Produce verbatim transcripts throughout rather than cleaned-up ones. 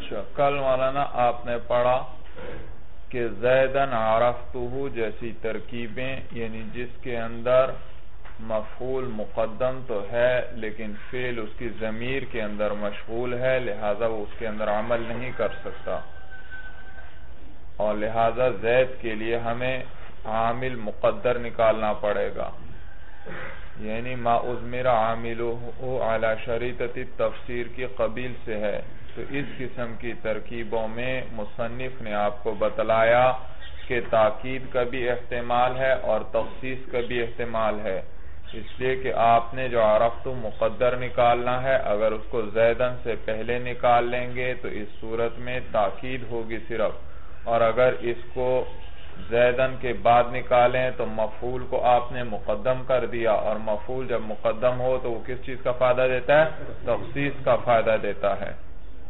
اچھا کل مولانا آپ نے پڑھا کہ زیدن عرفتہ جیسی ترکیبیں، یعنی جس کے اندر مفعول مقدم تو ہے لیکن فعل اس کی ضمیر کے اندر مشغول ہے، لہذا وہ اس کے اندر عمل نہیں کر سکتا، اور لہذا زید کے لیے ہمیں عامل مقدر نکالنا پڑے گا، یعنی ما اضمر عاملہ علی شریطۃ التفسیر کی قبیل سے ہے۔ تو اس قسم کی ترکیبوں میں مصنف نے آپ کو بتلایا کہ تاکید کا بھی احتمال ہے اور تخصیص کا بھی احتمال ہے، اس لیے کہ آپ نے جو عرفتہ مقدر نکالنا ہے، اگر اس کو زیدن سے پہلے نکال لیں گے تو اس صورت میں تاکید ہوگی صرف، اور اگر اس کو زیدن کے بعد نکالیں تو مفعول کو آپ نے مقدم کر دیا، اور مفعول جب مقدم ہو تو وہ کس چیز کا فائدہ دیتا ہے؟ تخصیص کا فائدہ دیتا ہے،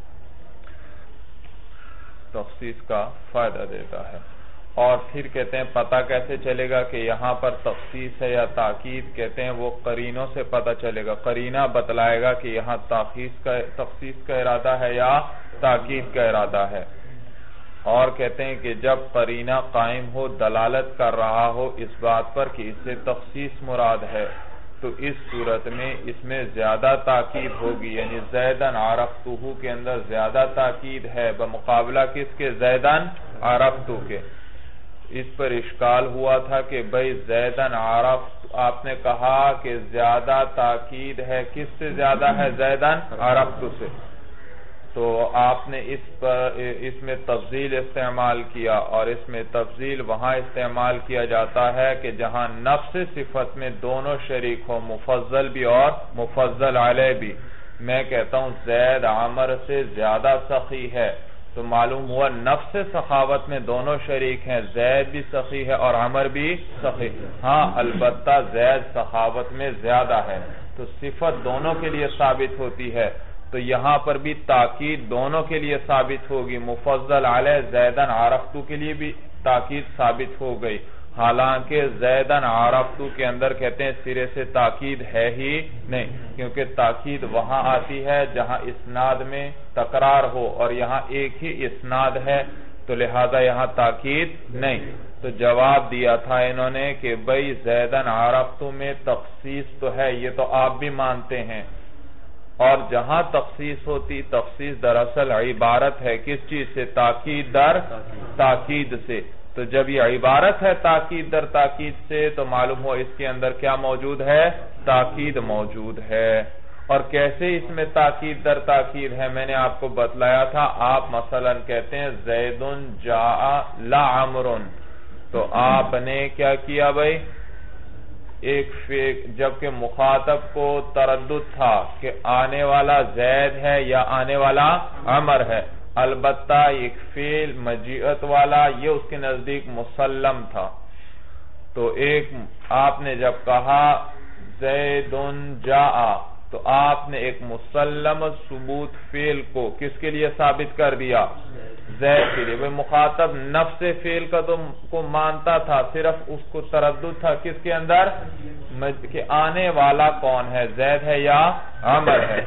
تخصیص کا فائدہ دیتا ہے۔ اور پھر کہتے ہیں پتہ کیسے چلے گا کہ یہاں پر تخصیص ہے یا تاکید؟ کہتے ہیں وہ قرینوں سے پتہ چلے گا، قرینہ بتلائے گا کہ یہاں تخصیص کا ارادہ ہے یا تاکید کا ارادہ ہے۔ اور کہتے ہیں کہ جب قرینہ قائم ہو، دلالت کر رہا ہو اس بات پر کہ اس سے تخصیص مراد ہے، تو اس صورت میں اس میں زیادہ تاکید ہوگی، یعنی زیدن عرفتہ کے اندر زیادہ تاکید ہے بمقابلہ کس کے؟ زیدن عرفتہ کے۔ اس پر اشکال ہوا تھا کہ بھئی زیدن عرفت، آپ نے کہا کہ زیادہ تاکید ہے، کس سے زیادہ ہے؟ زیدن عرفتہ سے، تو آپ نے اس پر اس میں تفضیل استعمال کیا، اور اس میں تفضیل وہاں استعمال کیا جاتا ہے کہ جہاں نفس صفت میں دونوں شریک ہو، مفضل بھی اور مفضل علیہ بھی۔ میں کہتا ہوں زید عمر سے زیادہ سخی ہے، تو معلوم ہوا نفس سخاوت میں دونوں شریک ہیں، زید بھی سخی ہے اور عمر بھی سخی، ہاں البتہ زید سخاوت میں زیادہ ہے، تو صفت دونوں کے لیے ثابت ہوتی ہے، تو یہاں پر بھی تاکید دونوں کے لیے ثابت ہوگی، مفضل علیہ زیدن عرفتہ کے لیے بھی تاکید ثابت ہو گئی، حالانکہ زیدن عرفتہ کے اندر کہتے ہیں سرے سے تاکید ہے ہی نہیں، کیونکہ تاکید وہاں آتی ہے جہاں اسناد میں تکرار ہو، اور یہاں ایک ہی اسناد ہے، تو لہذا یہاں تاکید نہیں۔ تو جواب دیا تھا انہوں نے کہ بھئی زیدن عرفتہ میں تخصیص تو ہے، یہ تو آپ بھی مانتے ہیں، اور جہاں تخصیص ہوتی، تخصیص دراصل عبارت ہے کس چیز سے؟ تاکید در تاکید سے، تو جب یہ عبارت ہے تاکید در تاکید سے تو معلوم ہو اس کے اندر کیا موجود ہے؟ تاکید موجود ہے۔ اور کیسے اس میں تاکید در تاکید ہے میں نے آپ کو بتلایا تھا، آپ مثلا کہتے ہیں زیدن جاء لا عمرن، تو آپ نے کیا کیا بھئی؟ ایک جبکہ مخاطب کو تردد تھا کہ آنے والا زید ہے یا آنے والا عمر ہے، البتہ ایک فعل مجیعت والا یہ اس کے نزدیک مسلم تھا، تو ایک آپ نے جب کہا زیدن جاء تو آپ نے ایک مسلم ثبوت فعل کو کس کے لیے ثابت کر دیا؟ زید کے لیے۔ وہ مخاطب نفس فعل کا تو کو مانتا تھا، صرف اس کو تردد تھا کس کے اندر؟ کہ آنے والا کون ہے، زید ہے یا عمر ہے۔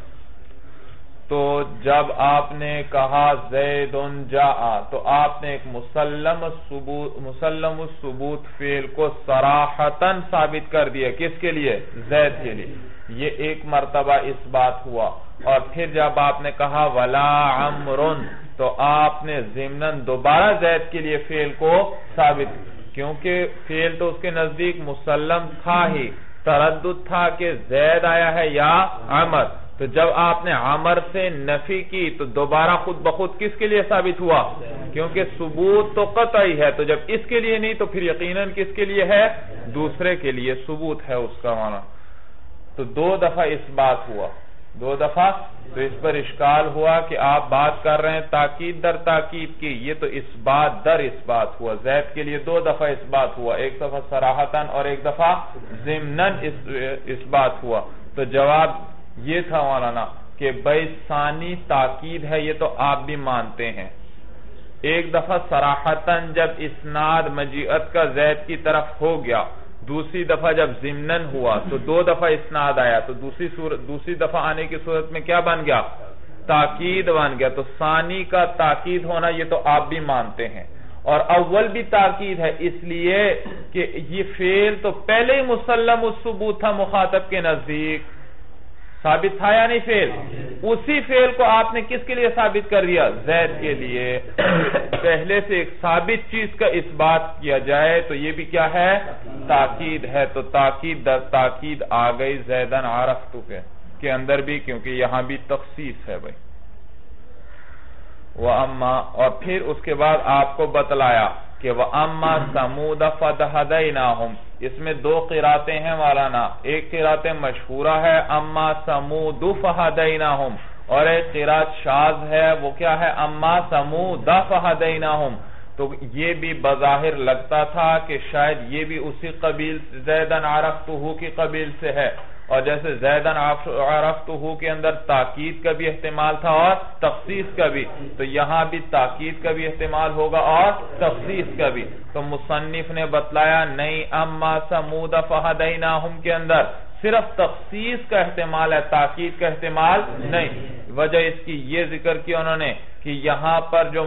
تو جب آپ نے کہا زیدن جاء تو آپ نے ایک مسلم ثبوت مسلم ثبوت فعل کو صراحتاً ثابت کر دیا، کس کے لیے؟ زید کے لیے۔ یہ ایک مرتبہ اس بات ہوا، اور پھر جب آپ نے کہا ولا عمرن تو آپ نے ضمناً دوبارہ زید کے لیے فعل کو ثابت، کیونکہ فعل تو اس کے نزدیک مسلم تھا ہی، تردد تھا کہ زید آیا ہے یا عمر، تو جب آپ نے عمر سے نفی کی تو دوبارہ خود بخود کس کے لیے ثابت ہوا؟ کیونکہ ثبوت تو قطعی ہے، تو جب اس کے لیے نہیں تو پھر یقیناً کس کے لیے ہے؟ دوسرے کے لیے ثبوت ہے اس کا معنی۔ تو دو دفعہ اس بات ہوا، دو دفعہ، تو اس پر اشکال ہوا کہ آپ بات کر رہے ہیں تاکید در تاکید کی، یہ تو اس بات در اس بات ہوا، زید کے لیے دو دفعہ اس بات ہوا، ایک دفعہ صراحتاً اور ایک دفعہ ضمناً اس بات ہوا۔ تو جواب یہ تھا مولانا کہ بھئی ثانی تاکید ہے، یہ تو آپ بھی مانتے ہیں، ایک دفعہ صراحتاً جب اسناد مجیعت کا زید کی طرف ہو گیا، دوسری دفعہ جب ضمناً ہوا تو دو دفعہ اسناد آیا، تو دوسری صورت دوسری دفعہ آنے کی صورت میں کیا بن گیا؟ تاکید بن گیا. تو ثانی کا تاکید ہونا یہ تو آپ بھی مانتے ہیں, اور اول بھی تاکید ہے اس لیے کہ یہ فعل تو پہلے ہی مسلم الثبوت تھا مخاطب کے نزدیک, ثابت تھا یا نہیں فعل؟ اسی فعل کو آپ نے کس کے لیے ثابت کر دیا؟ زید کے لیے. پہلے سے ایک ثابت چیز کا اس بات کیا جائے تو یہ بھی کیا ہے؟ تاکید ہے. تو تاکید در تاکید آ گئی زیدن عرفتو کے کے اندر بھی, کیونکہ یہاں بھی تخصیص ہے بھائی. وَأَمَّا, اور پھر اس کے بعد آپ کو بتلایا کہ وَأَمَّا سَمُودَ فَدَهَدَيْنَاهُمْ, اس میں دو قراتیں ہیں مولانا. ایک قرات مشہورہ ہے اما سمود فہدیناہم, اور ایک قرات شاذ ہے وہ کیا ہے؟ اما سمود فہدیناہم. تو یہ بھی بظاہر لگتا تھا کہ شاید یہ بھی اسی قبیل زیدن عرفتہ کی قبیل سے ہے, اور جیسے زیدن عرفتہ کے اندر تاکید کا بھی احتمال تھا اور تخصیص کا بھی, تو یہاں بھی تاکید کا بھی احتمال ہوگا اور تخصیص کا بھی. تو مصنف نے بتلایا نہیں, اما سمود فہدیناہم کے اندر صرف تخصیص کا احتمال ہے, تاکید کا احتمال نہیں. وجہ اس کی یہ ذکر کی انہوں نے کہ یہاں پر جو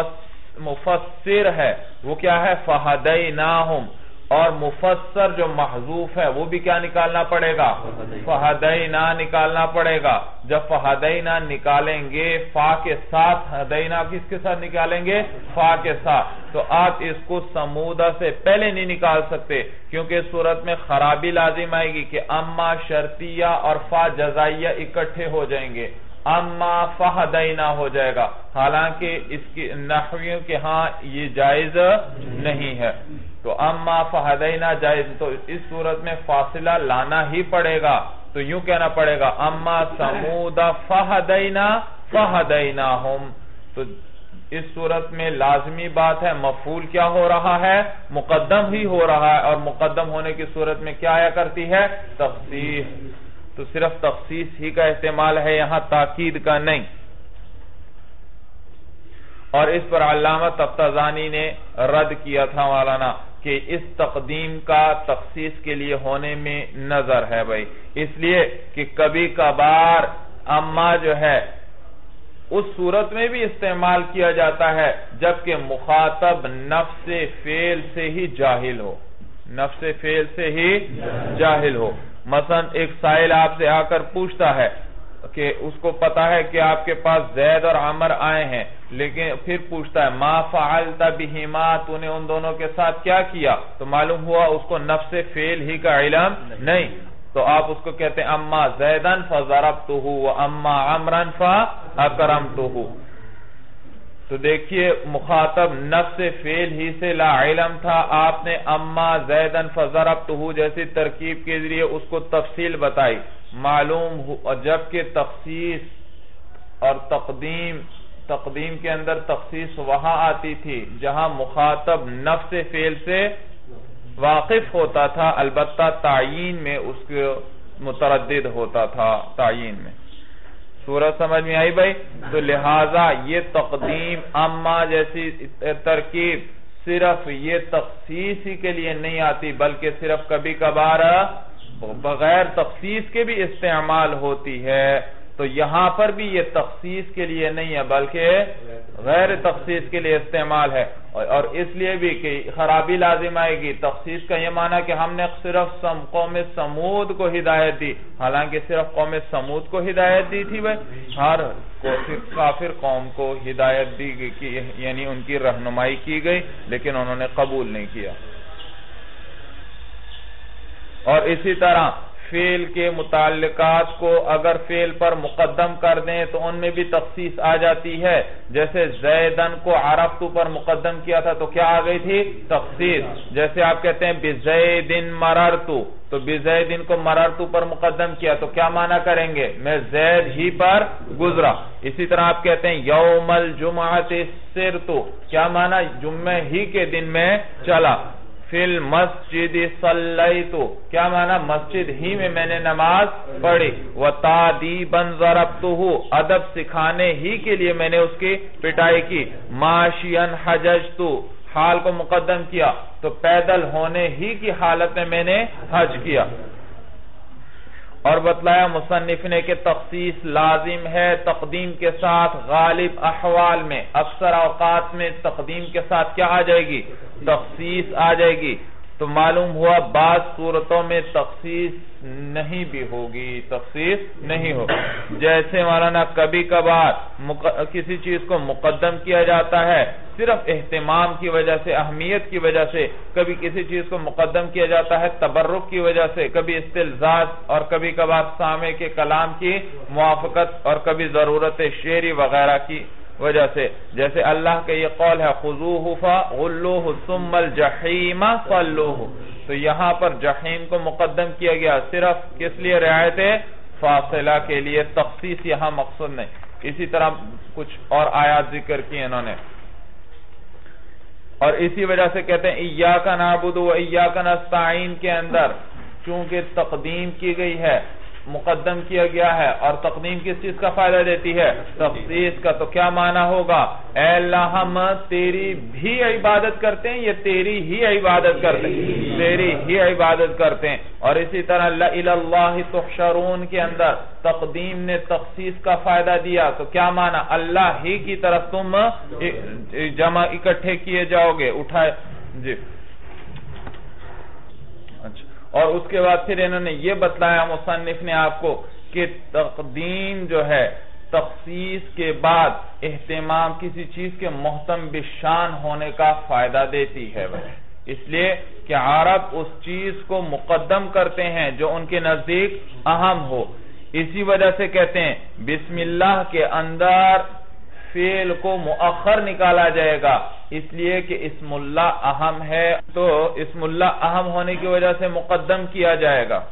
مفسر ہے وہ کیا ہے؟ فہدیناہم, اور مفسر جو محذوف ہے وہ بھی کیا نکالنا پڑے گا؟ فہدینا نکالنا پڑے گا. جب فہدینا نکالیں گے فا کے ساتھ, ہدینا کس کے ساتھ نکالیں گے؟ فا کے ساتھ. تو آپ اس کو سمودہ سے پہلے نہیں نکال سکتے, کیونکہ صورت میں خرابی لازم آئے گی کہ اما شرطیہ اور فا جزائیہ اکٹھے ہو جائیں گے, اما فہدینا ہو جائے گا, حالانکہ اس کی نحویوں کے ہاں یہ جائز نہیں ہے. تو اما فہدینا جائز, تو اس صورت میں فاصلہ لانا ہی پڑے گا. تو یوں کہنا پڑے گا اما سمود فہدینا فہدیناہم. تو اس صورت میں لازمی بات ہے مفعول کیا ہو رہا ہے؟ مقدم ہی ہو رہا ہے, اور مقدم ہونے کی صورت میں کیا آیا کرتی ہے؟ تخصیص. تو صرف تخصیص ہی کا استعمال ہے یہاں, تاکید کا نہیں. اور اس پر علامہ تفتزانی نے رد کیا تھا مولانا کہ اس تقدیم کا تخصیص کے لیے ہونے میں نظر ہے بھائی, اس لیے کہ کبھی کبھار اما جو ہے اس صورت میں بھی استعمال کیا جاتا ہے جبکہ مخاطب نفس فعل سے ہی جاہل ہو, نفس فعل سے ہی جاہل ہو. مثلا ایک سائل آپ سے آ کر پوچھتا ہے کہ اس کو پتا ہے کہ آپ کے پاس زید اور عمر آئے ہیں, لیکن پھر پوچھتا ہے ما فعلت بہما, تو نے ان دونوں کے ساتھ کیا کیا؟ تو معلوم ہوا اس کو نفس فعل ہی کا علم نہیں. تو آپ اس کو کہتے ہیں اما زیدن فضربتہ واما عمرا فاکرمتہ. تو دیکھیے مخاطب نفس فعل ہی سے لا علم تھا, آپ نے اما زیدن فضربتہ جیسی ترکیب کے ذریعے اس کو تفصیل بتائی. معلوم ہو جبکہ تخصیص اور تقدیم, تقدیم کے اندر تخصیص وہاں آتی تھی جہاں مخاطب نفس فعل سے واقف ہوتا تھا, البتہ تعیین میں اس کو متردد ہوتا تھا تعیین میں. سورہ سمجھ میں آئی بھائی؟ تو لہٰذا یہ تقدیم اما جیسی ترکیب صرف یہ تخصیص ہی کے لیے نہیں آتی, بلکہ صرف کبھی کبھار بغیر تخصیص کے بھی استعمال ہوتی ہے. تو یہاں پر بھی یہ تخصیص کے لیے نہیں ہے بلکہ غیر تخصیص کے لیے استعمال ہے, اور اس لیے بھی کہ خرابی لازم آئے گی. تخصیص کا یہ معنی کہ ہم نے صرف قوم سمود کو ہدایت دی, حالانکہ صرف قوم سمود کو ہدایت دی تھی بھائی, ہر کافر قوم کو ہدایت دی گئی, یعنی ان کی رہنمائی کی گئی, لیکن انہوں نے قبول نہیں کیا. اور اسی طرح فعل کے متعلقات کو اگر فعل پر مقدم کر دیں تو ان میں بھی تخصیص آ جاتی ہے. جیسے زیدن کو عرفتو پر مقدم کیا تھا تو کیا آ گئی تھی؟ تخصیص. جیسے آپ کہتے ہیں بزیدن مررتو, تو بزیدن کو مررتو پر مقدم کیا تو کیا معنی کریں گے؟ میں زید ہی پر گزرا. اسی طرح آپ کہتے ہیں یوم الجمعۃ سرتو, کیا معنی؟ جمعہ ہی کے دن میں چلا. فی المسجد صلیتو, کیا معنی؟ مسجد ہی میں میں نے نماز پڑھی. وتادیبا ضربتہ, ادب سکھانے ہی کے لیے میں نے اس کی پٹائی کی. ماشیا حججتو, حال کو مقدم کیا تو پیدل ہونے ہی کی حالت میں میں نے حج کیا. اور بتلایا مصنف نے کہ تخصیص لازم ہے تقدیم کے ساتھ، غالب احوال میں اکثر اوقات میں تقدیم کے ساتھ کیا آ جائے گی؟ تخصیص آ جائے گی۔ تو معلوم ہوا بعض صورتوں میں تخصیص نہیں بھی ہوگی، تخصیص نہیں ہو، جیسے مولانا کبھی کبھار کسی چیز کو مقدم کیا جاتا ہے صرف اہتمام کی وجہ سے، اہمیت کی وجہ سے، کبھی کسی چیز کو مقدم کیا جاتا ہے تبرک کی وجہ سے، کبھی استلزاز اور کبھی کبھار سامع کے کلام کی موافقت اور کبھی ضرورت شعری وغیرہ کی وجہ سے، جیسے اللہ کا یہ قول ہے خذوہ فغلوہ ثم الجحیم صلوہ، تو یہاں پر جحیم کو مقدم کیا گیا صرف کس لیے؟ رعایت فاصلہ کے لیے، تخصیص یہاں مقصود نہیں۔ اسی طرح کچھ اور آیات ذکر کی انہوں نے، اور اسی وجہ سے کہتے ہیں ایاک نعبد و ایاک نستعین کے اندر چونکہ تقدیم کی گئی ہے، مقدم کیا گیا ہے، اور تقدیم کس چیز کا فائدہ دیتی ہے؟ تخصیص کا، تو کیا معنی ہوگا؟ اے اللہ ہم تیری بھی عبادت کرتے ہیں، یہ تیری ہی عبادت کرتے ہیں، تیری ہی عبادت کرتے ہیں۔ اور اسی طرح لَإِلَى اللَّهِ تُحْشَرُونَ کے اندر تقدیم نے تخصیص کا فائدہ دیا، تو کیا معنی؟ اللہ ہی کی طرف تم جمع اکٹھے کیے جاؤ گے، اٹھائے جی۔ اور اس کے بعد پھر انہوں نے یہ بتلایا مصنف نے آپ کو کہ تقدیم جو ہے تخصیص کے بعد اہتمام کسی چیز کے محتم بشان ہونے کا فائدہ دیتی ہے، اس لیے کہ عرب اس چیز کو مقدم کرتے ہیں جو ان کے نزدیک اہم ہو، اسی وجہ سے کہتے ہیں بسم اللہ کے اندر فعل کو مؤخر نکالا جائے گا، اس لیے کہ اسم اللہ اہم ہے، تو اسم اللہ اہم ہونے کی وجہ سے مقدم کیا جائے گا۔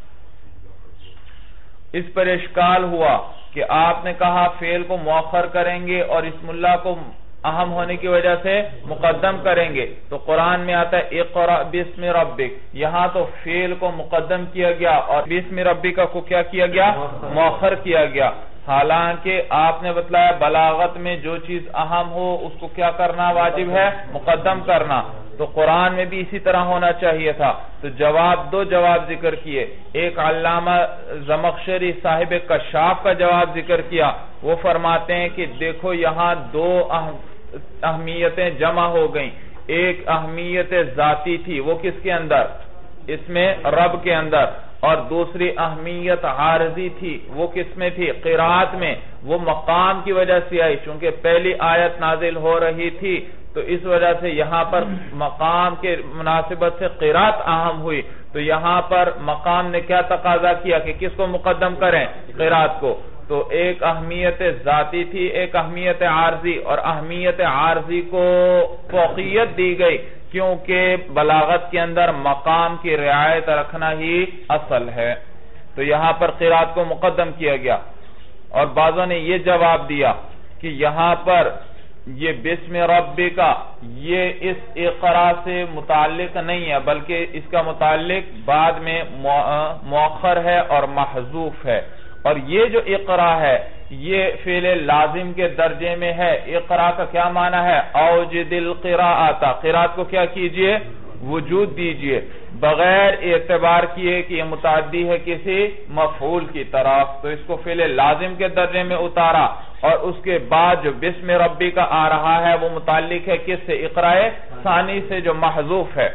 اس پر اشکال ہوا کہ آپ نے کہا فعل کو مؤخر کریں گے اور اسم اللہ کو اہم ہونے کی وجہ سے مقدم کریں گے، تو قرآن میں آتا ہے اقرأ بسم ربک، یہاں تو فعل کو مقدم کیا گیا اور بسم ربک کو کیا کیا گیا؟ مؤخر کیا گیا۔ حالانکہ آپ نے بتلایا بلاغت میں جو چیز اہم ہو اس کو کیا کرنا واجب ہے؟ مقدم کرنا، تو قرآن میں بھی اسی طرح ہونا چاہیے تھا۔ تو جواب دو جواب ذکر کیے، ایک علامہ زمخشری صاحب کشاف کا جواب ذکر کیا، وہ فرماتے ہیں کہ دیکھو یہاں دو اہمیتیں جمع ہو گئیں، ایک اہمیت ذاتی تھی وہ کس کے اندر؟ اس میں رب کے اندر، اور دوسری اہمیت عارضی تھی وہ کس میں تھی؟ قرات میں، وہ مقام کی وجہ سے آئی، چونکہ پہلی آیت نازل ہو رہی تھی تو اس وجہ سے یہاں پر مقام کے مناسبت سے قرات اہم ہوئی، تو یہاں پر مقام نے کیا تقاضا کیا کہ کس کو مقدم کریں؟ قرات کو، تو ایک اہمیت ذاتی تھی ایک اہمیت عارضی، اور اہمیت عارضی کو فوقیت دی گئی کیونکہ بلاغت کے اندر مقام کی رعایت رکھنا ہی اصل ہے، تو یہاں پر قرات کو مقدم کیا گیا۔ اور بعضوں نے یہ جواب دیا کہ یہاں پر یہ بسم ربک یہ اس اقرا سے متعلق نہیں ہے، بلکہ اس کا متعلق بعد میں مؤخر ہے اور محذوف ہے، اور یہ جو اقرا ہے یہ فعل لازم کے درجے میں ہے۔ اقرا کا کیا معنی ہے؟ اوجد القراءۃ، قرات کو کیا کیجئے؟ وجود دیجئے، بغیر اعتبار کیے کہ یہ متعدی ہے کسی مفعول کی طرف، تو اس کو فعل لازم کے درجے میں اتارا، اور اس کے بعد جو بسم ربی کا آ رہا ہے وہ متعلق ہے کس سے؟ اقراء ثانی سے جو محذوف ہے۔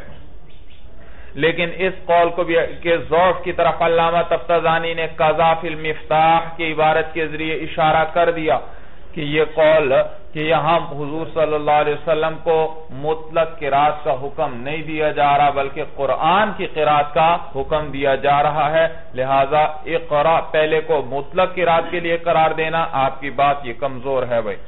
لیکن اس قول کو بھی کہ ضعف کی طرف علامہ تفتزانی نے قضا فی المفتاح کی عبارت کے ذریعے اشارہ کر دیا کہ یہ قول کہ یہاں حضور صلی اللہ علیہ وسلم کو مطلق قرات کا حکم نہیں دیا جا رہا بلکہ قرآن کی قرات کا حکم دیا جا رہا ہے، لہذا اقرا پہلے کو مطلق قرات کے لیے قرار دینا آپ کی بات یہ کمزور ہے بھائی۔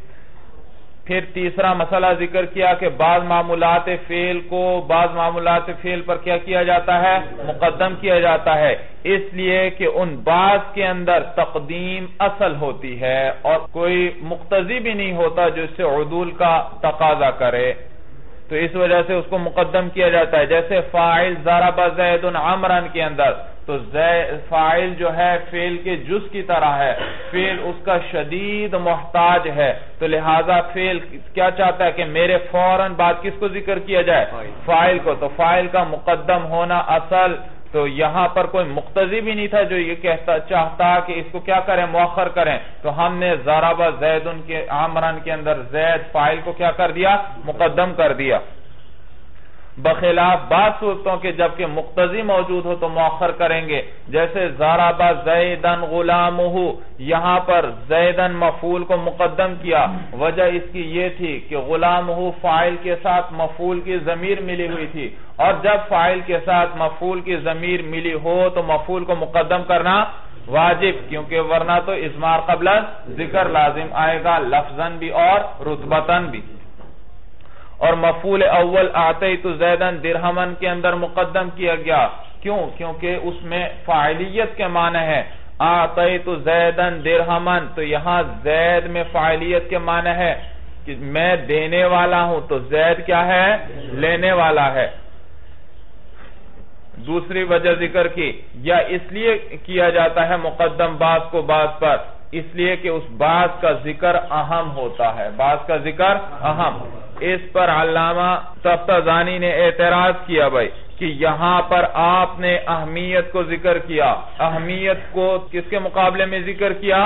پھر تیسرا مسئلہ ذکر کیا کہ بعض معمولات فعل کو بعض معمولات فعل پر کیا کیا جاتا ہے؟ مقدم کیا جاتا ہے، اس لیے کہ ان بعض کے اندر تقدیم اصل ہوتی ہے اور کوئی مقتضی بھی نہیں ہوتا جو اس سے عدول کا تقاضا کرے، تو اس وجہ سے اس کو مقدم کیا جاتا ہے۔ جیسے فاعل ضرب زید عمرا کے اندر، تو فاعل جو ہے فعل کے جز کی طرح ہے، فعل اس کا شدید محتاج ہے، تو لہذا فعل کیا چاہتا ہے کہ میرے فوراً بعد کس کو ذکر کیا جائے؟ فاعل کو، تو فاعل کا مقدم ہونا اصل تو یہاں پر کوئی مقتضی بھی نہیں تھا جو یہ کہتا چاہتا کہ اس کو کیا کریں مؤخر کریں، تو ہم نے ضرب زید کے عمرن کے اندر زید فاعل کو کیا کر دیا مقدم کر دیا، بخلاف بعض صورتوں کے جبکہ مقتضی موجود ہو تو مؤخر کریں گے، جیسے ضرب زیدن غلامہ، یہاں پر زیدن مفعول کو مقدم کیا، وجہ اس کی یہ تھی کہ غلامہ فاعل کے ساتھ مفعول کی ضمیر ملی ہوئی تھی، اور جب فاعل کے ساتھ مفعول کی ضمیر ملی ہو تو مفعول کو مقدم کرنا واجب، کیونکہ ورنہ تو اضمار قبل ذکر لازم آئے گا لفظاً بھی اور رتبتاً بھی۔ اور مفعول اول آتیت زیدن درہمن کے اندر مقدم کیا گیا، کیوں؟ کیونکہ اس میں فاعلیت کے معنی ہے، آتیت زیدن درہمن، تو یہاں زید میں فاعلیت کے معنی ہے کہ میں دینے والا ہوں، تو زید کیا ہے لینے والا ہے۔ دوسری وجہ ذکر کی، یا اس لیے کیا جاتا ہے مقدم بعض کو بعض پر، اس لیے کہ اس بعض کا ذکر اہم ہوتا ہے، بعض کا ذکر اہم۔ اس پر علامہ تفتزانی نے اعتراض کیا بھائی کہ یہاں پر آپ نے اہمیت کو ذکر کیا، اہمیت کو کس کے مقابلے میں ذکر کیا؟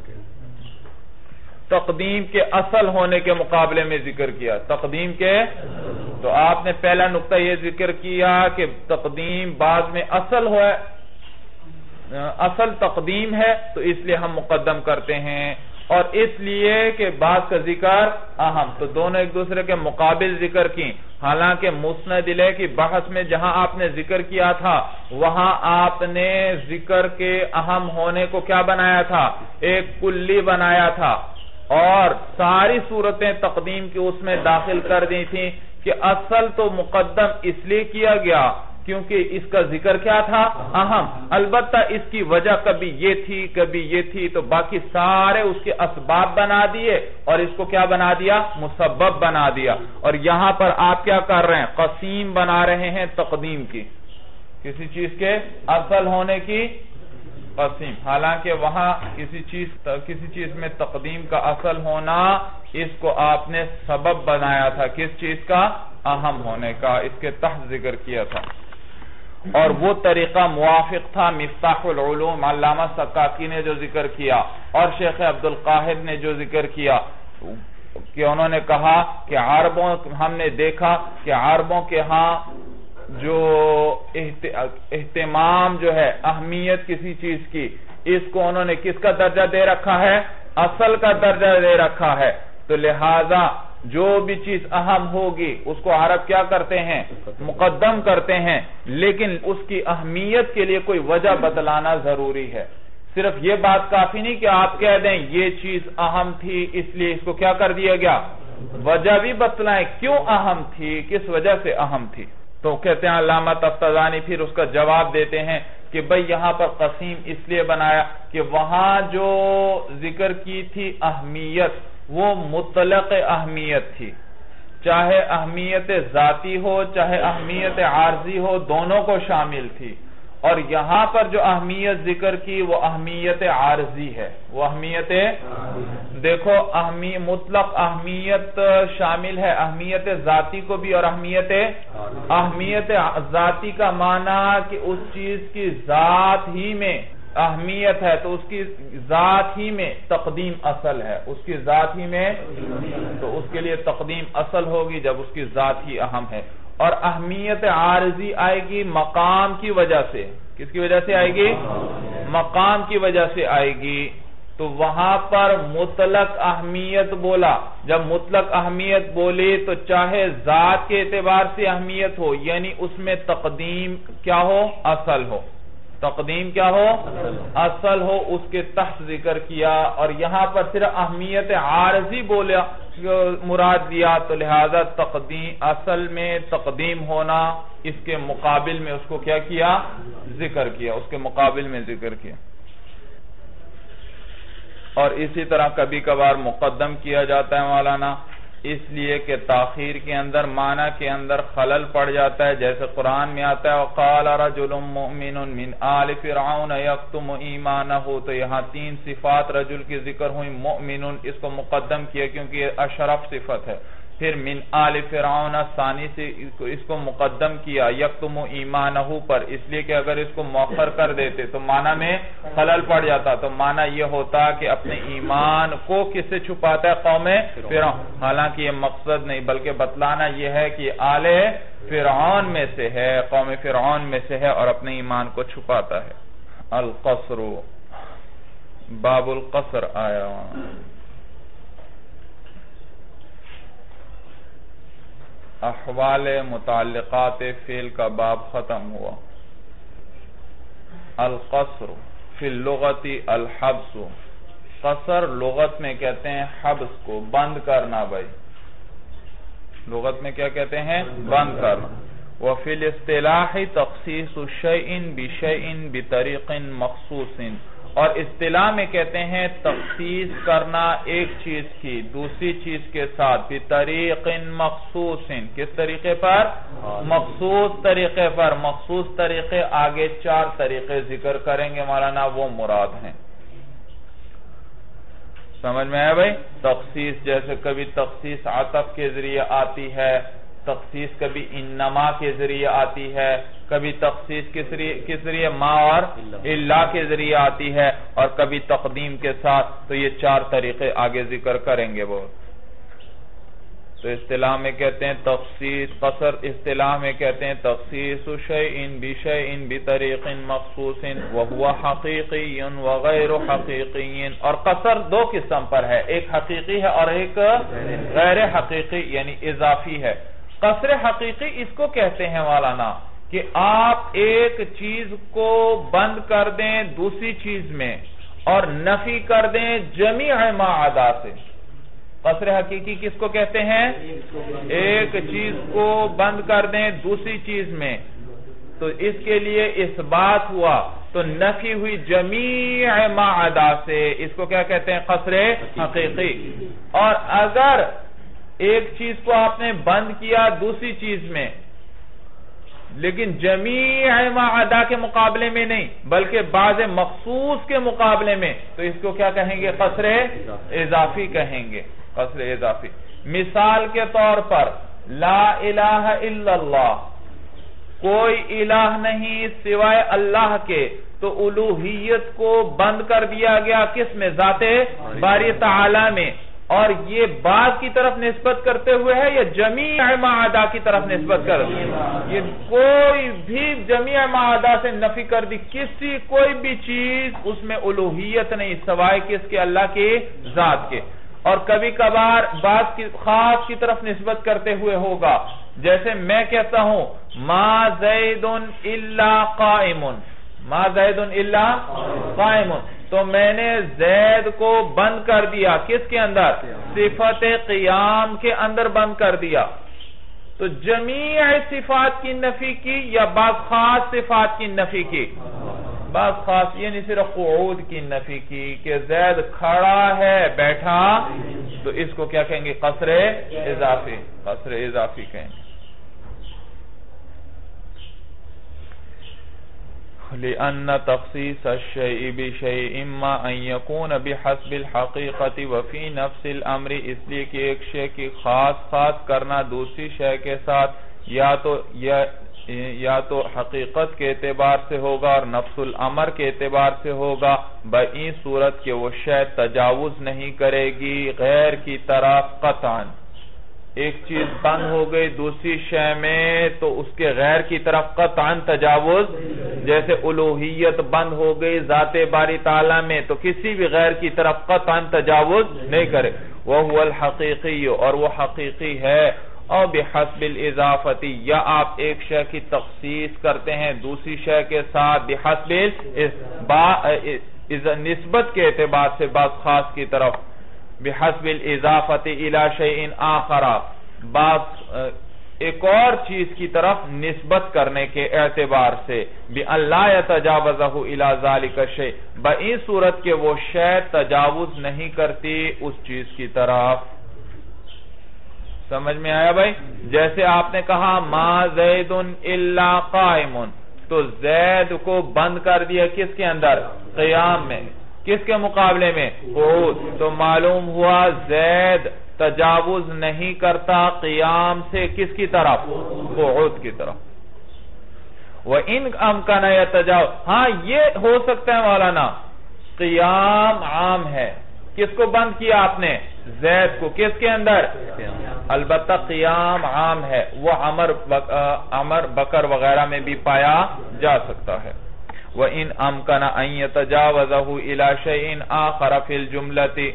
تقدیم کے اصل ہونے کے مقابلے میں ذکر کیا، تقدیم کے، تو آپ نے پہلا نقطہ یہ ذکر کیا کہ تقدیم بعض میں اصل ہے، اصل تقدیم ہے تو اس لیے ہم مقدم کرتے ہیں، اور اس لیے کہ بعض کا ذکر اہم، تو دونوں ایک دوسرے کے مقابل ذکر کی، حالانکہ مسند الیہ کی بحث میں جہاں آپ نے ذکر کیا تھا وہاں آپ نے ذکر کے اہم ہونے کو کیا بنایا تھا؟ ایک کلی بنایا تھا، اور ساری صورتیں تقدیم کی اس میں داخل کر دی تھی کہ اصل تو مقدم اس لیے کیا گیا کیونکہ اس کا ذکر کیا تھا اہم، البتہ اس کی وجہ کبھی یہ تھی کبھی یہ تھی، تو باقی سارے اس کے اسباب بنا دیے اور اس کو کیا بنا دیا؟ مسبب بنا دیا۔ اور یہاں پر آپ کیا کر رہے ہیں؟ قسیم بنا رہے ہیں تقدیم کی، کسی چیز کے اصل ہونے کی قسیم، حالانکہ وہاں کسی چیز کسی چیز میں تقدیم کا اصل ہونا اس کو آپ نے سبب بنایا تھا، کس چیز کا؟ اہم ہونے کا، اس کے تحت ذکر کیا تھا، اور وہ طریقہ موافق تھا مفتاح العلوم علامہ سکاکی نے جو ذکر کیا اور شیخ عبدالقاہر نے جو ذکر کیا کہ انہوں نے کہا کہ عربوں ہم نے دیکھا کہ عربوں کے ہاں جو اہتمام جو ہے اہمیت کسی چیز کی، اس کو انہوں نے کس کا درجہ دے رکھا ہے؟ اصل کا درجہ دے رکھا ہے، تو لہذا جو بھی چیز اہم ہوگی اس کو عرب کیا کرتے ہیں؟ مقدم کرتے ہیں، لیکن اس کی اہمیت کے لیے کوئی وجہ بتلانا ضروری ہے، صرف یہ بات کافی نہیں کہ آپ کہہ دیں یہ چیز اہم تھی اس لیے اس کو کیا کر دیا گیا، وجہ بھی بتلائیں کیوں اہم تھی، کس وجہ سے اہم تھی۔ تو کہتے ہیں علامہ تفتزانی پھر اس کا جواب دیتے ہیں کہ بھئی یہاں پر قسیم اس لیے بنایا کہ وہاں جو ذکر کی تھی اہمیت وہ مطلق اہمیت تھی، چاہے اہمیت ذاتی ہو چاہے اہمیت عارضی ہو، دونوں کو شامل تھی، اور یہاں پر جو اہمیت ذکر کی وہ اہمیت عارضی ہے، وہ اہمیت دیکھو مطلق اہمیت شامل ہے اہمیت ذاتی کو بھی اور اہمیت اہمیت ذاتی کا معنی کہ اس چیز کی ذات ہی میں اہمیت ہے، تو اس کی ذات ہی میں تقدیم اصل ہے، اس کی ذات ہی میں، تو اس کے لیے تقدیم اصل ہوگی جب اس کی ذات ہی اہم ہے، اور اہمیت عارضی آئے گی مقام کی وجہ سے، کس کی وجہ سے آئے گی؟ مقام کی وجہ سے آئے گی، تو وہاں پر مطلق اہمیت بولا، جب مطلق اہمیت بولی تو چاہے ذات کے اعتبار سے اہمیت ہو یعنی اس میں تقدیم کیا ہو؟ اصل ہو، تقدیم کیا ہو؟ اصل ہو، اس کے تحت ذکر کیا، اور یہاں پر صرف اہمیت عارضی بولا مراد دیا، تو لہذا تقدیم اصل میں تقدیم ہونا اس کے مقابل میں اس کو کیا کیا؟ ذکر کیا، اس کے مقابل میں ذکر کیا۔ اور اسی طرح کبھی کبھار مقدم کیا جاتا ہے مولانا، اس لیے کہ تاخیر کے اندر معنی کے اندر خلل پڑ جاتا ہے، جیسے قرآن میں آتا ہے وَقَالَ رَجُلٌ مُؤْمِنٌ مِّنْ آلِ فِرْعَوْنَ يَكْتُمُ إِيمَانَهُ، تو یہاں تین صفات رجل کی ذکر ہوئی، مؤمن اس کو مقدم کیا کیونکہ یہ اشرف صفت ہے، پھر من آل فرعون ثانی سے اس کو مقدم کیا یکتم ایمانہ پر، اس لیے کہ اگر اس کو مؤخر کر دیتے تو معنی میں خلل پڑ جاتا، تو معنی یہ ہوتا کہ اپنے ایمان کو کس سے چھپاتا ہے؟ قوم فرعون. حالانکہ یہ مقصد نہیں، بلکہ بتلانا یہ ہے کہ آل فرعون میں سے ہے، قوم فرعون میں سے ہے اور اپنے ایمان کو چھپاتا ہے. القصر، باب القصر آیا. احوال متعلقات فعل کا باب ختم ہوا. القصر فی اللغت الحبس، قصر لغت میں کہتے ہیں حبس کو، بند کرنا. بھائی لغت میں کیا کہتے ہیں؟ بند کرنا. وفی الاصطلاح تخصیص شیء بشیء بطریق مخصوص، اور اصطلاح میں کہتے ہیں تخصیص کرنا ایک چیز کی دوسری چیز کے ساتھ بطریق مخصوص. کس طریقے پر؟ مخصوص طریقے پر. مخصوص طریقے آگے چار طریقے ذکر کریں گے مولانا، وہ مراد ہیں. سمجھ میں آیا بھائی؟ تخصیص جیسے کبھی تخصیص عطف کے ذریعے آتی ہے، تخصیص کبھی انما کے ذریعے آتی ہے، کبھی تخصیص کس ذریعے ما اور الا کے ذریعے آتی ہے، اور کبھی تقدیم کے ساتھ. تو یہ چار طریقے آگے ذکر کریں گے وہ. تو اصطلاح میں کہتے ہیں تخصیص قصر، اصطلاح میں کہتے ہیں تخصیص شیء بشیء بطریق مخصوص وهو حقیقی وغیر حقیقی. اور قصر دو قسم پر ہے، ایک حقیقی ہے اور ایک غیر حقیقی یعنی اضافی ہے. قصر حقیقی اس کو کہتے ہیں مولانا کہ آپ ایک چیز کو بند کر دیں دوسری چیز میں اور نفی کر دیں جمیع ما عدا سے. قصر حقیقی کس کو کہتے ہیں؟ ایک چیز کو بند کر دیں دوسری چیز میں، تو اس کے لیے اثبات ہوا تو نفی ہوئی جمیع ما عدا سے. اس کو کیا کہتے ہیں؟ قصر حقیقی. اور اگر ایک چیز کو آپ نے بند کیا دوسری چیز میں لیکن جمیع ما عدا کے مقابلے میں نہیں بلکہ بعض مخصوص کے مقابلے میں، تو اس کو کیا کہیں گے؟ قصر اضافی کہیں گے. قصر اضافی. مثال کے طور پر لا الہ الا اللہ، کوئی الہ نہیں سوائے اللہ کے، تو الوہیت کو بند کر دیا گیا کس میں؟ ذات باری تعالی میں. اور یہ بعض کی طرف نسبت کرتے ہوئے ہے یا جمیع ما عدا کی طرف نسبت کر؟ یہ کوئی بھی جمیع ما عدا سے نفی کر دی، کسی کوئی بھی چیز اس میں الوہیت نہیں سوائے کس کے؟ اللہ کی ذات کے. اور کبھی کبھار بعض کی خاص کی طرف نسبت کرتے ہوئے ہوگا، جیسے میں کہتا ہوں ما زید الا قائم، ما زید الا قائم، تو میں نے زید کو بند کر دیا کس کے اندر؟ صفت قیام کے اندر بند کر دیا. تو جمیع صفات کی نفی کی یا بعض خاص صفات کی نفی کی؟ بعض خاص، یعنی صرف قعود کی نفی کی کہ زید کھڑا ہے بیٹھا، تو اس کو کیا کہیں گے؟ قصر اضافی. قصر اضافی کہیں گے. لأن تخصيص الشيء بشيء اما ان يكون بحسب الحقيقة وفي نفس الامر، اس لیے کہ ایک شے کی خاص خاص کرنا دوسری شے کے ساتھ یا تو یا یا تو حقیقت کے اعتبار سے ہوگا اور نفس الامر کے اعتبار سے ہوگا، بئی صورت کہ وہ شے تجاوز نہیں کرے گی غیر کی طرف قطعاً. ایک چیز بند ہو گئی دوسری شے میں تو اس کے غیر کی طرف قطعاً تجاوز، جیسے الوہیت بند ہو گئی ذات باری تعالیٰ میں تو کسی بھی غیر کی طرف قطعاً تجاوز نہیں کرے. وَهُوَ الْحَقِيقِيُّ، اور وہ حقیقی ہے. اور بحسب الاضافتی، یا آپ ایک شے کی تخصیص کرتے ہیں دوسری شے کے ساتھ بحسب نسبت کے اعتبار سے بعض خاص کی طرف، بحسب الاضافتی الی شیء آخر، بعض ایک اور چیز کی طرف نسبت کرنے کے اعتبار سے، بِأَنْ لَا يَتَجَاوَزَهُ إِلَى ذَلِكَ الشَّيْء، بئی صورت کہ وہ شے تجاوز نہیں کرتی اس چیز کی طرف. سمجھ میں آیا بھائی؟ جیسے آپ نے کہا ما زید الا قائم، تو زید کو بند کر دیا کس کے اندر؟ قیام میں. کس کے مقابلے میں؟ قعود. تو معلوم ہوا زید تجاوز نہیں کرتا قیام سے کس کی طرف؟ قعود کی طرف. وَإِنْ أَمْكَنَ يَتَجَاوَزُ. ہاں یہ ہو سکتا ہے مولانا قیام عام ہے. کس کو بند کیا آپ نے؟ زید کو. کس کے اندر؟ البتہ قیام عام ہے، وہ عمر عمر بکر وغیرہ میں بھی پایا جا سکتا ہے. وَإِنْ أَمْكَنَ أَنْ يَتَجَاوَزَهُ إِلَى شَيْءٍ آخَرَ فِي الْجُمْلَةِ.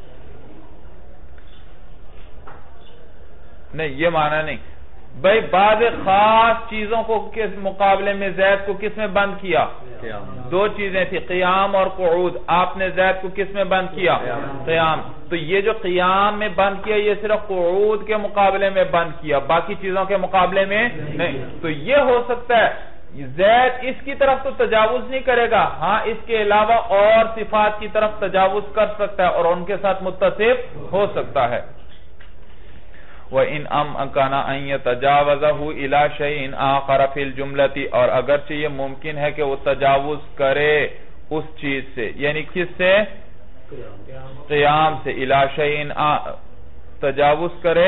نہیں، یہ معنی نہیں بھئی. بعض خاص چیزوں کو کس مقابلے میں زید کو کس میں بند کیا؟ دو چیزیں تھی، قیام اور قعود. آپ نے زید کو کس میں بند کیا؟ قیام. تو یہ جو قیام میں بند کیا یہ صرف قعود کے مقابلے میں بند کیا، باقی چیزوں کے مقابلے میں نہیں. تو یہ ہو سکتا ہے زید اس کی طرف تو تجاوز نہیں کرے گا، ہاں اس کے علاوہ اور صفات کی طرف تجاوز کر سکتا ہے اور ان کے ساتھ متصف ہو سکتا ہے. وَإِنْ أَمْكَنَ أَنْ يَتَجَاوَزَهُ إِلَى شَيْءٍ آخَرَ فِي الْجُمْلَةِ. اور اگرچہ یہ ممکن ہے کہ وہ تجاوز کرے اس چیز سے، یعنی کس سے؟ قیام سے. إِلَى شَيْءٍ تجاوز کرے،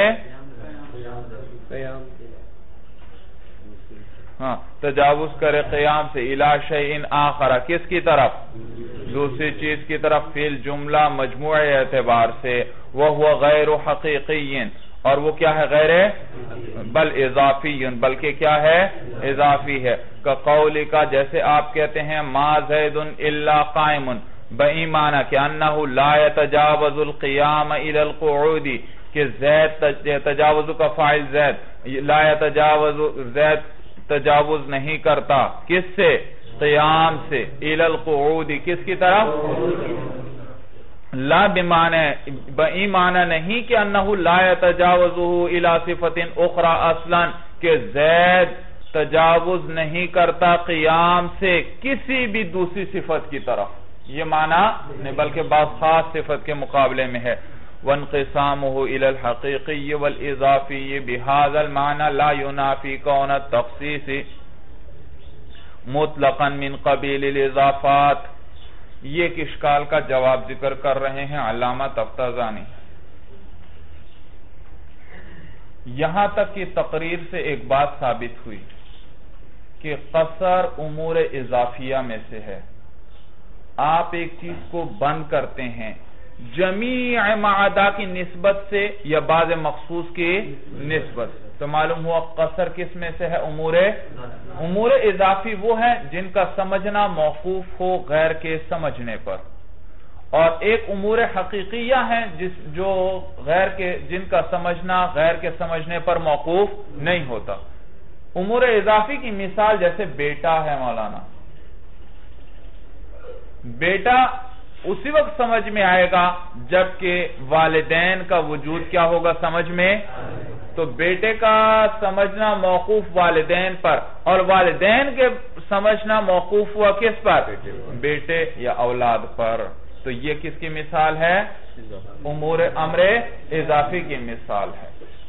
ہاں تجاوز کرے قیام سے إِلَى شَيْءٍ آخَرَ. کس کی طرف؟ دوسری چیز کی طرف. فی الجملہ مجموعی اعتبار سے. وَهُوَ غَيْرُ حَقِيقِيٍ. اور وہ کیا ہے؟ غیر بل اضافی، بلکہ کیا ہے؟ اضافی ہے. کقول کا، جیسے آپ کہتے ہیں ما زید الا قائم، بإیمانہ کہ انہو لا يتجاوز القیام الى القعود، کہ زید تجاوز کا فاعل زید، لا يتجاوز زید تجاوز نہیں کرتا کس سے؟ قیام سے. الى القعود کس کی طرف؟ لا بمعنی بئی معنی نہیں کہ انہو لا یتجاوزہ الى صفت اخرى اصلا، کہ زید تجاوز نہیں کرتا قیام سے کسی بھی دوسری صفت کی طرف، یہ معنی نہیں، بلکہ بعض خاص صفت کے مقابلے میں ہے. وانقسامہ الى الحقیقی والاضافی بہذا المعنی لا ینافی کون التخصیص مطلقا من قبیل الاضافات. یہ ایک اشکال کا جواب ذکر کر رہے ہیں علامہ تفتازانی. یہاں تک کہ تقریر سے ایک بات ثابت ہوئی کہ قصر امور اضافیہ میں سے ہے. آپ ایک چیز کو بند کرتے ہیں جمیع معدا کی نسبت سے یا بعض مخصوص کی نسبت سے، تو معلوم ہوا قصر کس میں سے ہے؟ امور امور اضافی وہ ہیں جن کا سمجھنا موقوف ہو غیر کے سمجھنے پر، اور ایک امور حقیقیہ ہیں جس جو غیر کے جن کا سمجھنا غیر کے سمجھنے پر موقوف نہیں ہوتا. امور اضافی کی مثال جیسے بیٹا ہے مولانا. بیٹا اسی وقت سمجھ میں آئے گا جبکہ والدین کا وجود کیا ہوگا سمجھ میں. تو بیٹے کا سمجھنا موقوف والدین پر، اور والدین کے سمجھنا موقوف ہوا کس پر؟ بیٹے یا اولاد پر. تو یہ کس کی مثال ہے؟ امور امر اضافی کی مثال ہے،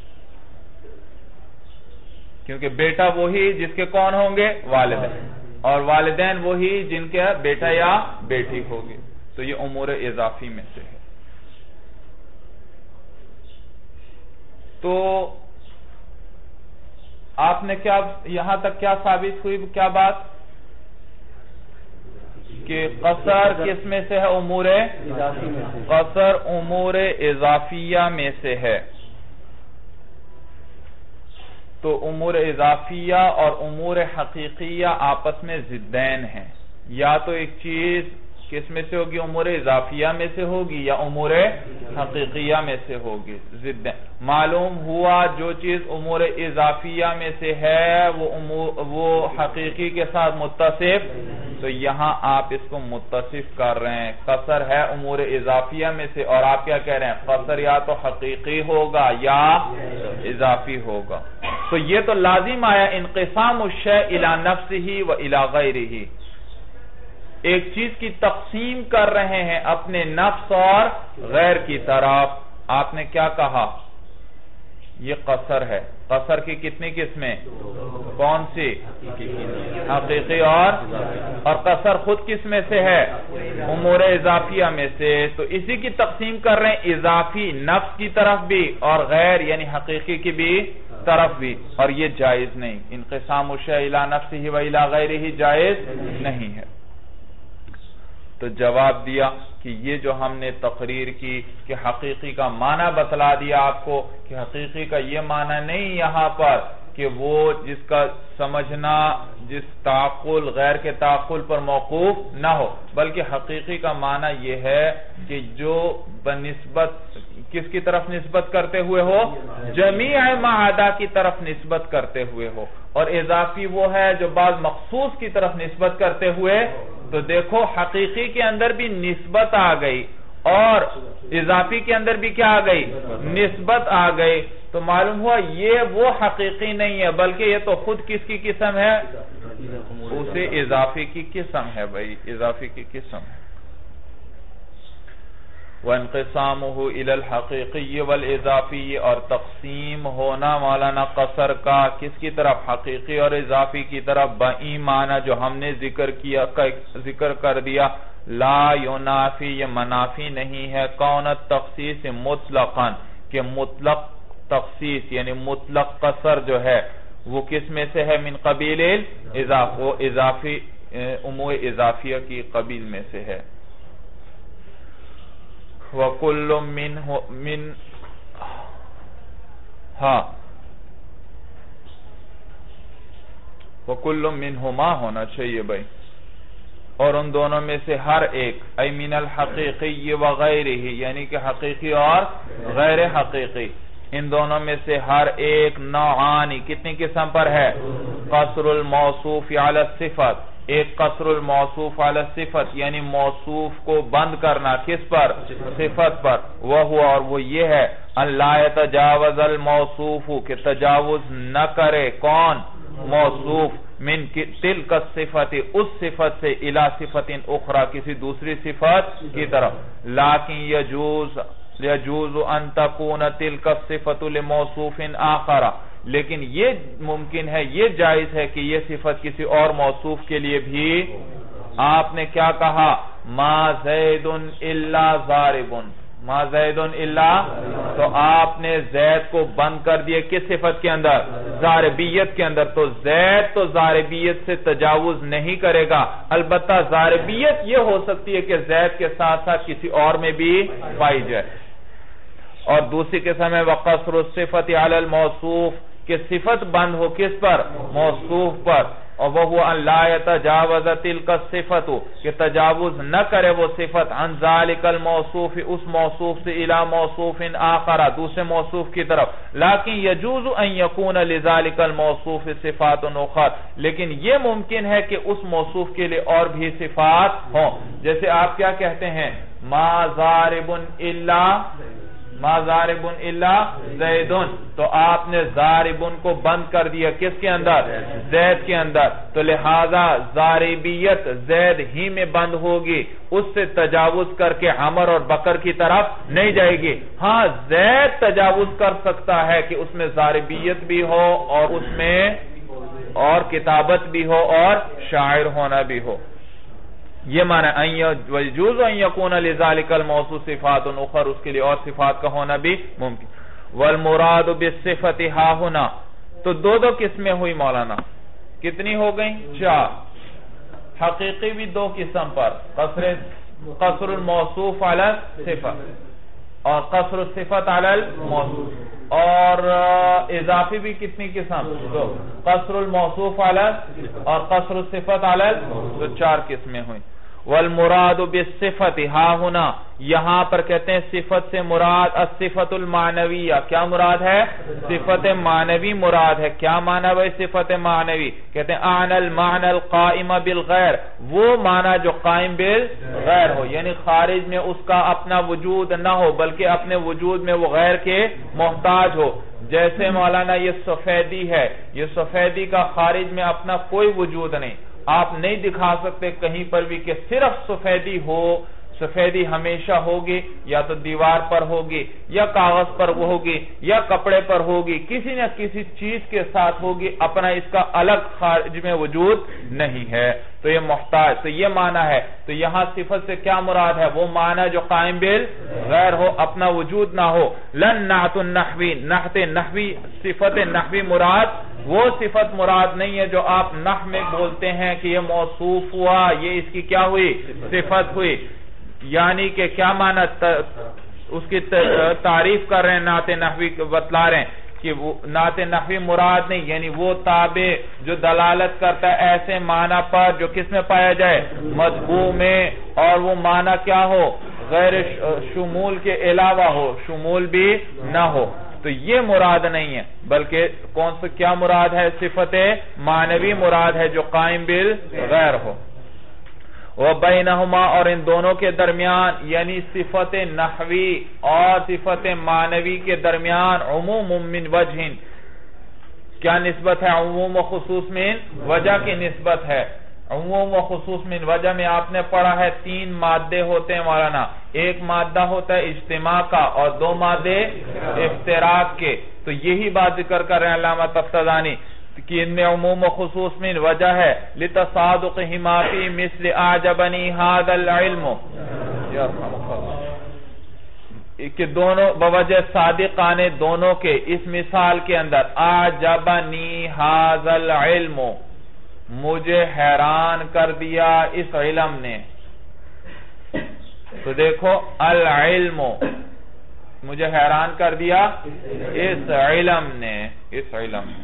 کیونکہ بیٹا وہی جس کے کون ہوں گے؟ والدین، اور والدین وہی جن کے بیٹا یا بیٹی ہوگی. تو یہ امور اضافی میں سے ہے. تو آپ نے کیا یہاں تک کیا ثابت ہوئی؟ کیا بات؟ کہ قصر کس میں سے ہے؟ امور قصر امور اضافیہ میں سے ہے. تو امور اضافیہ اور امور حقیقیہ آپس میں ضدین ہیں. یا تو ایک چیز کس میں سے ہوگی؟ امور اضافیہ میں سے ہوگی یا امور حقیقیہ میں سے ہوگی. ضد معلوم ہوا جو چیز امور اضافیہ میں سے ہے وہ وہ حقیقی کے ساتھ متصف. تو یہاں آپ اس کو متصف کر رہے ہیں. قصر ہے امور اضافیہ میں سے، اور آپ کیا کہہ رہے ہیں؟ قصر یا تو حقیقی ہوگا یا اضافی ہوگا. تو یہ تو لازم آیا انقسام الشیء الی نفسہ و الی غیرہ. ایک چیز کی تقسیم کر رہے ہیں اپنے نفس اور غیر کی طرف. آپ نے کیا کہا یہ قصر ہے. قصر کی کتنی قسمیں؟ کون سی؟ حقیقی اور اور قصر خود کس میں سے ہے؟ امور اضافیہ میں سے. تو اسی کی تقسیم کر رہے ہیں، اضافی نفس کی طرف بھی اور غیر یعنی حقیقی کی بھی طرف بھی، اور یہ جائز نہیں. انقسام الشیء الی نفسہ و الی غیرہ جائز نہیں ہے. تو جواب دیا کہ یہ جو ہم نے تقریر کی کہ حقیقی کا معنی بتلا دیا آپ کو کہ حقیقی کا یہ معنی نہیں یہاں پر کہ وہ جس کا سمجھنا جس تعقل غیر کے تعقل پر موقوف نہ ہو، بلکہ حقیقی کا معنی یہ ہے کہ جو بنسبت کس کی طرف نسبت کرتے ہوئے ہو؟ جمیع ما عدا کی طرف نسبت کرتے ہوئے ہو. اور اضافی وہ ہے جو بعض مخصوص کی طرف نسبت کرتے ہوئے. تو دیکھو حقیقی کے اندر بھی نسبت آ گئی اور اضافی کے اندر بھی کیا آ گئی؟ نسبت آ گئی. تو معلوم ہوا یہ وہ حقیقی نہیں ہے بلکہ یہ تو خود کس کی قسم ہے؟ اسے اضافی کی قسم ہے. بھائی اضافی کی قسم ہے. وانقسامہ الی الحقیقی والاضافی، اور تقسیم ہونا مولانا قصر کا کس کی طرف؟ حقیقی اور اضافی کی طرف. بئی معنی جو ہم نے ذکر کیا ذکر کر دیا، لا ینافی یہ منافی نہیں ہے کون التخصیص مطلقاً کہ مطلق تخصیص یعنی مطلق قصر جو ہے وہ کس میں سے ہے؟ من قبیل اضاف، وہ اضافی امور اضافیہ کی قبیل میں سے ہے. وَكُلُّ مِنْهُ مِنْ ہاں وَكُلُّ مِنْهُمَا ہونا چاہیے بھائی، اور ان دونوں میں سے ہر ایک اَيْ مِنَ الْحَقِيقِيِّ وَغَيْرِهِ یعنی کہ حقیقی اور غیر حقیقی، ان دونوں میں سے ہر ایک نوعانی کتنی قسم پر ہے؟ قصر الموصوف علی الصفت، ایک قصر الموصوف علی الصفت یعنی موصوف کو بند کرنا کس پر؟ صفت پر. وہ اور وہ یہ ہے ان لا يتجاوز الموصوف کہ تجاوز نہ کرے کون؟ موصوف من تلک الصفت اس صفت سے الی صفت اخرى کسی دوسری صفت کی طرف. لیکن یجوز یجوز ان تکون تلک الصفت لموصوف آخر، لیکن یہ ممکن ہے یہ جائز ہے کہ یہ صفت کسی اور موصوف کے لیے بھی. آپ نے کیا کہا؟ ما زید الا ضارب، ما زید الا، تو آپ نے زید کو بند کر دیا کس صفت کے اندر؟ ضاربیت کے اندر. تو زید تو ضاربیت سے تجاوز نہیں کرے گا، البتہ ضاربیت یہ ہو سکتی ہے کہ زید کے ساتھ ساتھ کسی اور میں بھی پائی جائے. اور دوسری قسم ہے وقصر الصفت علی الموصوف کہ صفت بند ہو کس پر؟ موصوف پر. اور وہ ان لا يتجاوز تلک الصفت کہ تجاوز نہ کرے وہ صفت عن ذالک الموصوف اس موصوف سے الی موصوف آخر دوسرے موصوف کی طرف. لیکن یجوز ان یکون لذالک الموصوف صفات اخر، لیکن یہ ممکن ہے کہ اس موصوف کے لیے اور بھی صفات ہوں. جیسے آپ کیا کہتے ہیں؟ ما ضارب الا ما ضارب الا زیدن، تو آپ نے ضاربن کو بند کر دیا کس کے اندر؟ زید کے اندر. تو لہذا ضاربیت زید ہی میں بند ہوگی، اس سے تجاوز کر کے عمر اور بکر کی طرف نہیں جائے گی. ہاں زید تجاوز کر سکتا ہے کہ اس میں ضاربیت بھی ہو اور اس میں اور کتابت بھی ہو اور شاعر ہونا بھی ہو. یہ معنی وَيَجُوزُ أَن يَكُونَ لِذَلِكَ الْمَوْصُوفِ صِفَاتٌ أُخَرَ اس کے لیے اور صفات کا ہونا بھی ممکن. وَالْمُرَادُ بِالصِّفَةِ هَا هُنَا، تو دو دو قسمیں ہوئی مولانا. کتنی ہو گئیں؟ چار. حقیقی بھی دو قسم پر، قصر قصر الموصوف علی الصفت اور قصر الصفت علی الموصوف. اور اضافی بھی کتنی قسم؟ دو، قصر الموصوف علی اور قصر الصفت علی، تو چار قسمیں ہوئیں. والمراد بالصفت ہا ہونا، یہاں پر کہتے ہیں صفت سے مراد الصفت المعنویہ. کیا مراد ہے؟ صفت معنوی مراد ہے. کیا معنی ہے صفت معنوی؟ کہتے ہیں اعن المعنى القائم بالغیر، وہ معنی جو قائم بالغیر ہو، یعنی خارج میں اس کا اپنا وجود نہ ہو بلکہ اپنے وجود میں وہ غیر کے محتاج ہو. جیسے مولانا یہ سفیدی ہے، یہ سفیدی کا خارج میں اپنا کوئی وجود نہیں، آپ نہیں دکھا سکتے کہیں پر بھی کہ صرف سفیدی ہو. سفیدی ہمیشہ ہوگی، یا تو دیوار پر ہوگی، یا کاغذ پر وہ ہوگی، یا کپڑے پر ہوگی، کسی نہ کسی چیز کے ساتھ ہوگی، اپنا اس کا الگ خارج میں وجود نہیں ہے، تو یہ محتاج، تو یہ معنی ہے۔ تو یہاں صفت سے کیا مراد ہے؟ وہ معنی جو قائم بالغیر ہو، اپنا وجود نہ ہو۔ لن نعت النحوی، نحت نحوی، صفت نحوی مراد وہ صفت مراد نہیں ہے جو آپ نحو میں بولتے ہیں کہ یہ موصوف ہوا، یہ اس کی کیا ہوئی؟ صفت ہوئی، یعنی کہ کیا معنی؟ اس کی تعریف کر رہے ہیں، نعت نحوی بتلا رہے ہیں کہ وہ نعت نحوی مراد نہیں، یعنی وہ تابع جو دلالت کرتا ہے ایسے معنی پر جو کس میں پایا جائے؟ مطبوع میں، اور وہ معنی کیا ہو؟ غیر شمول کے علاوہ ہو، شمول بھی نہ ہو، تو یہ مراد نہیں ہے، بلکہ کون سا کیا مراد ہے؟ صفت معنوی مراد ہے جو قائم بالغیر ہو۔ وَبَيْنَهُمَا، اور ان دونوں کے درمیان، یعنی صفت نحوی اور صفت معنوی کے درمیان، عموم من وجہ، کیا نسبت ہے؟ عموم و خصوص من وجہ کی نسبت ہے۔ عموم و خصوص من وجہ میں آپ نے پڑھا ہے تین مادے ہوتے ہیں مولانا، ایک مادہ ہوتا ہے اجتماع کا اور دو مادے افتراق کے، تو یہی بات ذکر کر رہے ہیں علامہ تفتزانی کہ ان میں عموم و خصوص من وجہ ہے۔ لِتَصَادُقِهِمَا فِي مِثْلِ أَعْجَبَنِي هَذَا الْعِلْمُ، کہ دونوں بوجہ صادق آنے دونوں کے اس مثال کے اندر، أَعْجَبَنِي هَذَا الْعِلْمُ، مجھے حیران کر دیا اس علم نے۔ تو دیکھو العلم، مجھے حیران کر دیا اس علم نے، اس علم نے۔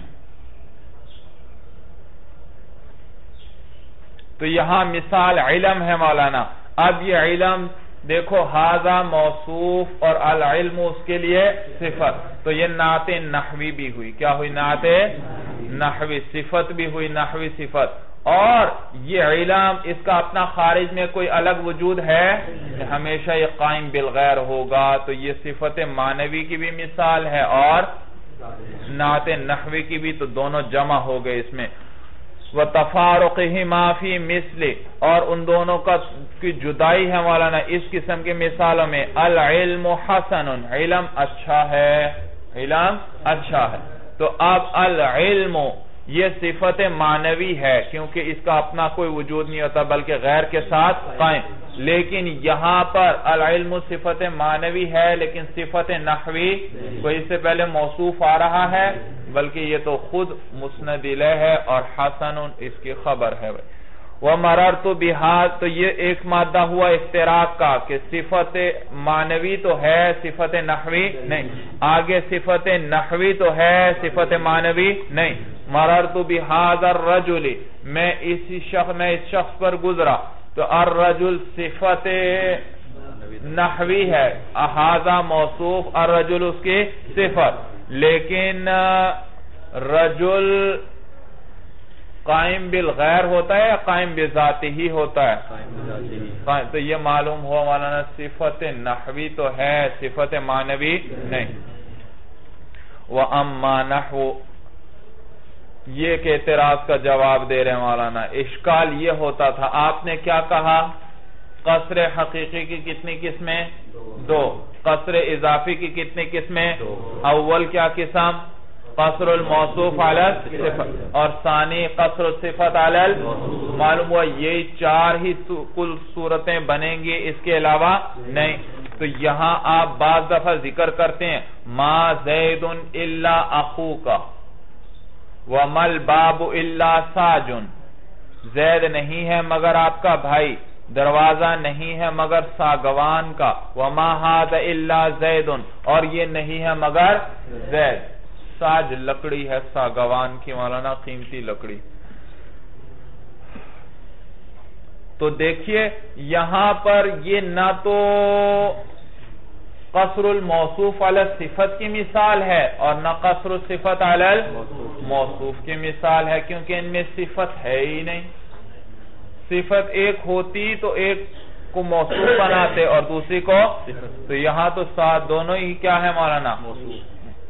تو یہاں مثال علم ہے مولانا۔ اب یہ علم دیکھو، ہاذا موصوف اور العلم اس کے لیے صفت، تو یہ نعت نحوی بھی ہوئی، کیا ہوئی؟ نعت نحوی، صفت بھی ہوئی، نحوی صفت۔ اور یہ علم، اس کا اپنا خارج میں کوئی الگ وجود ہے، ہمیشہ یہ قائم بالغیر ہوگا، تو یہ صفت معنوی کی بھی مثال ہے اور نعت نحوی کی بھی، تو دونوں جمع ہو گئے اس میں۔ وَتَفَارُقِهِمَا فِي مِثْلِ، اور ان دونوں کا کی جدائی ہے مولانا اس قسم کے مثالوں میں۔ العلم حسن، علم اچھا ہے، علم اچھا ہے۔ تو اب العلم یہ صفت معنوی ہے کیونکہ اس کا اپنا کوئی وجود نہیں ہوتا بلکہ غیر کے ساتھ قائم، لیکن یہاں پر العلم صفت معنوی ہے لیکن صفت نحوی کوئی اس سے پہلے موصوف آ رہا ہے، بلکہ یہ تو خود مسند الیہ ہے اور حسن اس کی خبر ہے۔ وَمَرَرْتُ بِهَا، تو یہ ایک مادہ ہوا افتراق کا کہ صفت معنوی تو ہے، صفت نحوی نہیں، آگے صفت نحوی تو ہے، صفت معنوی نہیں۔ مَرَرْتُ بِهَذَا الرَّجُلِ، میں اسی شخص میں اس شخص پر گزرا، تو الرجل صفت نحوی ہے، هذا موصوف، الرجل اس کی صفت، لیکن رجل قائم بالغیر ہوتا ہے یا قائم بذاتی ہی ہوتا ہے؟ تو یہ معلوم ہوا مولانا صفت نحوی تو ہے، صفت معنوی نہیں۔ وَأَمَّا نَحْوُ، یہ کہ اعتراض کا جواب دے رہے ہیں مولانا، اشکال یہ ہوتا تھا، آپ نے کیا کہا؟ قصر حقیقی کی کتنی قسمیں؟ دو۔ قصر اضافی کی کتنی قسمیں؟ اول کیا قسم؟ قصر الموصوف علی الصفت، اور ثانی قصر الصفت علی الموصوف۔ معلوم ہوا یہی چار ہی کل صورتیں بنیں گی، اس کے علاوہ نہیں۔ تو یہاں آپ بعض دفعہ ذکر کرتے ہیں ما زید الا اخوک وما الباب الا ساجن، زید نہیں ہے مگر آپ کا بھائی، دروازہ نہیں ہے مگر ساگوان کا، وما ھذا الا زید، اور یہ نہیں ہے مگر زید۔ ساج لکڑی ہے ساگوان کی مولانا، قیمتی لکڑی۔ تو دیکھیے یہاں پر یہ نہ تو قصر الموصوف علی الصفت کی مثال ہے اور نہ قصر الصفت علی الموصوف کی مثال ہے، کیونکہ ان میں صفت ہے ہی نہیں۔ صفت ایک ہوتی تو ایک کو موصوف بناتے اور دوسری کو، تو یہاں تو ساتھ دونوں ہی کیا ہے مولانا؟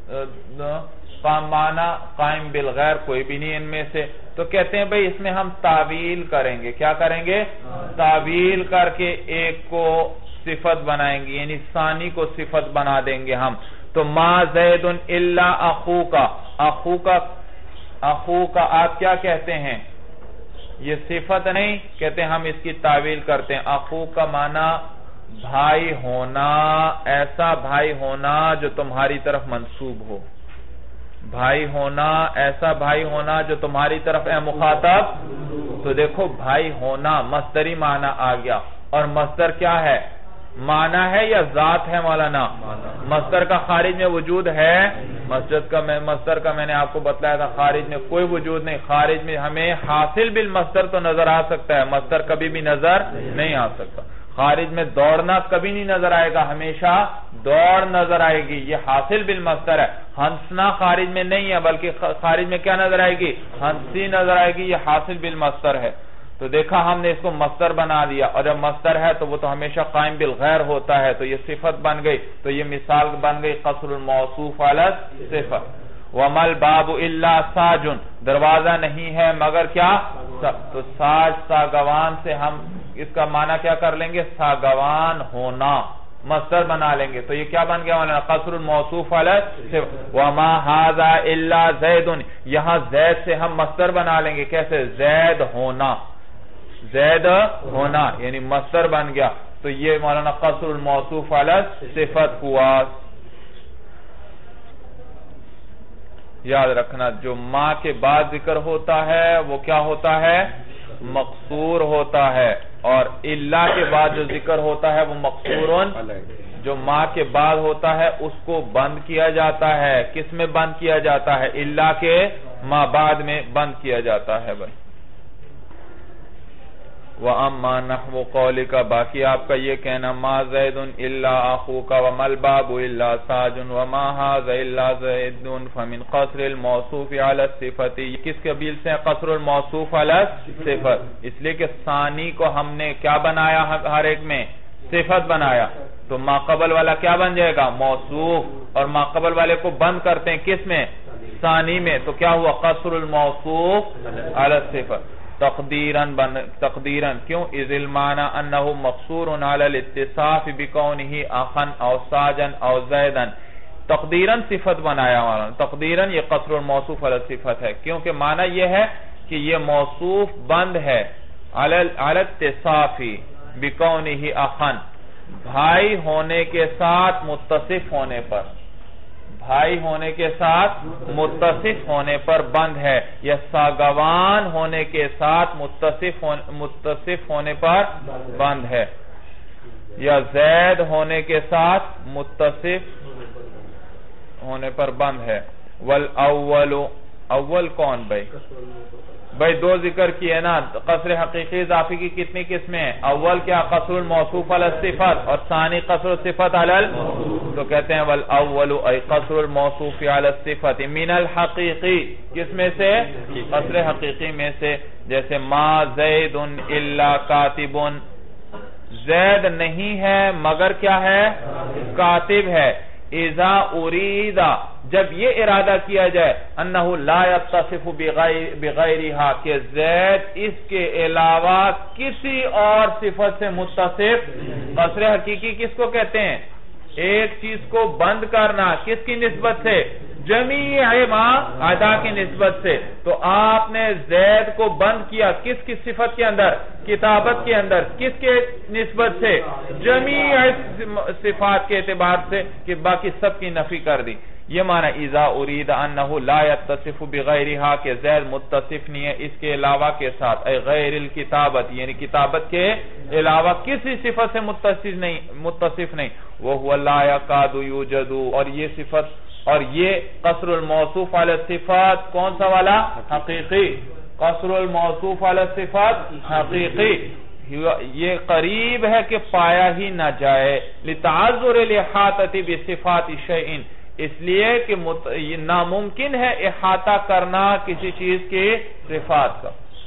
معنی قائم بالغیر کوئی بھی نہیں ان میں سے. تو کہتے ہیں بھئی اس میں ہم تعویل کریں گے. کیا کریں گے؟ تعویل کر کے ایک کو صفت بنائیں گے، یعنی ثانی کو صفت بنا دیں گے ہم. تو ما زید الا اخوکا، اخوکا اخوکا آپ کیا کہتے ہیں؟ یہ صفت نہیں کہتے ہیں، ہم اس کی تعویل کرتے ہیں. اخوکا معنی بھائی ہونا، ایسا بھائی ہونا جو تمہاری طرف منسوب ہو. بھائی ہونا، ایسا بھائی ہونا جو تمہاری طرف ہے مخاطب. تو دیکھو بھائی ہونا مصدری معنی آ گیا. اور مصدر کیا ہے؟ معنی ہے یا ذات ہے مولانا؟ مصدر کا خارج میں وجود ہے؟ مسجد کا مصدر کا میں نے آپ کو بتلایا تھا خارج میں کوئی وجود نہیں. خارج میں ہمیں حاصل بالمصدر تو نظر آ سکتا ہے، مصدر کبھی بھی نظر نہیں آ سکتا. خارج میں دوڑنا کبھی نہیں نظر آئے گا، ہمیشہ دوڑ نظر آئے گی، یہ حاصل بالمصدر ہے. ہنسنا خارج میں نہیں ہے بلکہ خارج میں کیا نظر آئے گی؟ ہنسی نظر آئے گی، یہ حاصل بالمصدر ہے. تو دیکھا ہم نے اس کو مصدر بنا دیا، اور جب مصدر ہے تو وہ تو ہمیشہ قائم بالغیر ہوتا ہے، تو یہ صفت بن گئی. تو یہ مثال بن گئی قصر الموصوف علی صفت. وَمَا الْبَابُ إِلَّا سَاجٌ، دروازہ نہیں ہے مگر کیا؟ تو ساج ساگوان سے ہم اس کا معنی کیا کر لیں گے؟ ساگوان ہونا، مصدر بنا لیں گے. تو یہ کیا بن گیا؟ قصر الموصوف علی صفت. وَمَا هَذَا إِلَّا زَيْدٌ، یہاں زید سے ہم مصدر بنا لیں گے. کیسے؟ زید ہونا، زید ہونا یعنی مصدر بن گیا. تو یہ مولانا قصر الموصوف علی صفت ہوا. یاد رکھنا جو ما کے بعد ذکر ہوتا ہے وہ کیا ہوتا ہے؟ مقصور ہوتا ہے. اور الا کے بعد جو ذکر ہوتا ہے وہ مقصورن، جو ما کے بعد ہوتا ہے اس کو بند کیا جاتا ہے. کس میں بند کیا جاتا ہے؟ الا کے ما بعد میں بند کیا جاتا ہے. بھائی وَأَمَّا نَحْوُ قَوْلِكَ، باقی آپ کا یہ کہنا مَا زَيْدٌ إِلَّا أَخُوكَ وَمَا الْبَابُ إِلَّا سَاجٌ وَمَا هَذَا إِلَّا زَيْدٌ فَمِنْ قَصْرِ الْمَوْصُوفِ عَلَى الصِّفَةِ. یہ کس قبیل سے ہے؟ قصر الموصوف علی صفت. اس لیے کہ ثانی کو ہم نے کیا بنایا؟ ہر ایک میں صفت بنایا. تو ما قبل والا کیا بن جائے گا؟ موصوف. اور ما قبل والے کو بند کرتے ہیں کس میں؟ ثانی میں. تو کیا ہوا؟ قصر الموصوف علی الصفت. تقدیراً تقدیراً کیوں؟ اذ المعنی انہو مقصور علی الاتصاف بکونہ اخن او ساجن او زیدن. تقدیراً صفت بنایا والا. تقدیراً یہ قصر الموصوف علی صفت ہے کیونکہ معنی یہ ہے کہ یہ موصوف بند ہے علی الاتصاف بکونہ اخن، بھائی ہونے کے ساتھ متصف ہونے پر. بھائی ہونے کے ساتھ متصف ہونے پر بند ہے، یا ساگوان ہونے کے ساتھ متصف متصف ہونے پر بند ہے، یا زید ہونے کے ساتھ متصف ہونے پر بند ہے. والاول، اول کون بھائی؟ بھائی دو ذکر کی ہے نا. قصر حقیقی اضافی کی کتنی قسمیں ہیں؟ اول کیا؟ قصر الموصوف علی الصفت، اور ثانی قصر الصفت علی الموصوف. تو کہتے ہیں والاول ای قصر الموصوف علی الصفت من الحقیقی. کس میں سے؟ قصر حقیقی میں سے. جیسے ما زید الا کاتب، زید نہیں ہے مگر کیا ہے؟ کاتب ہے. اذا اریدا، جب یہ ارادہ کیا جائے انہو لا یتصف بغیرہا، کہ زید اس کے علاوہ کسی اور صفت سے متصف. قصر حقیقی کس کو کہتے ہیں؟ ایک چیز کو بند کرنا. کس کی نسبت سے؟ جمیع ما عدا کی نسبت سے. تو آپ نے زید کو بند کیا کس کی صفت کے اندر؟ کتابت کے اندر. کس کے نسبت سے؟ جمیع صفات کے اعتبار سے، کہ باقی سب کی نفی کر دی. یہ معنی اذا ارید انہو لا یتصف بغیرہا، کہ زید متصف نہیں ہے اس کے علاوہ کے ساتھ. اے غیر الکتابت، یعنی کتابت کے علاوہ کسی صفت سے متصف نہیں متصف نہیں. وَهُوَ لَا يَكَادُ يُوجَدُ، اور یہ صفت اور یہ قصر الموصوف علی الصفات کون سا والا؟ حقیقی. قصر الموصوف علی الصفات حقیقی. یہ قریب ہے کہ پایا ہی نہ جائے. لِتَعَذُّرِ الْإِحَاطَةِ بِصِفَاتِ شَيْءٍ، اس لیے کہ ناممکن ہے احاطہ کرنا کسی چیز کی صفات کا.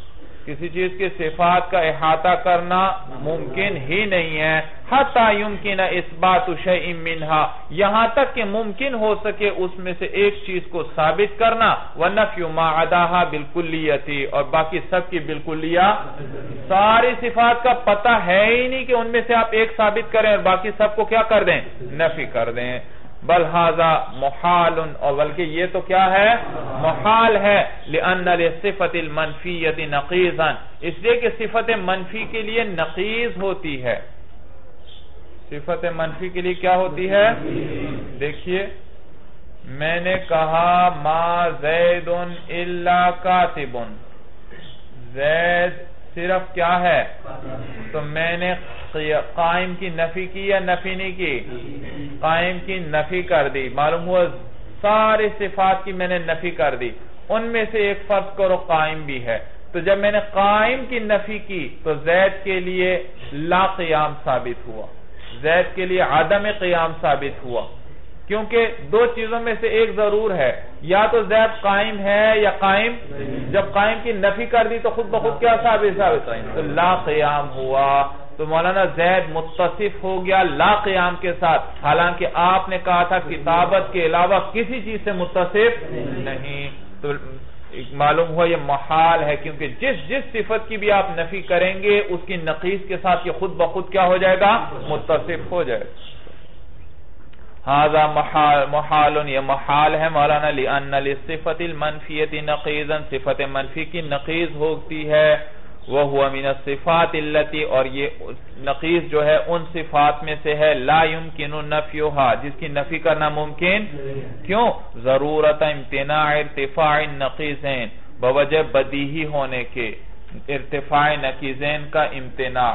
کسی چیز کی صفات کا احاطہ کرنا ممکن ہی نہیں ہے. حتی یمکن اثبات شیء منہا، یہاں تک کہ ممکن ہو سکے اس میں سے ایک چیز کو ثابت کرنا، ونفی ما عداہا بالکلیتی، اور باقی سب کی بالکلیہ. ساری صفات کا پتہ ہے ہی نہیں کہ ان میں سے آپ ایک ثابت کریں اور باقی سب کو کیا کر دیں؟ نفی کر دیں. بل ھذا محال، اور بلکہ یہ تو کیا ہے؟ محال ہے. لأن للصفة المنفیة نقیضا، اس لیے کہ صفت منفی کے لیے نقیض ہوتی ہے. صفت منفی کے لیے کیا ہوتی ہے؟ دیکھیے میں نے کہا ما زید الا کاتب، زید صرف کیا ہے؟ تو میں نے قائم کی نفی کی یا نفی نہیں کی؟ قائم کی نفی کر دی. معلوم ہوا ساری صفات کی میں نے نفی کر دی. ان میں سے ایک فرض کرو قائم بھی ہے، تو جب میں نے قائم کی نفی کی تو زید کے لیے لا قیام ثابت ہوا، زید کے لیے عدم قیام ثابت ہوا. کیونکہ دو چیزوں میں سے ایک ضرور ہے، یا تو زید قائم ہے یا قائم. جب قائم کی نفی کر دی تو خود بخود کیا ثابت ثابت تو لا قیام ہوا. تو مولانا زید متصف ہو گیا لا قیام کے ساتھ، حالانکہ آپ نے کہا تھا کتابت کے علاوہ کسی چیز سے متصف نہیں. تو معلوم ہوا یہ محال ہے، کیونکہ جس جس صفت کی بھی آپ نفی کریں گے اس کی نقیض کے ساتھ یہ خود بخود کیا ہو جائے گا؟ متصف ہو جائے گا. ھذا محال محال، یہ محال ہے مولانا. لأن للصفة المنفیة نقیضا، صفت منفی کی نقیض ہوتی ہے. وَهُوَ مِنَ الصِّفَاتِ الَّتِي، اور یہ نقیض جو ہے ان صفات میں سے ہے لا يمكن نفیها، جس کی نفی کرنا ممکن. کیوں؟ ضرورت امتناع ارتفاع النقیضین، بوجہ بدیہی ہونے کے ارتفاع نقیضین کا امتناع.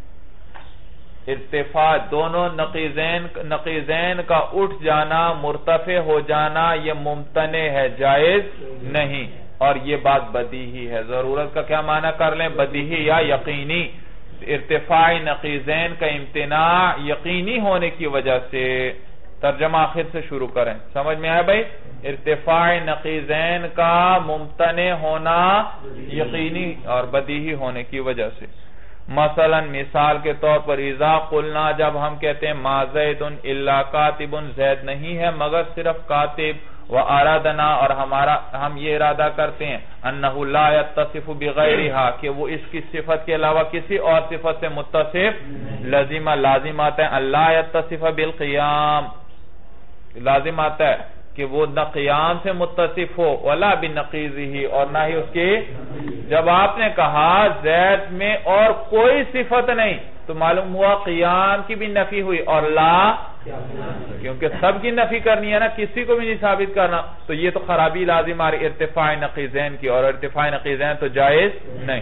ارتفاع دونوں نقیضین نقیضین کا اٹھ جانا، مرتفع ہو جانا، یہ ممتنع ہے، جائز نہیں. اور یہ بات بدیہی ہے. ضرورت کا کیا معنی کر لیں؟ بدیہی یا یقینی. ارتفاع نقیضین کا امتناع یقینی ہونے کی وجہ سے. ترجمہ آخر سے شروع کریں. سمجھ میں آیا بھائی؟ ارتفاع نقیضین کا ممتنع ہونا یقینی اور بدیہی ہونے کی وجہ سے. مثلا مثال کے طور پر اذا قلنا، جب ہم کہتے ہیں ما زید الا کاتب، زید نہیں ہے مگر صرف کاتب. وَأَرَادَنَا، اور ہمارا ہم یہ ارادہ کرتے ہیں انہو لا يتصف بغیرہا، کہ وہ اس کی صفت کے علاوہ کسی اور صفت سے متصف. لازم لازم آتا ہے اللہ يتصف بالقیام، لازم آتا ہے کہ وہ نہ قیام سے متصف ہو ولا بنقیضہ، اور نہ ہی اس کی. جب آپ نے کہا زید میں اور کوئی صفت نہیں تو معلوم ہوا قیام کی بھی نفی ہوئی اور لا، کیونکہ سب کی نفی کرنی ہے نا، کسی کو بھی نہیں ثابت کرنا. تو یہ تو خرابی لازم آ رہی ارتفاع نقیضین کی، اور ارتفاع نقیضین تو جائز نہیں.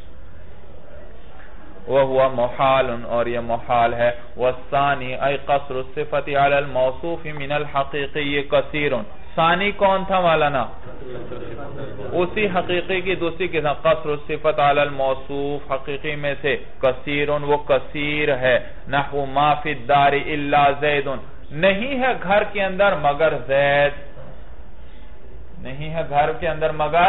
وَهُوَ محال، اور یہ محال ہے. وَالثَّانِي أَيْ قَصْرُ الصِّفَةِ عَلَى الْمَوْصُوفِ مِنَ الْحَقِيقِيِّ كَثِيرٌ. ثانی کون تھا مولانا؟ اسی حقیقی کی دوسری قسم. قصر الصفت علی الموصوف، حقیقی میں سے کثیر، وہ کثیر ہے. نحو ما فی الدار الا زید، نہیں ہے گھر کے اندر مگر زید، نہیں ہے گھر کے اندر مگر.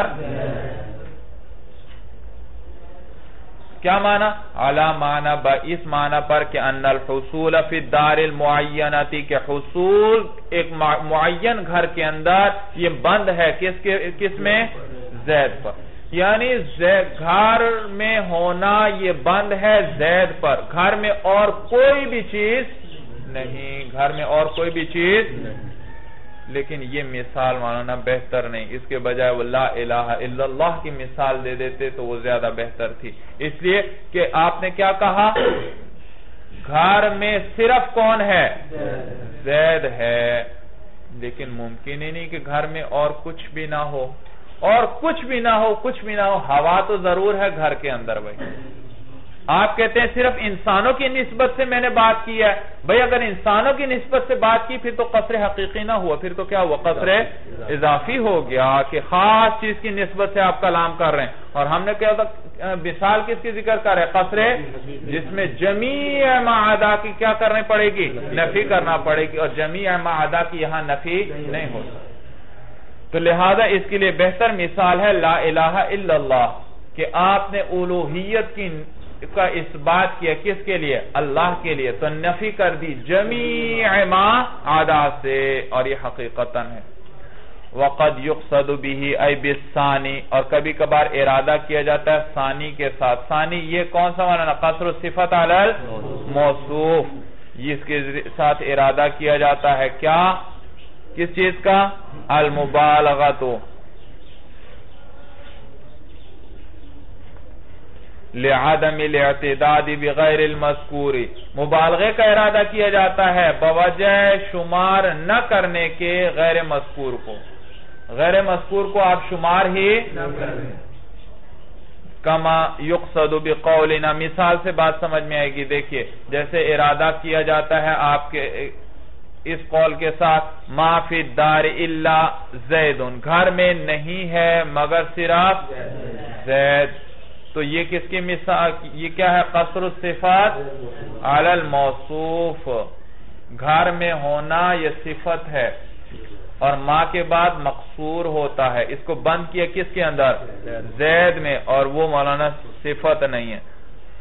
کیا معنی؟ علی معنی، با اس معنی پر کہ ان الحصول فی الدار المعینتی، کہ حصول ایک معین گھر کے اندر یہ بند ہے کس کے کس میں؟ زید پر. یعنی گھر میں ہونا یہ بند ہے زید پر، گھر میں اور کوئی بھی چیز نہیں، گھر میں اور کوئی بھی چیز. لیکن یہ مثال ماننا بہتر نہیں، اس کے بجائے وہ لا الہ الا اللہ کی مثال دے دیتے تو وہ زیادہ بہتر تھی. اس لیے کہ آپ نے کیا کہا؟ گھر میں صرف کون ہے؟ زید ہے. لیکن ممکن ہی نہیں کہ گھر میں اور کچھ بھی نہ ہو، اور کچھ بھی نہ ہو، کچھ بھی نہ ہو. ہوا تو ضرور ہے گھر کے اندر. بھائی آپ کہتے ہیں صرف انسانوں کی نسبت سے میں نے بات کی ہے. بھئی اگر انسانوں کی نسبت سے بات کی پھر تو قصر حقیقی نہ ہوا، پھر تو کیا ہوا؟ قصر اضافی ہو گیا کہ خاص چیز کی نسبت سے آپ کلام کر رہے ہیں. اور ہم نے کیا مثال کس کی ذکر کر رہے ہیں؟ قصر، جس میں جمیع ما عدا کی کیا کرنے پڑے گی؟ نفی کرنا پڑے گی. اور جمیع ما عدا کی یہاں نفی نہیں ہو سکتی. تو لہذا اس کے لیے بہتر مثال ہے لا الہ الا اللہ، کہ آپ نے الوہیت کی کا اس بات کیا کس کے لیے؟ اللہ کے لیے، تو نفی کر دی جمیع ما عدا سے، اور یہ حقیقتاً ہے۔ وقد یقصد به ای بالثانی، اور کبھی کبھار ارادہ کیا جاتا ہے ثانی کے ساتھ۔ ثانی یہ کون سا معنی؟ قصر الصفت علی الموصوف، اس کے ساتھ ارادہ کیا جاتا ہے کیا؟ کس چیز کا؟ المبالغۃ، لعدم الاعتداد بغیر المذکور، مبالغے کا ارادہ کیا جاتا ہے بوجہ شمار نہ کرنے کے غیر مذکور کو، غیر مذکور کو آپ شمار ہی نہ کریں۔ کما یقصد بقولنا، مثال سے بات سمجھ میں آئے گی، دیکھیے جیسے ارادہ کیا جاتا ہے آپ کے اس قول کے ساتھ ما فی الدار الا زید، گھر میں نہیں ہے مگر صرف زید، تو یہ کس کی مثال؟ یہ کیا ہے؟ قصر الصفات علی الموصوف، گھر میں ہونا یہ صفت ہے اور ما کے بعد مقصور ہوتا ہے، اس کو بند کیا کس کے اندر؟ زید میں، اور وہ مولانا صفت نہیں ہے۔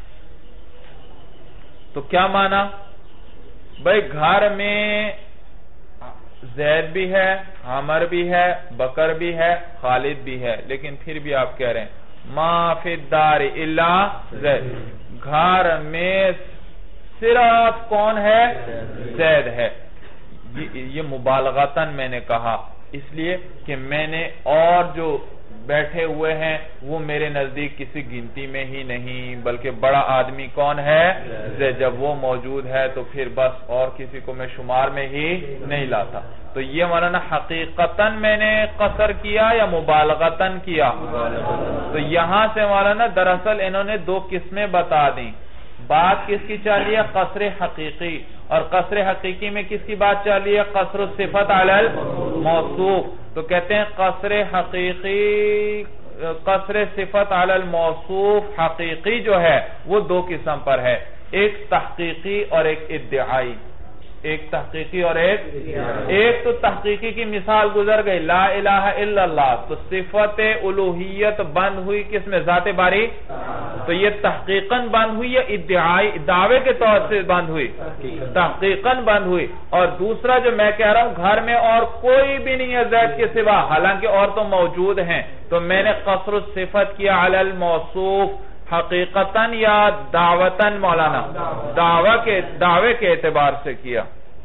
تو کیا معنی؟ بھئی گھر میں زید بھی ہے، عمر بھی ہے، بکر بھی ہے، خالد بھی ہے، لیکن پھر بھی آپ کہہ رہے ہیں ما فی الدار الا زید، گھر میں صرف کون ہے؟ زید ہے۔ یہ مبالغتاً میں نے کہا اس لیے کہ میں نے اور جو بیٹھے ہوئے ہیں وہ میرے نزدیک کسی گنتی میں ہی نہیں، بلکہ بڑا آدمی کون ہے؟ زید۔ جب وہ موجود ہے تو پھر بس اور کسی کو میں شمار میں ہی نہیں لاتا۔ تو یہ مولانا حقیقتاً میں نے قصر کیا یا مبالغتاً کیا؟ تو یہاں سے مولانا دراصل انہوں نے دو قسمیں بتا دیں۔ بات کس کی چالی ہے؟ قصر حقیقی، اور قصر حقیقی میں کس کی بات چالی ہے؟ قصر الصفت علی الموصوف۔ تو کہتے ہیں قصر حقیقی، قصر صفت علی الموصوف حقیقی جو ہے وہ دو قسم پر ہے، ایک تحقیقی اور ایک ادعائی، ایک تحقیقی اور ایک ایک تو تحقیقی کی مثال گزر گئی، لا الہ الا اللہ، تو صفت الوہیت بند ہوئی کس میں؟ ذات باری، تو یہ تحقیقاً بند ہوئی یا ادعائی دعوے کے طور سے بند ہوئی؟ تحقیقاً بند ہوئی۔ اور دوسرا جو میں کہہ رہا ہوں گھر میں اور کوئی بھی نہیں ہے زید کے سوا، حالانکہ اور تو موجود ہیں، تو میں نے قصر الصفت کیا علی الموصوف حقیقتاً یا دعوتاً مولانا؟ دعوے کے دعوے کے اعتبار سے کیا۔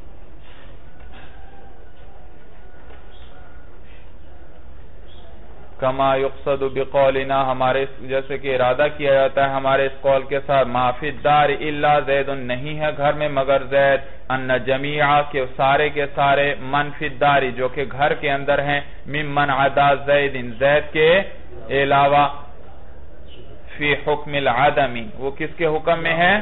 کما یقصد بقولنا، ہمارے جیسے کہ ارادہ کیا جاتا ہے ہمارے اس قول کے ساتھ ما فی الدار الا زید، نہیں ہے گھر میں مگر زید، ان جمیع کے سارے کے سارے، من فی الدار جو کہ گھر کے اندر ہیں، ممن عدا زید زید کے علاوہ، فی حکم العدمی، وہ کس کے حکم میں ہے؟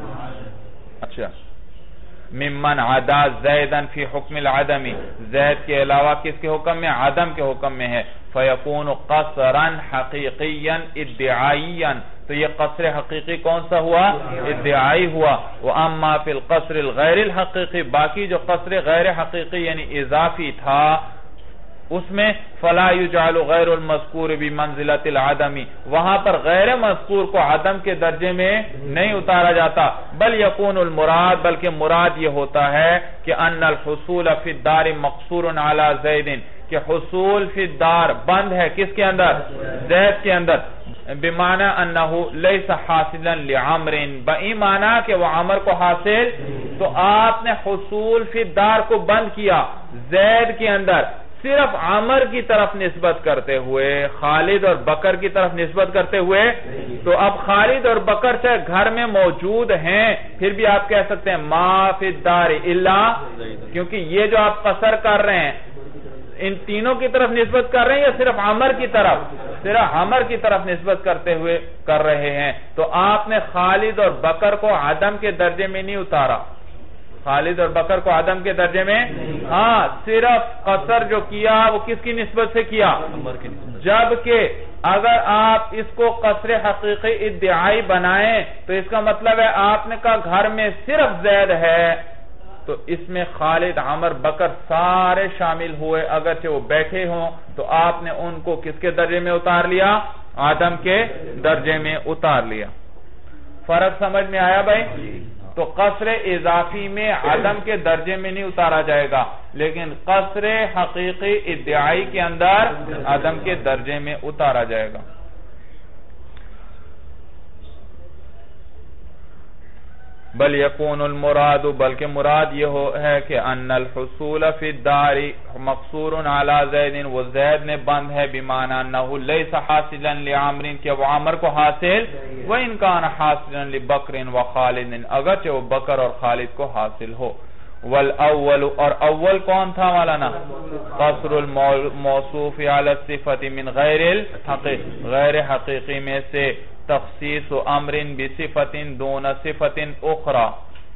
اچھا، ممن عدا زیدن فی حکم العدمی، زید کے علاوہ کس کے حکم میں؟ عدم کے حکم میں ہے۔ فیکون قصرا حقیقیا ادعائیا، تو یہ قصر حقیقی کون سا ہوا؟ ادعائی ہوا۔ واما فی القصر الغیر الحقیقی، باقی جو قصر غیر حقیقی یعنی اضافی تھا اس میں فلا یجعل غیر المذکور بمنزلۃ العدمی، وہاں پر غیر مذکور کو عدم کے درجے میں نہیں اتارا جاتا، بل یکون المراد، بلکہ مراد یہ ہوتا ہے کہ ان الحصول فی الدار مقصور علی زید، کہ حصول فی الدار بند ہے کس کے اندر؟ زید کے اندر، بمعنی انہو لیس حاصلا لعمر، بئی معنی کہ وہ عمر کو حاصل، تو آپ نے حصول فی الدار کو بند کیا زید کے اندر، صرف عمر کی طرف نسبت کرتے ہوئے، خالد اور بکر کی طرف نسبت کرتے ہوئے، تو اب خالد اور بکر چاہے گھر میں موجود ہیں پھر بھی آپ کہہ سکتے ہیں ما فی الدار الا، کیونکہ یہ جو آپ قصر کر رہے ہیں ان تینوں کی طرف نسبت کر رہے ہیں یا صرف عمر کی طرف؟ صرف عمر کی طرف نسبت کرتے ہوئے کر رہے ہیں، تو آپ نے خالد اور بکر کو عدم کے درجے میں نہیں اتارا، خالد اور بکر کو عدم کے درجے میں، ہاں صرف قصر جو کیا وہ کس کی نسبت سے کیا؟ جبکہ اگر آپ اس کو قصر حقیقی ادعائی بنائیں تو اس کا مطلب ہے آپ نے کہا گھر میں صرف زید ہے، تو اس میں خالد، عمر، بکر سارے شامل ہوئے، اگرچہ وہ بیٹھے ہوں تو آپ نے ان کو کس کے درجے میں اتار لیا؟ عدم کے درجے میں اتار لیا۔ فرق سمجھ میں آیا بھائی؟ تو قصر اضافی میں عدم کے درجے میں نہیں اتارا جائے گا، لیکن قصر حقیقی ادعائی کے اندر عدم کے درجے میں اتارا جائے گا۔ بل یکون المراد، بلکہ مراد یہ ہے کہ ان الحصول فی الدار مقصور علی زید، وہ زید میں بند ہے، بمعنی انہ لیس حاصلا لعمر، کہ وہ عمر کو حاصل، وان کان حاصلا لبکر وخالد، اگرچہ وہ بکر اور خالد کو حاصل ہو۔ والاول، اور اول کون تھا مولانا؟ قصر الموصوف علی الصفت من غیر الحقیق، غیر حقیقی میں سے تخصیص امر بصفت دون صفت اخرى۔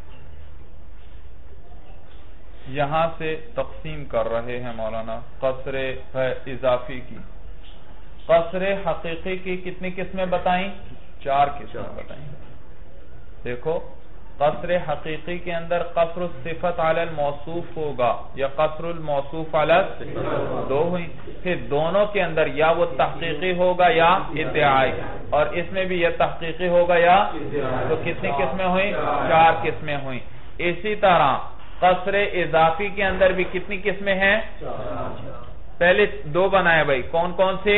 یہاں سے تقسیم کر رہے ہیں مولانا قصر اضافی کی۔ قصر حقیقی کی کتنی قسمیں بتائیں؟ چار قسمیں بتائیں۔ دیکھو، قصر حقیقی کے اندر قصر الصفت علی الموصوف ہوگا یا قصر الموصوف علی الصفت، دو ہوئی۔ پھر دونوں کے اندر یا وہ تحقیقی ہوگا یا ادعائی، اور اس میں بھی یہ تحقیقی ہوگا یا، تو کتنی قسمیں ہوئیں؟ چار قسمیں ہوئیں۔ اسی طرح قصر اضافی کے اندر بھی کتنی قسمیں ہیں؟ پہلے دو بنائے بھائی، کون کون سے؟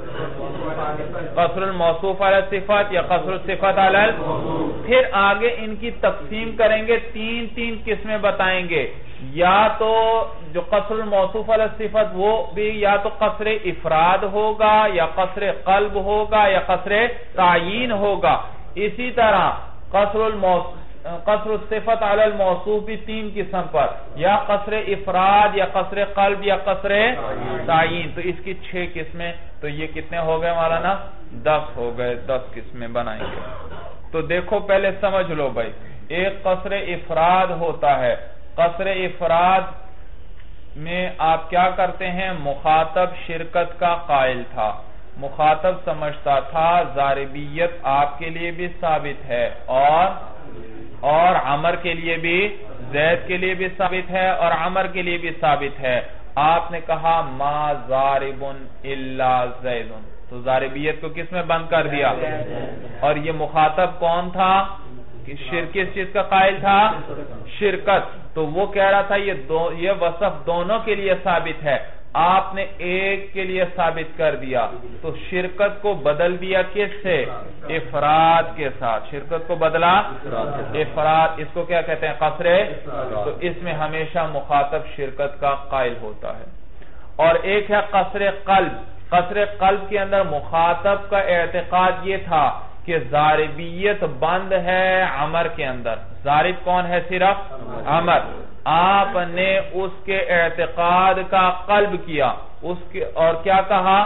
قصر الموصوف علی الصفات یا قصر الصفت علی الموصوف۔ پھر آگے ان کی تقسیم کریں گے، تین تین قسمیں بتائیں گے، یا تو جو قصر الموصوف علی الصفت وہ بھی یا تو قصر افراد ہوگا یا قصر قلب ہوگا یا قصر تعیین ہوگا۔ اسی طرح قصر الموصوف قصر الصفت علی الموصوف بھی تین قسم پر، یا قصر افراد یا قصر قلب یا قصر تعیین، تو اس کی چھ قسمیں، تو یہ کتنے ہو گئے مولانا؟ دس ہو گئے، دس قسمیں بنائیں گے۔ تو دیکھو پہلے سمجھ لو بھائی، ایک قصر افراد ہوتا ہے۔ قصر افراد میں آپ کیا کرتے ہیں؟ مخاطب شرکت کا قائل تھا، مخاطب سمجھتا تھا ضاربیت آپ کے لیے بھی ثابت ہے اور اور عمر کے لیے بھی، زید کے لیے بھی ثابت ہے اور عمر کے لیے بھی ثابت ہے۔ آپ نے کہا ما ضارب الا زید، تو ضاربیت کو کس میں بند کر دیا؟ اور یہ مخاطب کون تھا؟ کس چیز کا قائل تھا؟ شرکت۔ تو وہ کہہ رہا تھا یہ دو یہ وصف دونوں کے لیے ثابت ہے، آپ نے ایک کے لیے ثابت کر دیا، تو شرکت کو بدل دیا کس سے؟ افراد کے ساتھ، شرکت کو بدلا افراد، اس کو کیا کہتے ہیں؟ قصر۔ تو اس میں ہمیشہ مخاطب شرکت کا قائل ہوتا ہے۔ اور ایک ہے قصر قلب۔ قصر قلب کے اندر مخاطب کا اعتقاد یہ تھا کہ ضاربیت بند ہے عمر کے اندر، ضارب کون ہے؟ صرف عمر۔ آپ نے اس کے اعتقاد کا قلب کیا، اس کے اور کیا کہا؟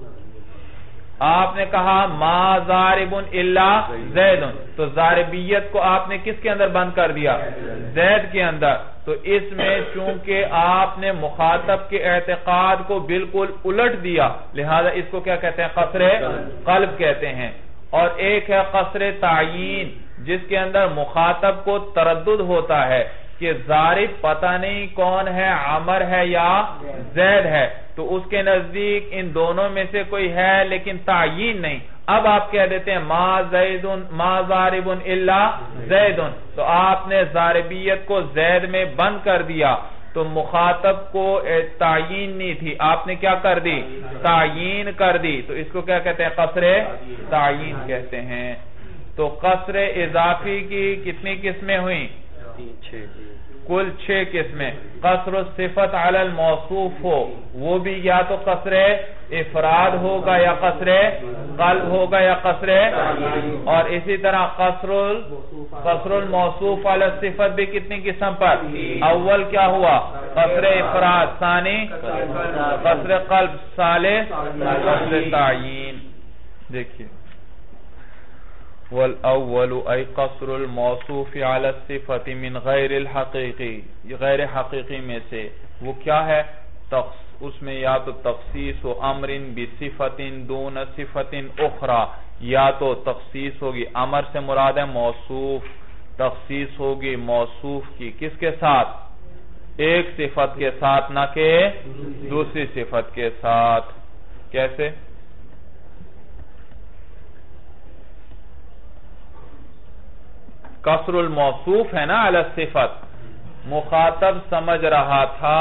آپ نے کہا ما ضارب الا زید، تو ضاربیت کو آپ نے کس کے اندر بند کر دیا؟ زید کے اندر۔ تو اس میں چونکہ آپ نے مخاطب کے اعتقاد کو بالکل الٹ دیا، لہذا اس کو کیا کہتے ہیں؟ قصر قلب کہتے ہیں۔ اور ایک ہے قصر تعیین، جس کے اندر مخاطب کو تردد ہوتا ہے کہ ضارب پتہ نہیں کون ہے، عمر ہے یا زید ہے، تو اس کے نزدیک ان دونوں میں سے کوئی ہے لیکن تعیین نہیں۔ اب آپ کہہ دیتے ہیں ما زید ما ضارب الا زید، تو آپ نے ضاربیت کو زید میں بند کر دیا، تو مخاطب کو تعیین نہیں تھی، آپ نے کیا کر دی؟ تعیین کر دی، تو اس کو کیا کہتے ہیں؟ قصر تعیین کہتے ہیں۔ تو قصر اضافی کی کتنی قسمیں ہوئیں؟ کل چھ قسمیں۔ قصر الصفت علی الموصوف ہو، وہ بھی یا تو قصر افراد ہوگا یا قصر قلب ہوگا یا قصر، اور اسی طرح قصر قصر الموصوف علی الصفت بھی کتنی قسم پر؟ اول کیا ہوا؟ قصر افراد، ثانی قصر قلب، ثالث قصر تعیین۔ دیکھیے والأول أي قصر الموصوف على الصفة من غیر الحقیقی، غیر حقیقی میں سے وہ کیا ہے؟ اس میں یا تو تخصیص و امر بصفت دون صفت اخرى، یا تو تخصیص ہوگی، امر سے مراد ہے موصوف، تخصیص ہوگی موصوف کی کس کے ساتھ؟ ایک صفت کے ساتھ، نہ کہ دوسری صفت کے ساتھ۔ کیسے؟ قصر الموصوف ہے نا علی الصفت، مخاطب سمجھ رہا تھا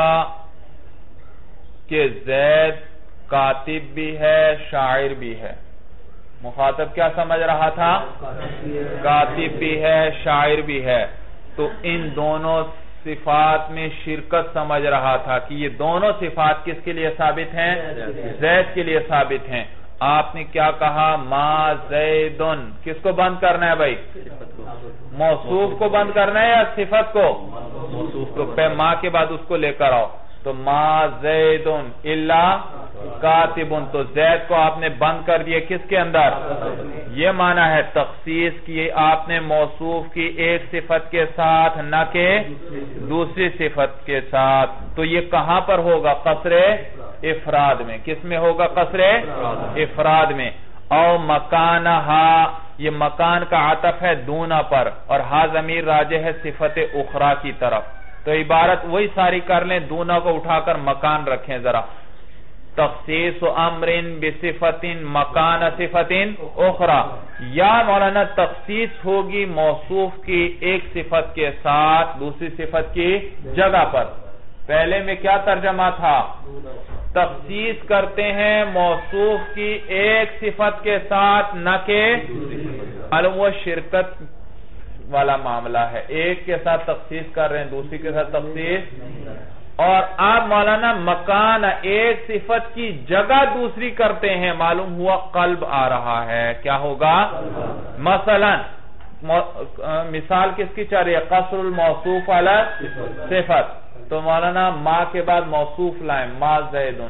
کہ زید کاتب بھی ہے شاعر بھی ہے. مخاطب کیا سمجھ رہا تھا؟ کاتب بھی ہے شاعر بھی ہے. تو ان دونوں صفات میں شرکت سمجھ رہا تھا کہ یہ دونوں صفات کس کے لیے ثابت ہیں؟ زید کے لیے ثابت ہیں. آپ نے کیا کہا؟ ما زیدن. کس کو بند کرنا ہے بھائی؟ موصوف کو بند کرنا ہے یا صفت کو؟ موصوف کو. پہ ما کے بعد اس کو لے کر آؤ. تو ما زیدن الا کاتبن، تو زید کو آپ نے بند کر دیا کس کے اندر؟ یہ معنی ہے تخصیص کی آپ نے موصوف کی ایک صفت کے ساتھ نہ کہ دوسری صفت کے ساتھ. تو یہ کہاں پر ہوگا؟ قصر افراد میں. کس میں ہوگا؟ قصر افراد میں. او مکانہا، یہ مکان کا عطف ہے دونا پر، اور ہا ضمیر راجع ہے صفت اخرى کی طرف. تو عبارت وہی ساری کر لیں، دونا کو اٹھا کر مکان رکھیں ذرا. تخصیص امر بصفت مکان صفت اخرى، یا مولانا تخصیص ہوگی موصوف کی ایک صفت کے ساتھ دوسری صفت کی جگہ پر. پہلے میں کیا ترجمہ تھا؟ تخصیص کرتے ہیں موصوف کی ایک صفت کے ساتھ نہ کہ، معلوم وہ شرکت والا معاملہ ہے. ایک کے ساتھ تخصیص کر رہے ہیں، دوسری کے ساتھ تخصیص. اور آپ مولانا مکان ایک صفت کی جگہ دوسری کرتے ہیں، معلوم ہوا قلب آ رہا ہے. کیا ہوگا؟ مثلا مثال کس کی چاہ رہی ہے؟ قصر الموصوف علی صفت. تو مولانا ما کے بعد موصوف لائیں، ما زیدن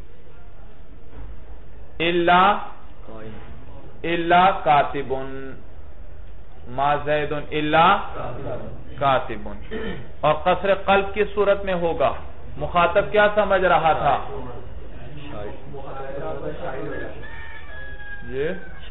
الا الا کاتبن، ما زیدن الا کاتبن. اور قصر قلب کی صورت میں ہوگا. مخاطب کیا سمجھ رہا تھا؟ یہ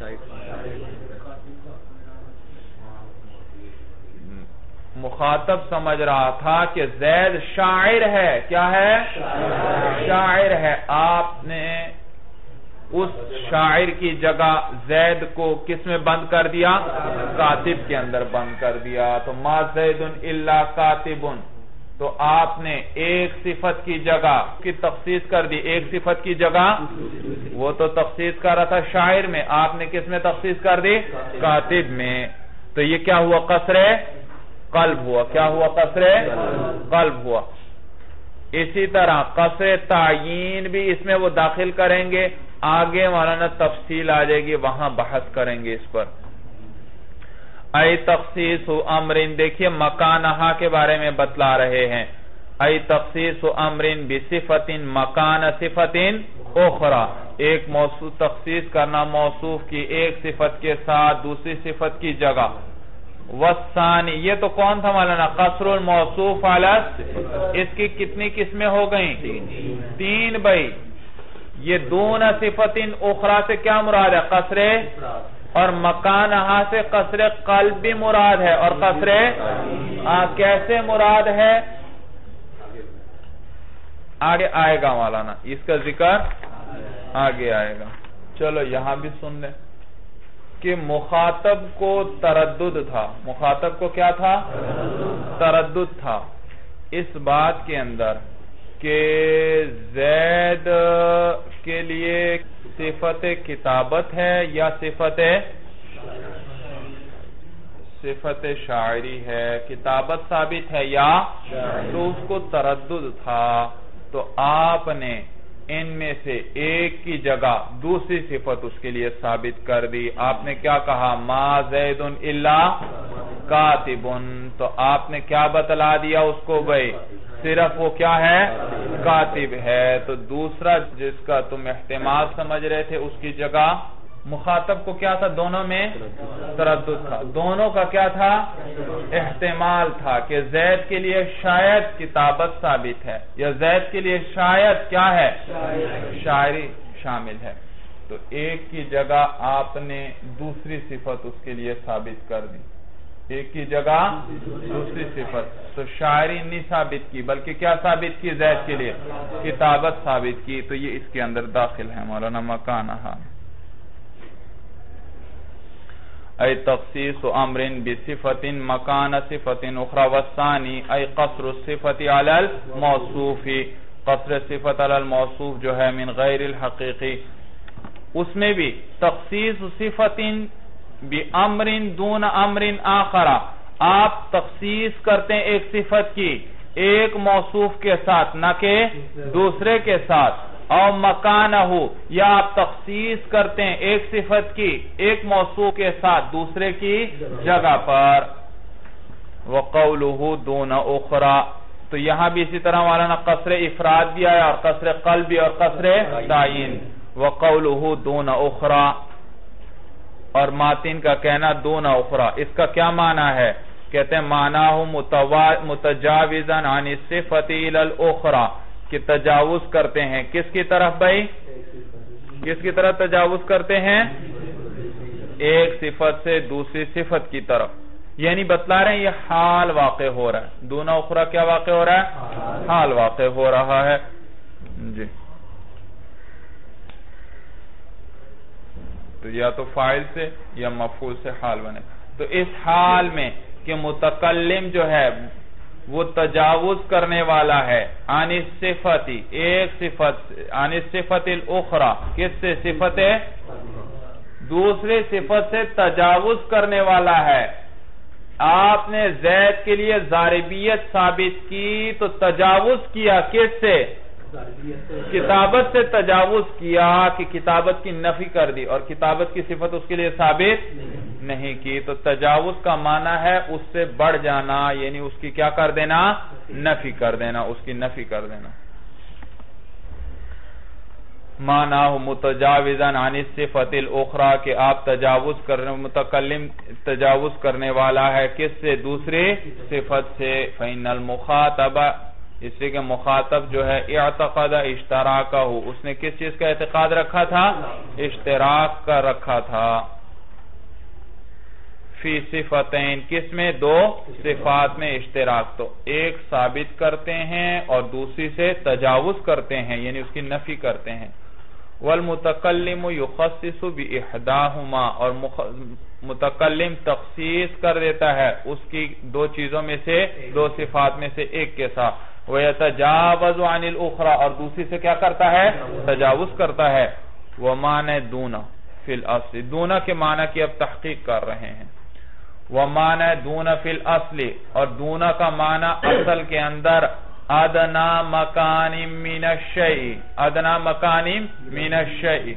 مخاطب سمجھ رہا تھا کہ زید شاعر ہے. کیا ہے؟ شاعر ہے. آپ نے اس شاعر کی جگہ زید کو کس میں بند کر دیا؟ کاتب کے اندر بند کر دیا. تو ما زیدن الا کاتبن. تو آپ نے ایک صفت کی جگہ کی تخصیص کر دی، ایک صفت کی جگہ وہ تو تخصیص کر رہا تھا شاعر میں، آپ نے کس میں تخصیص کر دی؟ کاتب میں. تو یہ کیا ہوا؟ قصر قلب ہوا. کیا ہوا؟ قصر قلب ہوا. اسی طرح قصر تعیین بھی اس میں وہ داخل کریں گے. آگے مولانا تفصیل آ جائے گی، وہاں بحث کریں گے اس پر. ای تخصیص امر، دیکھیے مکانہا کے بارے میں بتلا رہے ہیں. ای تخصیص امر بصفت مکان صفت اخرى، ایک موصوف تخصیص کرنا موصوف کی ایک صفت کے ساتھ دوسری صفت کی جگہ. والثانی، یہ تو کون تھا مولانا؟ قصر الموصوف علی. اس کی کتنی قسمیں ہو گئیں؟ تین بھائی. یہ دون صفت اخرى سے کیا مراد ہے؟ قصر. اور مکانہا سے قصر قلب بھی مراد ہے، اور قصر کیسے مراد ہے؟ آگے آئے گا مولانا، اس کا ذکر آگے آئے گا. چلو یہاں بھی سن لیں کہ مخاطب کو تردد تھا. مخاطب کو کیا تھا؟ تردد تھا اس بات کے اندر کہ زید کے لیے صفت کتابت ہے یا صفت صفت شاعری ہے، کتابت ثابت ہے یا، تو اس کو تردد تھا. تو آپ نے ان میں سے ایک کی جگہ دوسری صفت اس کے لیے ثابت کر دی. آپ نے کیا کہا؟ ما زیدن الا کاتبن. تو آپ نے کیا بتلا دیا اس کو بھائی؟ صرف وہ کیا ہے؟ کاتب ہے. تو دوسرا جس کا تم احتمال سمجھ رہے تھے اس کی جگہ مخاطب کو کیا تھا؟ دونوں میں تردد تھا. دونوں کا کیا تھا؟ احتمال تھا کہ زید کے لیے شاید کتابت ثابت ہے یا زید کے لیے شاید کیا ہے؟ شاعری شامل ہے. تو ایک کی جگہ آپ نے دوسری صفت اس کے لیے ثابت کر دی، ایک کی جگہ دوسری صفت. تو شاعری نہیں ثابت کی بلکہ کیا ثابت کی؟ زید کے لیے کتابت ثابت کی. تو یہ اس کے اندر داخل ہے مولانا مکانہا. ای تخصیص امر بصفت مکان صفت اخرى والثانی ای قصر الصفت علی الموصوف، قصر صفت علی الموصوف جو ہے من غیر الحقیقی، اس میں بھی تخصیص صفت بامر دون امر آخر، آپ تخصیص کرتے ہیں ایک صفت کی ایک موصوف کے ساتھ نہ کہ دوسرے کے ساتھ، اور مکانہ یا آپ تخصیص کرتے ہیں ایک صفت کی ایک موصوف کے ساتھ دوسرے کی جگہ پر، وقولہ دون اخرى، تو یہاں بھی اسی طرح مولانا قصر افراد بھی آیا اور قصر قلب بھی اور قصر تعین، وقولہ دون اخرى، اور ماتن کا کہنا دون اخرى، اس کا کیا معنی ہے؟ کہتے ہیں معناہ متجاوزا عن الصفت الى الاخرى، کہ تجاوز کرتے ہیں کس کی طرف بھائی؟ کس کی طرف تجاوز کرتے ہیں؟ ایک صفت سے دوسری صفت کی طرف، یعنی بتلا رہے ہیں یہ حال واقع ہو رہا ہے، دون اخرى کیا واقع ہو رہا ہے؟ حال واقع ہو رہا ہے جی۔ تو یا تو فاعل سے یا مفعول سے حال بنے، تو اس حال میں کہ متکلم جو ہے وہ تجاوز کرنے والا ہے عن الصفت، ایک صفت عن الصفت الاخرى، کس سے؟ صفت دوسرے صفت سے تجاوز کرنے والا ہے۔ آپ نے زید کے لیے ضاربیت ثابت کی تو تجاوز کیا کس سے؟ کتابت سے تجاوز کیا کہ کتابت کی نفی کر دی، اور کتابت کی صفت اس کے لیے ثابت نہیں کی، تو تجاوز کا معنی ہے اس سے بڑھ جانا، یعنی اس کی کیا کر دینا؟ نفی کر دینا، اس کی نفی کر دینا۔ معنی متجاوزا عن الصفت الاخرى، کہ آپ تجاوز کرنے، متکلم تجاوز کرنے والا ہے کس سے؟ دوسرے صفت سے۔ فإن المخاطب، اس لیے کہ مخاطب جو ہے اعتقد اشتراکہ، اس نے کس چیز کا اعتقاد رکھا تھا؟ اشتراک کا رکھا تھا۔ فی صفتین، کس میں؟ دو صفات میں اشتراک، تو ایک ثابت کرتے ہیں اور دوسری سے تجاوز کرتے ہیں، یعنی اس کی نفی کرتے ہیں۔ والمتکلم یخصص باحداہما، اور متکلم تخصیص کر دیتا ہے اس کی دو چیزوں میں سے، دو صفات میں سے ایک کے ساتھ۔ وَيَتَجَاوَزُ عَنِ الْأُخْرَى، اور دوسری سے کیا کرتا ہے؟ تجاوز کرتا ہے۔ وَمَانَ دُونَ فِي الْأَصْلِ، دون کے معنی کی اب تحقیق کر رہے ہیں۔ وَمَانَ دُونَ فِي الْأَصْلِ، اور دون کا معنی اصل کے اندر ادنا مکان من الشیء، ادنا مکان من الشیء،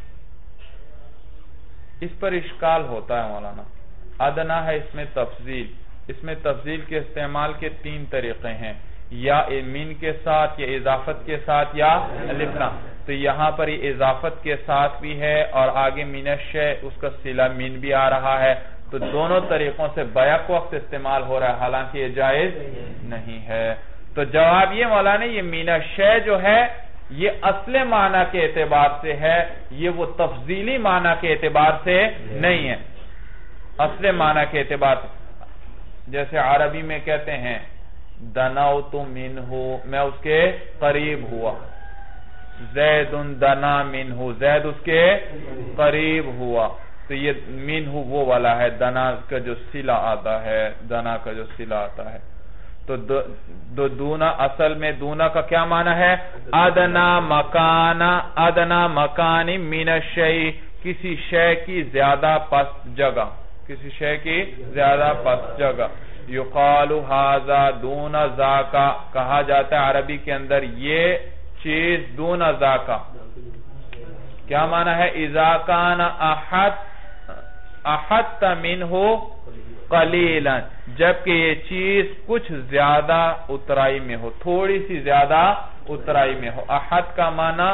اس پر اشکال ہوتا ہے مولانا۔ ادنا ہے اس میں تفضیل، اس میں تفضیل کے استعمال کے تین طریقے ہیں، یا من کے ساتھ، یا اضافت کے ساتھ، یا الفنا، تو یہاں پر یہ اضافت کے ساتھ بھی ہے اور آگے من الشیء اس کا صلہ من بھی آ رہا ہے، تو دونوں طریقوں سے بیک وقت استعمال ہو رہا ہے، حالانکہ یہ جائز نہیں ہے۔ تو جواب یہ مولانا، یہ من الشیء جو ہے یہ اصل معنی کے اعتبار سے ہے، یہ وہ تفضیلی معنی کے اعتبار سے نہیں ہے، اصل معنی کے اعتبار سے۔ جیسے عربی میں کہتے ہیں دنوت منہ، میں اس کے قریب ہوا، زید دنا منہ، زید اس کے قریب ہوا، تو یہ منہ وہ والا ہے، دنا کا جو صلہ آتا ہے، دنا کا جو صلہ آتا ہے۔ تو دو دونا، اصل میں دونا کا کیا معنی ہے؟ ادنا مکان، ادنا مکان من الشیء، کسی شے کی زیادہ پست جگہ، کسی شے کی زیادہ پست جگہ۔ یقال ھذا دون ذاک، کہا جاتا ہے عربی کے اندر یہ چیز دون ذاک، کیا معنی ہے؟ اذا کان احد احط منہ قلیلا، جبکہ یہ چیز کچھ زیادہ اترائی میں ہو، تھوڑی سی زیادہ اترائی میں ہو۔ احد کا معنی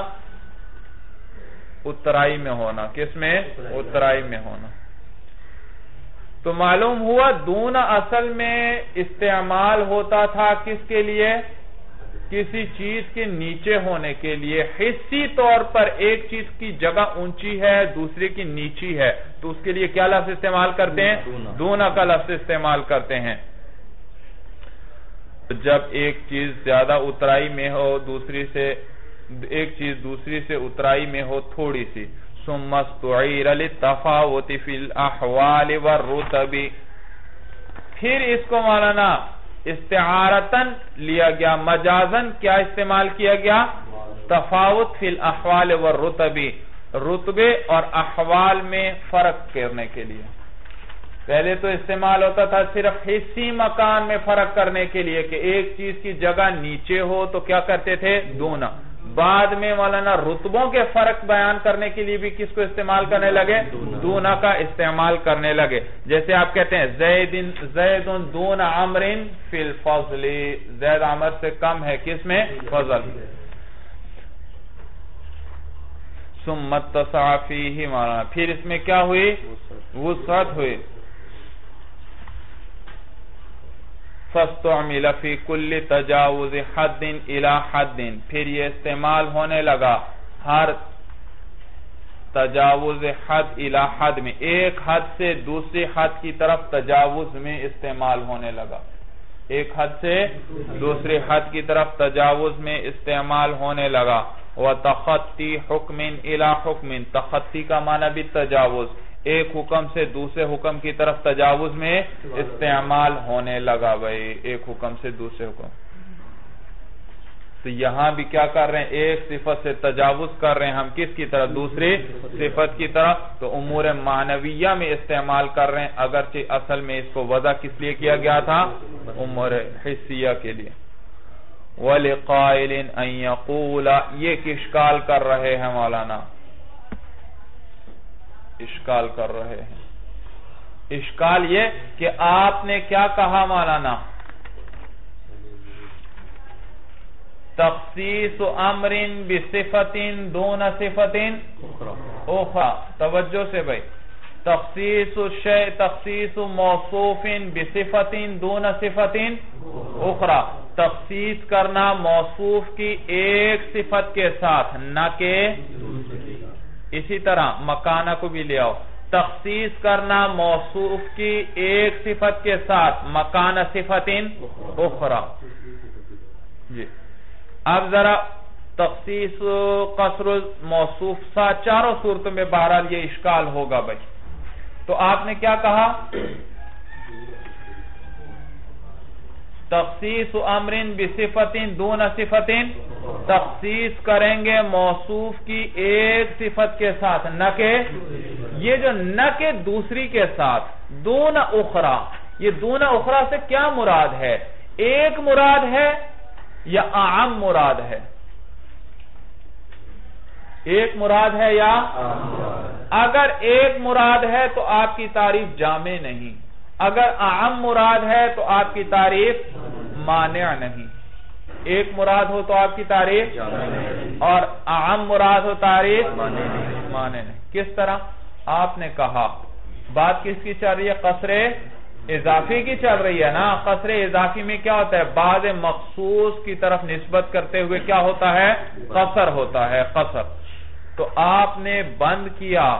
اترائی میں ہونا، کس میں؟ اترائی میں ہونا۔ تو معلوم ہوا دون اصل میں استعمال ہوتا تھا کس کے لیے؟ کسی چیز کے نیچے ہونے کے لیے۔ حصی طور پر ایک چیز کی جگہ اونچی ہے، دوسرے کی نیچی ہے، تو اس کے لیے کیا لفظ استعمال کرتے ہیں؟ دونا کا لفظ استعمال کرتے ہیں۔ جب ایک چیز زیادہ اترائی میں ہو، دوسری سے ایک چیز دوسری سے اترائی میں ہو تھوڑی سی، ثم استعیر للتفاوت فی الاحوال والرتب، پھر اس کو مولانا استعارتن لیا گیا، مجازن کیا استعمال کیا گیا؟ تفاوت فی الاحوال والرتب، رتبے اور احوال میں فرق کرنے کے لیے۔ پہلے تو استعمال ہوتا تھا صرف حصی مکان میں فرق کرنے کے لیے کہ ایک چیز کی جگہ نیچے ہو تو کیا کرتے تھے؟ دونا۔ بعد میں مولانا رتبوں کے فرق بیان کرنے کے لیے بھی کس کو استعمال کرنے لگے؟ دونا کا استعمال کرنے لگے۔ جیسے آپ کہتے ہیں زید دون عمر فی الفضل، زید عمر سے کم ہے کس میں؟ فضل۔ ثم اتسع فیہ، مولانا پھر اس میں کیا ہوئی؟ وسعت ہوئی۔ فاستعمل فی کل تجاوز حد الی حد، پھر یہ استعمال ہونے لگا ہر تجاوز حد الی حد میں، ایک حد سے دوسری حد کی طرف تجاوز میں استعمال ہونے لگا، ایک حد سے دوسری حد کی طرف تجاوز میں استعمال ہونے لگا۔ وَتَخَطِّ حُکْمٍ إِلَى حُکْمٍ، تخطی کا معنی بھی تجاوز، ایک حکم سے دوسرے حکم کی طرف تجاوز میں استعمال ہونے لگا بھائی، ایک حکم سے دوسرے حکم۔ تو یہاں بھی کیا کر رہے ہیں؟ ایک صفت سے تجاوز کر رہے ہیں ہم کس کی طرف؟ دوسری صفت کی طرف۔ تو امور معنویہ میں استعمال کر رہے ہیں، اگرچہ اصل میں اس کو وضع کس لیے کیا گیا تھا؟ امور حسیہ کے لیے۔ وَلِقَائِلٍ أَن يَقُولَ، یہ اشکال کر رہے ہیں مولانا، اشکال کر رہے ہیں۔ اشکال یہ کہ آپ نے کیا کہا مولانا؟ تخصیص امر بصفت دون صفت اخرى، توجہ سے بھائی، تخصیص الشیء تخصیص موصوف بصفت دون صفت اخرى، تخصیص کرنا موصوف کی ایک صفت کے ساتھ نہ کہ، اسی طرح مکانہ کو بھی لے آؤ، تخصیص کرنا موصوف کی ایک صفت کے ساتھ مکانہ صفت اخرى۔ جی اب ذرا تخصیص قصر موصوف سا چاروں صورتوں میں بہرحال یہ اشکال ہوگا بھائی۔ تو آپ نے کیا کہا؟ تخصیص امر بصفت دون صفت، تخصیص کریں گے موصوف کی ایک صفت کے ساتھ نہ کہ، یہ جو نہ کہ دوسری کے ساتھ دون اخرى، یہ دون اخرى سے کیا مراد ہے؟ ایک مراد ہے یا اعم مراد ہے؟ ایک مراد ہے یا اگر ایک مراد ہے تو آپ کی تعریف جامع نہیں، اگر اعم مراد ہے تو آپ کی تعریف مانع نہیں۔ ایک مراد ہو تو آپ کی تعریف اور اعم مراد ہو تعریف مانع نہیں۔ کس طرح؟ آپ نے کہا بات کس کی چل رہی ہے؟ قصر اضافی کی چل رہی ہے نا۔ قصر اضافی میں کیا ہوتا ہے؟ بعض مخصوص کی طرف نسبت کرتے ہوئے کیا ہوتا ہے؟ قصر ہوتا ہے، قصر۔ تو آپ نے بند کیا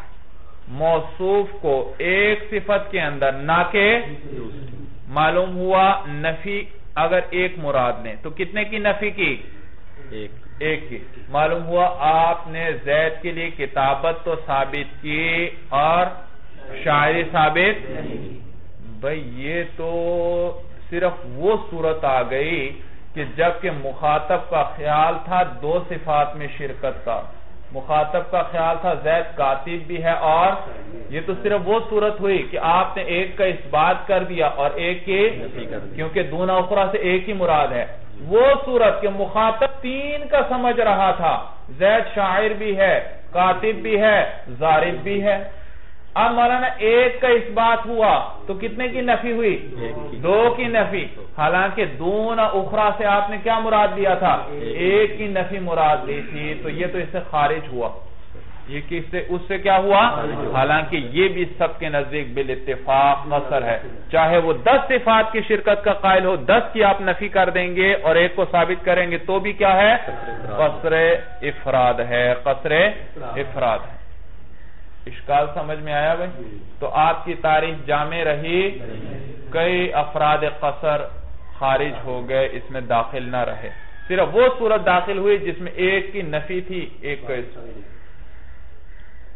موصوف کو ایک صفت کے اندر نہ کہ، معلوم ہوا نفی اگر ایک مراد نے تو کتنے کی نفی کی؟ ایک ایک کی۔ معلوم ہوا آپ نے زید کے لیے کتابت تو ثابت کی اور شاعری ثابت، بھئی یہ تو صرف وہ صورت آ گئی کہ جبکہ مخاطب کا خیال تھا دو صفات میں شرکت کا، مخاطب کا خیال تھا زید کاتب بھی ہے، اور یہ تو صرف وہ صورت ہوئی کہ آپ نے ایک کا اس بات کر دیا اور ایک کی، کیونکہ دون اخرى سے ایک ہی مراد ہے۔ وہ صورت کہ مخاطب تین کا سمجھ رہا تھا، زید شاعر بھی ہے، کاتب بھی ہے، ضارب بھی ہے۔ اب مولانا ایک کا اس بات ہوا تو کتنے کی نفی ہوئی؟ دو کی نفی، حالانکہ دون اخرى سے آپ نے کیا مراد لیا تھا؟ ایک کی نفی مراد لی تھی، تو یہ تو اس سے خارج ہوا، یہ کس سے اس سے کیا ہوا؟ حالانکہ یہ بھی سب کے نزدیک بالاتفاق قصر ہے، چاہے وہ دس صفات کی شرکت کا قائل ہو، دس کی آپ نفی کر دیں گے اور ایک کو ثابت کریں گے تو بھی کیا ہے؟ قصر افراد ہے، قصر افراد ہے۔ اشکال سمجھ میں آیا بھائی؟ تو آپ کی تعریف جامع رہی، کئی افراد قصر خارج ہو گئے، اس میں داخل نہ رہے، صرف وہ صورت داخل ہوئی جس میں ایک کی نفی تھی، ایک کا اس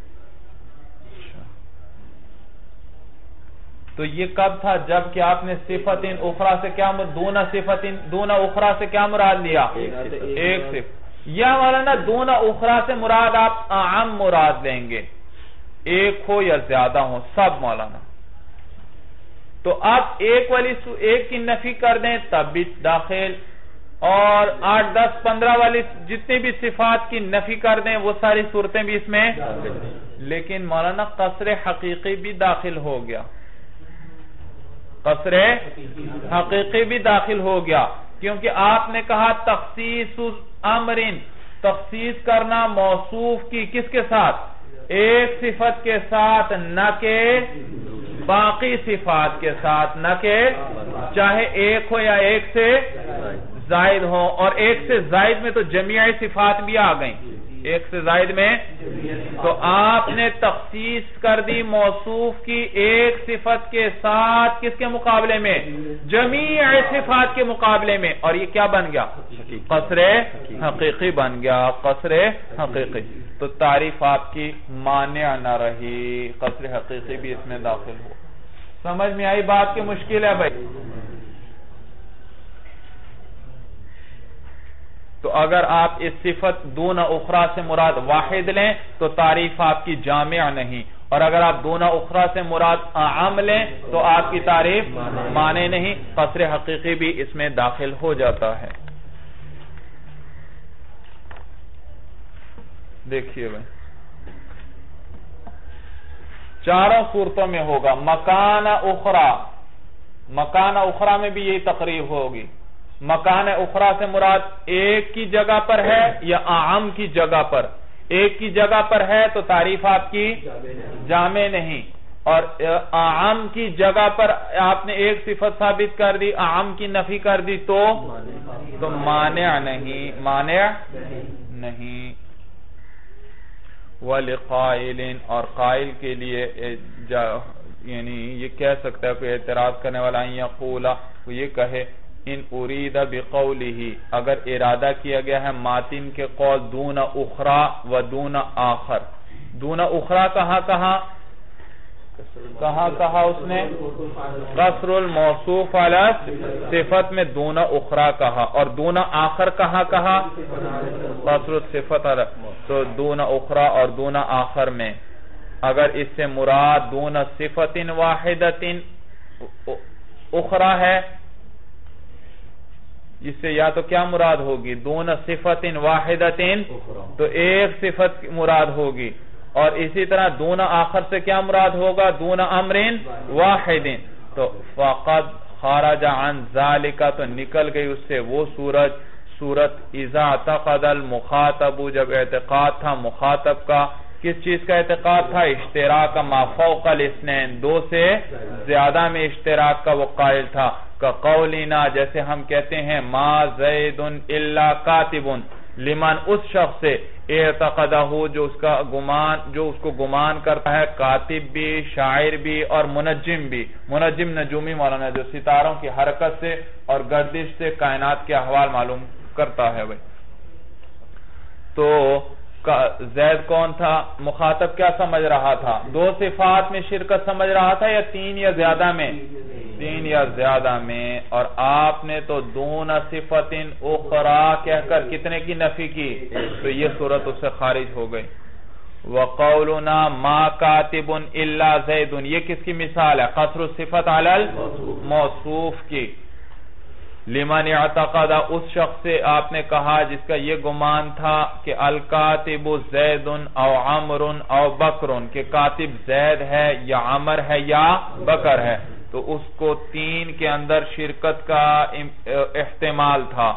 تو یہ کب تھا؟ جب کہ آپ نے صفت اخرى سے کیا دون صفت دون اخرى سے کیا مراد لیا؟ ایک صفت. یا مولانا دون اخرى سے مراد آپ اعم مراد لیں گے، ایک ہو یا زیادہ ہو سب مولانا. تو آپ ایک والی ایک کی نفی کر دیں تب بھی داخل، اور آٹھ دس پندرہ والی جتنی بھی صفات کی نفی کر دیں وہ ساری صورتیں بھی اس میں. لیکن مولانا قصر حقیقی بھی داخل ہو گیا، قصر حقیقی بھی داخل ہو گیا، کیونکہ آپ نے کہا تخصیص امرن، تخصیص کرنا موصوف کی کس کے ساتھ؟ ایک صفت کے ساتھ، نہ کہ باقی صفات کے ساتھ، نہ کہ چاہے ایک ہو یا ایک سے زائد ہو. اور ایک سے زائد میں تو جمیع صفات بھی آ گئیں، ایک سے زائد میں. تو آپ نے تخصیص کر دی موصوف کی ایک صفت کے ساتھ، کس کے مقابلے میں؟ جمیع صفات کے مقابلے میں. اور یہ کیا بن گیا؟ قصر حقیقی بن گیا، قصر حقیقی. تو تعریف آپ کی مانع نہ رہی، قصر حقیقی بھی اس میں داخل ہو. سمجھ میں آئی بات کی مشکل ہے بھائی؟ تو اگر آپ اس صفت دون اخرى سے مراد واحد لیں تو تعریف آپ کی جامع نہیں، اور اگر آپ دون اخرى سے مراد اعم لیں تو آپ کی تعریف مانے نہیں، قصر حقیقی بھی اس میں داخل ہو جاتا ہے. دیکھیے بھائی چاروں صورتوں میں ہوگا. مکان اخرى، مکان اخرى میں بھی یہی تقریب ہوگی. مکان اخرى سے مراد ایک کی جگہ پر ہے یا اعم کی جگہ پر؟ ایک کی جگہ پر ہے تو تعریف آپ کی جامع نہیں، اور اعم کی جگہ پر آپ نے ایک صفت ثابت کر دی، اعم کی نفی کر دی تو تو مانع نہیں، مانع نہیں. وَلِقَائِلٍ، اور قائل کے لیے یعنی یہ کہہ سکتا ہے کوئی اعتراض کرنے والا، ان یقولا، وہ یہ کہے ان ارید بقولہ، اگر ارادہ کیا گیا ہے ماتن کے قول دون اخرى و دون آخر. دون اخرى کہاں کہاں کہاں کہا اس نے؟ قصر الموصوف علی صفت میں دون اخرى کہا، اور دون آخر کہاں کہا؟ قصر الصفت علی. تو دون اخرى اور دون آخر میں اگر اس سے مراد دون صفت واحدت اخرى ہے، اس سے یا تو کیا مراد ہوگی؟ دون صفت واحدت، تو ایک صفت مراد ہوگی. اور اسی طرح دون آخر سے کیا مراد ہوگا؟ دون امر واحد. تو فقد خارج عن ذالک، تو نکل گئی اس سے وہ صورت صورت اذا اعتقد المخاطب، جب اعتقاد تھا مخاطب کا. کس چیز کا اعتقاد تھا؟ اشتراک ما فوق الاثنین، دو سے زیادہ میں اشتراک کا وہ قائل تھا. کا قولنا، جیسے ہم کہتے ہیں ما زید الا کاتب، لمن اس شخص سے اعتقدہ جو اس کا گمان جو اس کو گمان کرتا ہے، کاتب بھی، شاعر بھی اور منجم بھی. منجم نجومی مولانا جو ستاروں کی حرکت سے اور گردش سے کائنات کے احوال معلوم کرتا ہے. بھائی تو زید کون تھا؟ مخاطب کیا سمجھ رہا تھا؟ دو صفات میں شرکت سمجھ رہا تھا یا تین یا زیادہ میں؟ تین یا زیادہ میں. اور آپ نے تو دون صفت اخرى کہہ کر کتنے کی نفی کی؟ تو یہ صورت اس سے خارج ہو گئی. وَقَوْلُنَا مَا كَاتِبٌ إِلَّا زَيْدٌ، یہ کس کی مثال ہے؟ قصر الصفت علی الموصوف کی. لمن اعتقد، اس شخص سے آپ نے کہا جس کا یہ گمان تھا کہ الکاتب زید او عمر او بکر، کہ کاتب زید ہے یا عمر ہے یا بکر ہے. تو اس کو تین کے اندر شرکت کا احتمال تھا.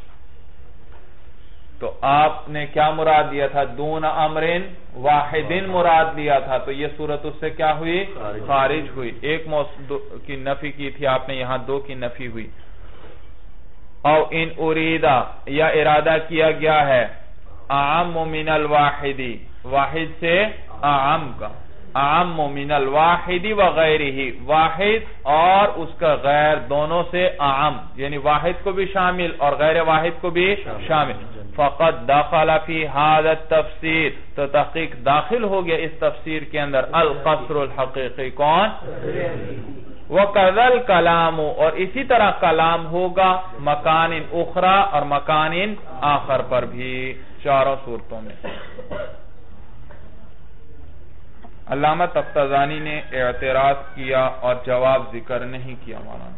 تو آپ نے کیا مراد دیا تھا؟ دون امر واحد مراد دیا تھا. تو یہ صورت اس سے کیا ہوئی؟ خارج ہوئی. ایک موضوع کی نفی کی تھی آپ نے، یہاں دو کی نفی ہوئی. او ان اریدہ، یا ارادہ کیا گیا ہے اعم من الواحدی، واحد سے اعم کا، اعم من الواحدی وغیرہ، واحد اور اس کا غیر دونوں سے اعم، یعنی واحد کو بھی شامل اور غیر واحد کو بھی شامل. فقط داخل فی هذا التفسیر، تو تحقیق داخل ہو گیا اس تفسیر کے اندر القصر الحقیقی. کون؟ وَكَذَا الْكَلَامُ اور اسی طرح کلام ہوگا مکان اخرى اور مکان آخر پر بھی، چاروں صورتوں میں۔ علامہ تفتزانی نے اعتراض کیا اور جواب ذکر نہیں کیا مولانا۔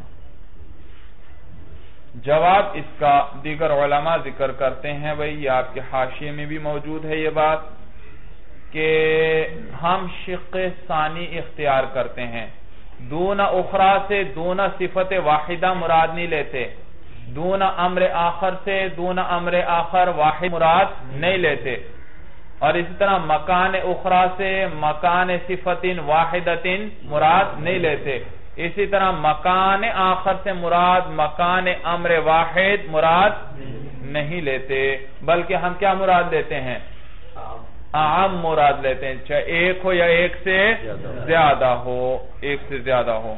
جواب اس کا دیگر علماء ذکر کرتے ہیں، بھئی یہ آپ کے حاشیے میں بھی موجود ہے یہ بات، کہ ہم شق ثانی اختیار کرتے ہیں، دون اخرى سے دون صفت واحدہ مراد نہیں لیتے، دون امر آخر سے دون امر آخر واحد مراد نہیں لیتے، اور اسی طرح مکان اخرى سے مکان صفت واحدت مراد نہیں لیتے، اسی طرح مکان آخر سے مراد مکان امر واحد مراد نہیں لیتے، بلکہ ہم کیا مراد لیتے ہیں؟ عام مراد لیتے ہیں، چاہے ایک ہو یا ایک سے زیادہ ہو، ایک سے زیادہ ہو۔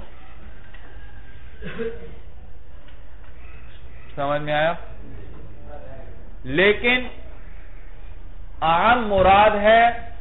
سمجھ میں آیا؟ لیکن عام مراد ہے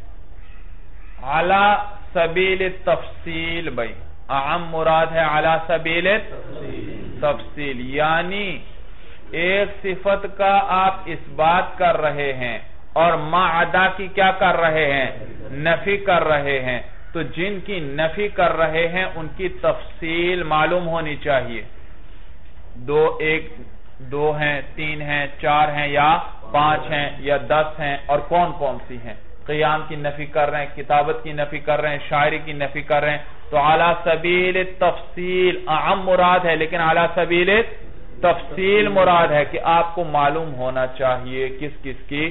علی سبیل التفصیل، بھائی عام مراد ہے علی سبیل التفصیل، یعنی ایک صفت کا آپ اس بات کر رہے ہیں اور ما عدا کی کیا کر رہے ہیں؟ نفی کر رہے ہیں، تو جن کی نفی کر رہے ہیں ان کی تفصیل معلوم ہونی چاہیے، دو ایک دو ہیں، تین ہیں، چار ہیں، یا پانچ ہیں، یا دس ہیں، اور کون کون سی ہیں۔ قیام کی نفی کر رہے ہیں، کتابت کی نفی کر رہے ہیں، شاعری کی نفی کر رہے ہیں، تو علی سبیل التفصیل عام مراد ہے، لیکن علی سبیل تفصیل مراد ہے کہ آپ کو معلوم ہونا چاہیے کس کس کی،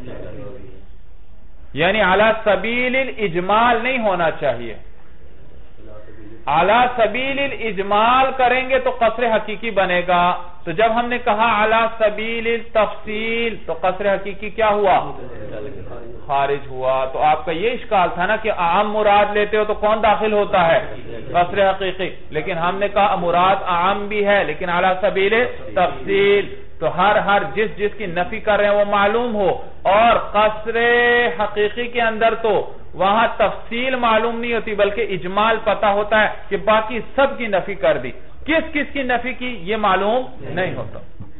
یعنی علی سبیل الاجمال نہیں ہونا چاہیے۔ علی سبیل الاجمال کریں گے تو قصر حقیقی بنے گا، تو جب ہم نے کہا علی سبیل التفصیل تو قصر حقیقی کیا ہوا؟ خارج ہوا۔ تو آپ کا یہ اشکال تھا نا کہ عام مراد لیتے ہو تو کون داخل ہوتا ہے؟ قصر حقیقی، لیکن ہم نے کہا مراد عام بھی ہے لیکن علی سبیل تفصیل، تو ہر ہر جس جس کی نفی کر رہے ہیں وہ معلوم ہو، اور قصر حقیقی کے اندر تو وہاں تفصیل معلوم نہیں ہوتی بلکہ اجمال پتہ ہوتا ہے کہ باقی سب کی نفی کر دی، کس کس کی نفی کی یہ معلوم نہیں ہوتا۔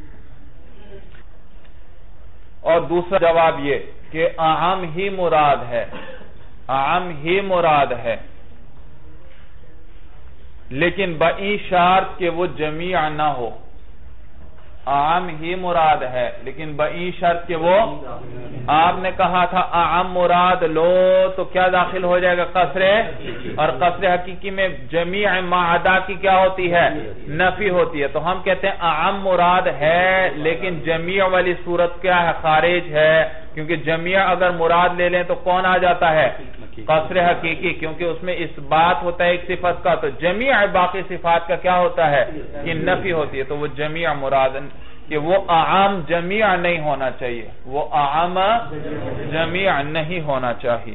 اور دوسرا جواب یہ کہ عام ہی مراد ہے، عام ہی مراد ہے، لیکن بئی شرط کہ وہ جمیع نہ ہو، عام ہی مراد ہے لیکن بئی شرط کہ وہ، آپ نے کہا تھا عام مراد لو تو کیا داخل ہو جائے گا؟ قصر، اور قصر حقیقی میں جمیع ما عدا کی کیا ہوتی ہے؟ نفی ہوتی ہے، تو ہم کہتے ہیں عام مراد ہے لیکن جمیع والی صورت کیا ہے؟ خارج ہے، کیونکہ جمیع اگر مراد لے لیں تو کون آ جاتا ہے؟ قصر حقیقی، کیونکہ اس میں اس بات ہوتا ہے ایک صفت کا، تو جمیع باقی صفات کا کیا ہوتا ہے؟ کہ نفی ہوتی ہے، تو وہ جمیع مراد، کہ وہ عام جمیع نہیں ہونا چاہیے، وہ عام جمیع نہیں ہونا چاہیے۔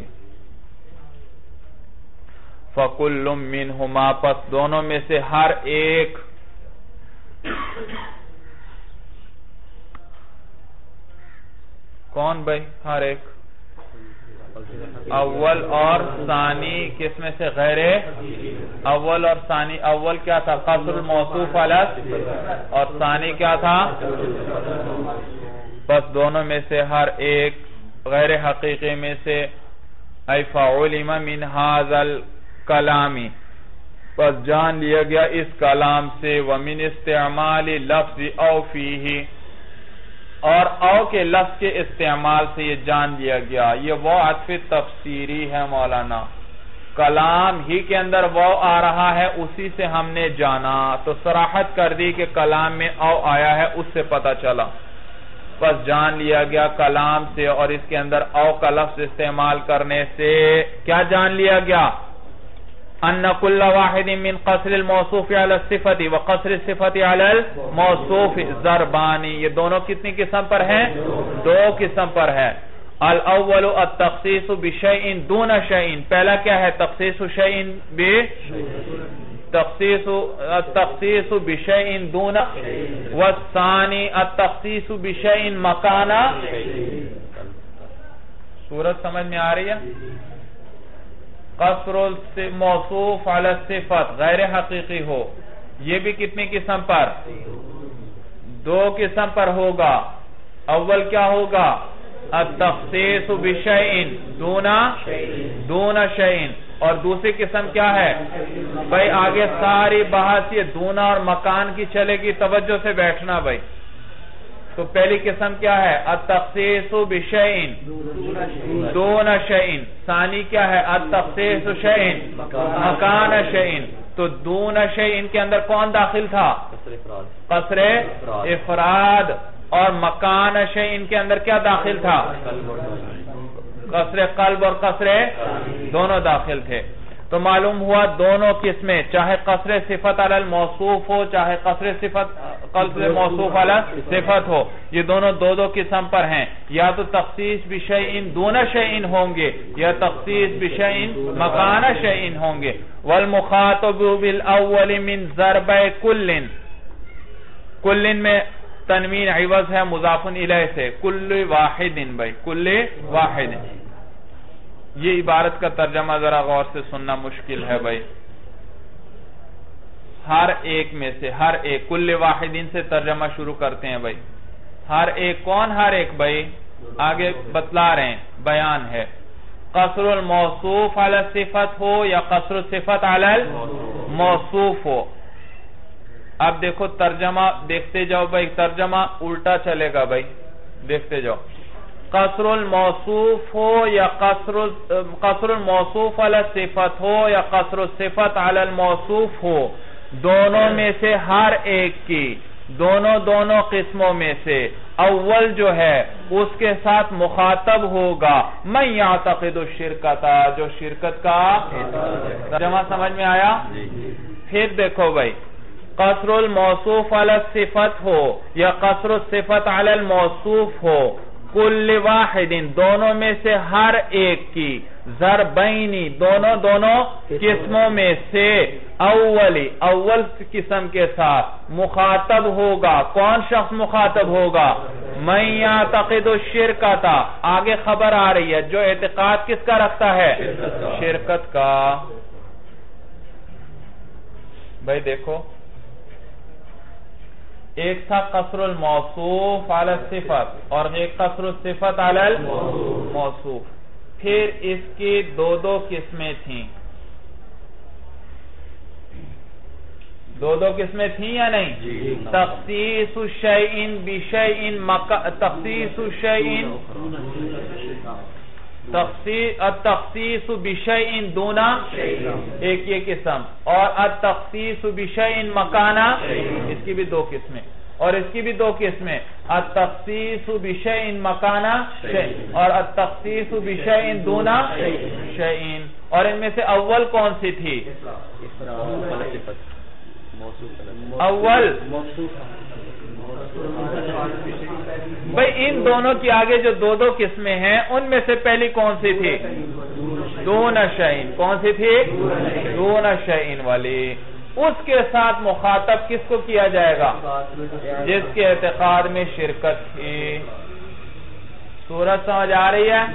فَكُلٌّ مِّنْهُمَا پس دونوں میں سے ہر ایک، کون بھائی؟ ہر ایک اول اور ثانی، کس میں سے؟ غیر اول اور ثانی۔ اول کیا تھا؟ قصر الموصوف علی، اور ثانی کیا تھا؟ بس دونوں میں سے ہر ایک غیر حقیقی میں سے، ای فعلم من هذا الکلام پس جان لیا گیا اس کلام سے، ومن استعمال لفظ او فیہ اور او کے لفظ کے استعمال سے یہ جان لیا گیا، یہ وہ عطف تفسیری ہے مولانا، کلام ہی کے اندر وہ آ رہا ہے اسی سے ہم نے جانا، تو صراحت کر دی کہ کلام میں او آیا ہے، اس سے پتہ چلا، بس جان لیا گیا کلام سے، اور اس کے اندر او کا لفظ استعمال کرنے سے کیا جان لیا گیا؟ ان کل واحد من قصر الموصوف علی الصفت و قصر الصفت علی الموصوف ضربانی، یہ دونوں کتنی قسم پر ہیں؟ دو قسم پر ہے۔ الاول التخصیص بشیء دون شیء، پہلا کیا ہے؟ تخصیص شیء ب تخصیص التخصیص بشیء دون، والثانی التخصیص بشیء مکان۔ صورت سمجھ میں آ رہی ہے؟ قصر موصوف علی الصفت غیر حقیقی ہو، یہ بھی کتنی قسم پر؟ دو قسم پر ہوگا. اول کیا ہوگا؟ التخصیص بشیء دون دون شیء. اور دوسری قسم کیا ہے بھائی؟ آگے ساری بحث یہ دون اور مکان کی چلے گی، توجہ سے بیٹھنا بھائی. تو پہلی قسم کیا ہے؟ التخصیص بشیء دون شیء. ثانی کیا ہے؟ التخصیص شیء مکان شیء. تو دون شیء کے اندر کون داخل تھا؟ قصر افراد. اور مکان شیء کے اندر کیا داخل تھا؟ قصر قلب اور قصر دونوں داخل تھے. تو معلوم ہوا دونوں قسمیں، چاہے قصر صفت علی الموصوف ہو چاہے قصر صفت قصر موصوف علی صفت ہو، یہ دونوں دو دو قسم پر ہیں. یا تو تخصیص بشیء دون شیء ہوں گے یا تخصیص بشیء مکان شیء ہوں گے. والمخاطب بالاول من ضرب کل. کل میں تنوین عوض ہے مضاف الیہ سے، کل واحد بھائی، کل واحد. یہ عبارت کا ترجمہ ذرا غور سے سننا مشکل ہے بھائی. ہر ایک میں سے، ہر ایک، کل واحدین سے ترجمہ شروع کرتے ہیں بھائی. ہر ایک کون؟ ہر ایک بھائی آگے بتلا رہے ہیں، بیان ہے. قصر الموصوف علی الصفت ہو یا قصر الصفت علی الموصوف ہو. اب دیکھو ترجمہ دیکھتے جاؤ بھائی، ترجمہ الٹا چلے گا بھائی، دیکھتے جاؤ. قصر الموصوف ہو یا قصر قصر الموصوف علی الصفت ہو یا قصر الصفت علی الموصوف ہو، دونوں میں سے ہر ایک کی، دونوں دونوں قسموں میں سے اول جو ہے اس کے ساتھ مخاطب ہوگا من یعتقد الشرکت، جو شرکت کا ترجمہ سمجھ میں آیا؟ پھر دیکھو بھائی، قصر الموصوف علی الصفت ہو یا قصر الصفت علی الموصوف ہو، کل واحد دونوں میں سے ہر ایک کی، ضربینی دونوں دونوں قسموں میں سے اولی اول قسم کے ساتھ مخاطب ہوگا. کون شخص مخاطب ہوگا؟ من یعتقد الشرکت. آگے خبر آ رہی ہے، جو اعتقاد کس کا رکھتا ہے؟ شرکت کا. بھائی دیکھو، ایک تھا قصر الموصوف علی الصفت اور ایک قصر الصفت علی الموصوف. پھر اس کی دو دو قسمیں تھیں، دو دو قسمیں تھیں یا نہیں؟ تخصیص شیء بشیء تخصیص شیء التخصیص بشیء دون ایک یہ قسم، اور التخصیص بشیء مکانہ اس کی بھی دو قسمیں، اور اس کی بھی دو قسمیں، التخصیص بشیء مکانہ شیء اور التخصیص بشیء دون شیء. اور ان میں سے اول کون سی تھی؟ اول بھئی ان دونوں کی آگے جو دو دو قسمیں ہیں ان میں سے پہلی کون سی تھی؟ دون شیء. کون سی تھی؟ دون شیء والی. اس کے ساتھ مخاطب کس کو کیا جائے گا؟ جس کے اعتقاد میں شرکت تھی. سورج سمجھ آ رہی ہے؟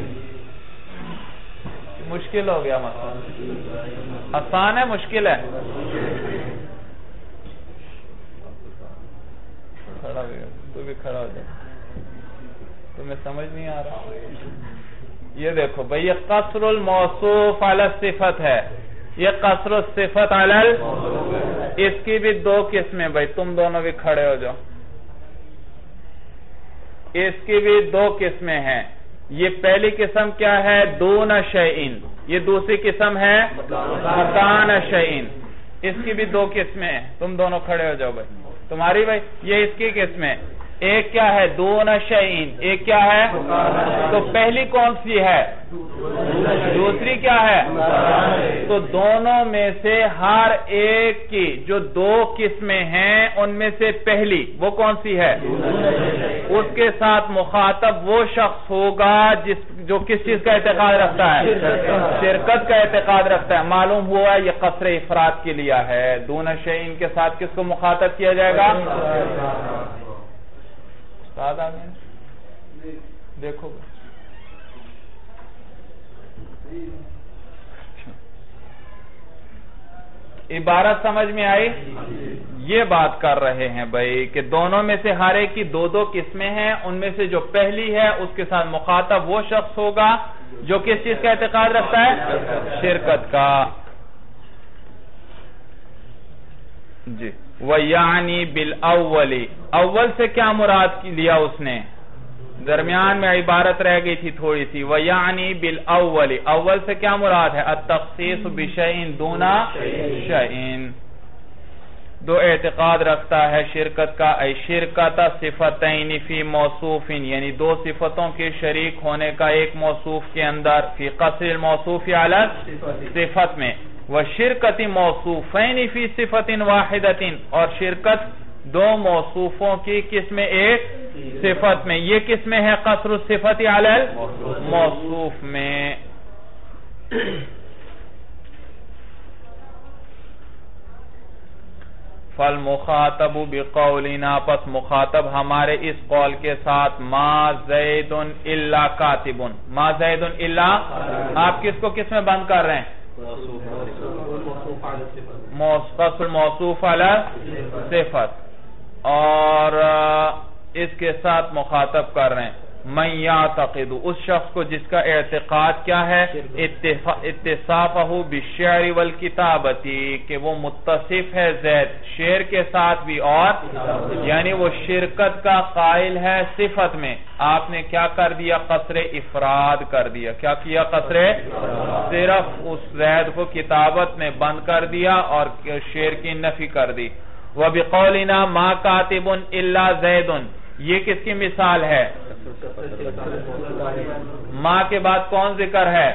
مشکل ہو گیا مسئلہ؟ آسان ہے مشکل ہے؟ کھڑا بھی تو بھی کھڑا ہو جائے، تمہیں سمجھ نہیں آ رہا. یہ دیکھو بھئی، یہ قصر الموصوف علی الصفت ہے، یہ قصر الصفت علی الموصوف. اس کی بھی دو قسمیں بھئی، تم دونوں بھی کھڑے ہو جاؤ. اس کی بھی دو قسمیں ہیں. یہ پہلی قسم کیا ہے؟ دون شیء. یہ دوسری قسم ہے مکان شیء. اس کی بھی دو قسمیں ہیں. تم دونوں کھڑے ہو جاؤ بھائی. تمہاری بھائی یہ اس کی قسمیں، ایک کیا ہے؟ دون شیء، ایک کیا ہے؟ تو پہلی کون سی ہے؟ دوسری کیا ہے؟ تو دونوں میں سے ہر ایک کی جو دو قسمیں ہیں ان میں سے پہلی وہ کون سی ہے؟ اس کے ساتھ مخاطب وہ شخص ہوگا جس جو کس چیز کا اعتقاد رکھتا ہے؟ شرکت کا اعتقاد رکھتا ہے. معلوم ہوا یہ قصر افراد کے لیے ہے. دون شیء کے ساتھ کس کو مخاطب کیا جائے گا؟ استاد آگئے دیکھو عبارت سمجھ میں آئی؟ یہ بات کر رہے ہیں بھائی کہ دونوں میں سے ہر ایک کی دو دو قسمیں ہیں، ان میں سے جو پہلی ہے اس کے ساتھ مخاطب وہ شخص ہوگا جو کس چیز کا اعتقاد رکھتا ہے؟ شرکت کا. جی وَيَعْنِي بِالْأَوَّلِ، اول سے کیا مراد لیا اس نے؟ درمیان میں عبارت رہ گئی تھی تھوڑی سی. وَيَعْنِي بِالْأَوَّلِ، اول سے کیا مراد ہے؟ التخصیص بِشَيْءٍ دُونَ شَيْءٍ، دو اعتقاد رکھتا ہے شرکت کا. اے شرکت صفتین فی موصوف، یعنی دو صفتوں کے شریک ہونے کا ایک موصوف کے اندر، فی قصر الموصوف علی صفت میں، وشرکت موصوفین فی صفت واحدۃ، اور شرکت دو موصوفوں کی کس میں؟ ایک صفت میں. یہ کس میں ہے؟ قصر الصفت علی الموصوف میں. فالمخاطب بقولنا، پس مخاطب ہمارے اس قول کے ساتھ، ما زید الا کاتب، ما زید الا، آپ کس کو کس میں بند کر رہے ہیں؟ قصر الموصوف علی صفت، اور اس کے ساتھ مخاطب کر رہے ہیں من یعتقد، اس شخص کو جس کا اعتقاد کیا ہے؟ اتصافہ بالشعر والکتابت، کہ وہ متصف ہے زید شعر کے ساتھ بھی اور، یعنی وہ شرکت کا قائل ہے صفت میں. آپ نے کیا کر دیا؟ قصر افراد کر دیا. کیا کیا؟ قصر، صرف اس زید کو کتابت میں بند کر دیا اور شعر کی نفی کر دی. وَبِقَوْلِنَا مَا كَاتِبٌ إِلَّا زَيْدٌ، یہ کس کی مثال ہے؟ ما کے بعد کون ذکر ہے؟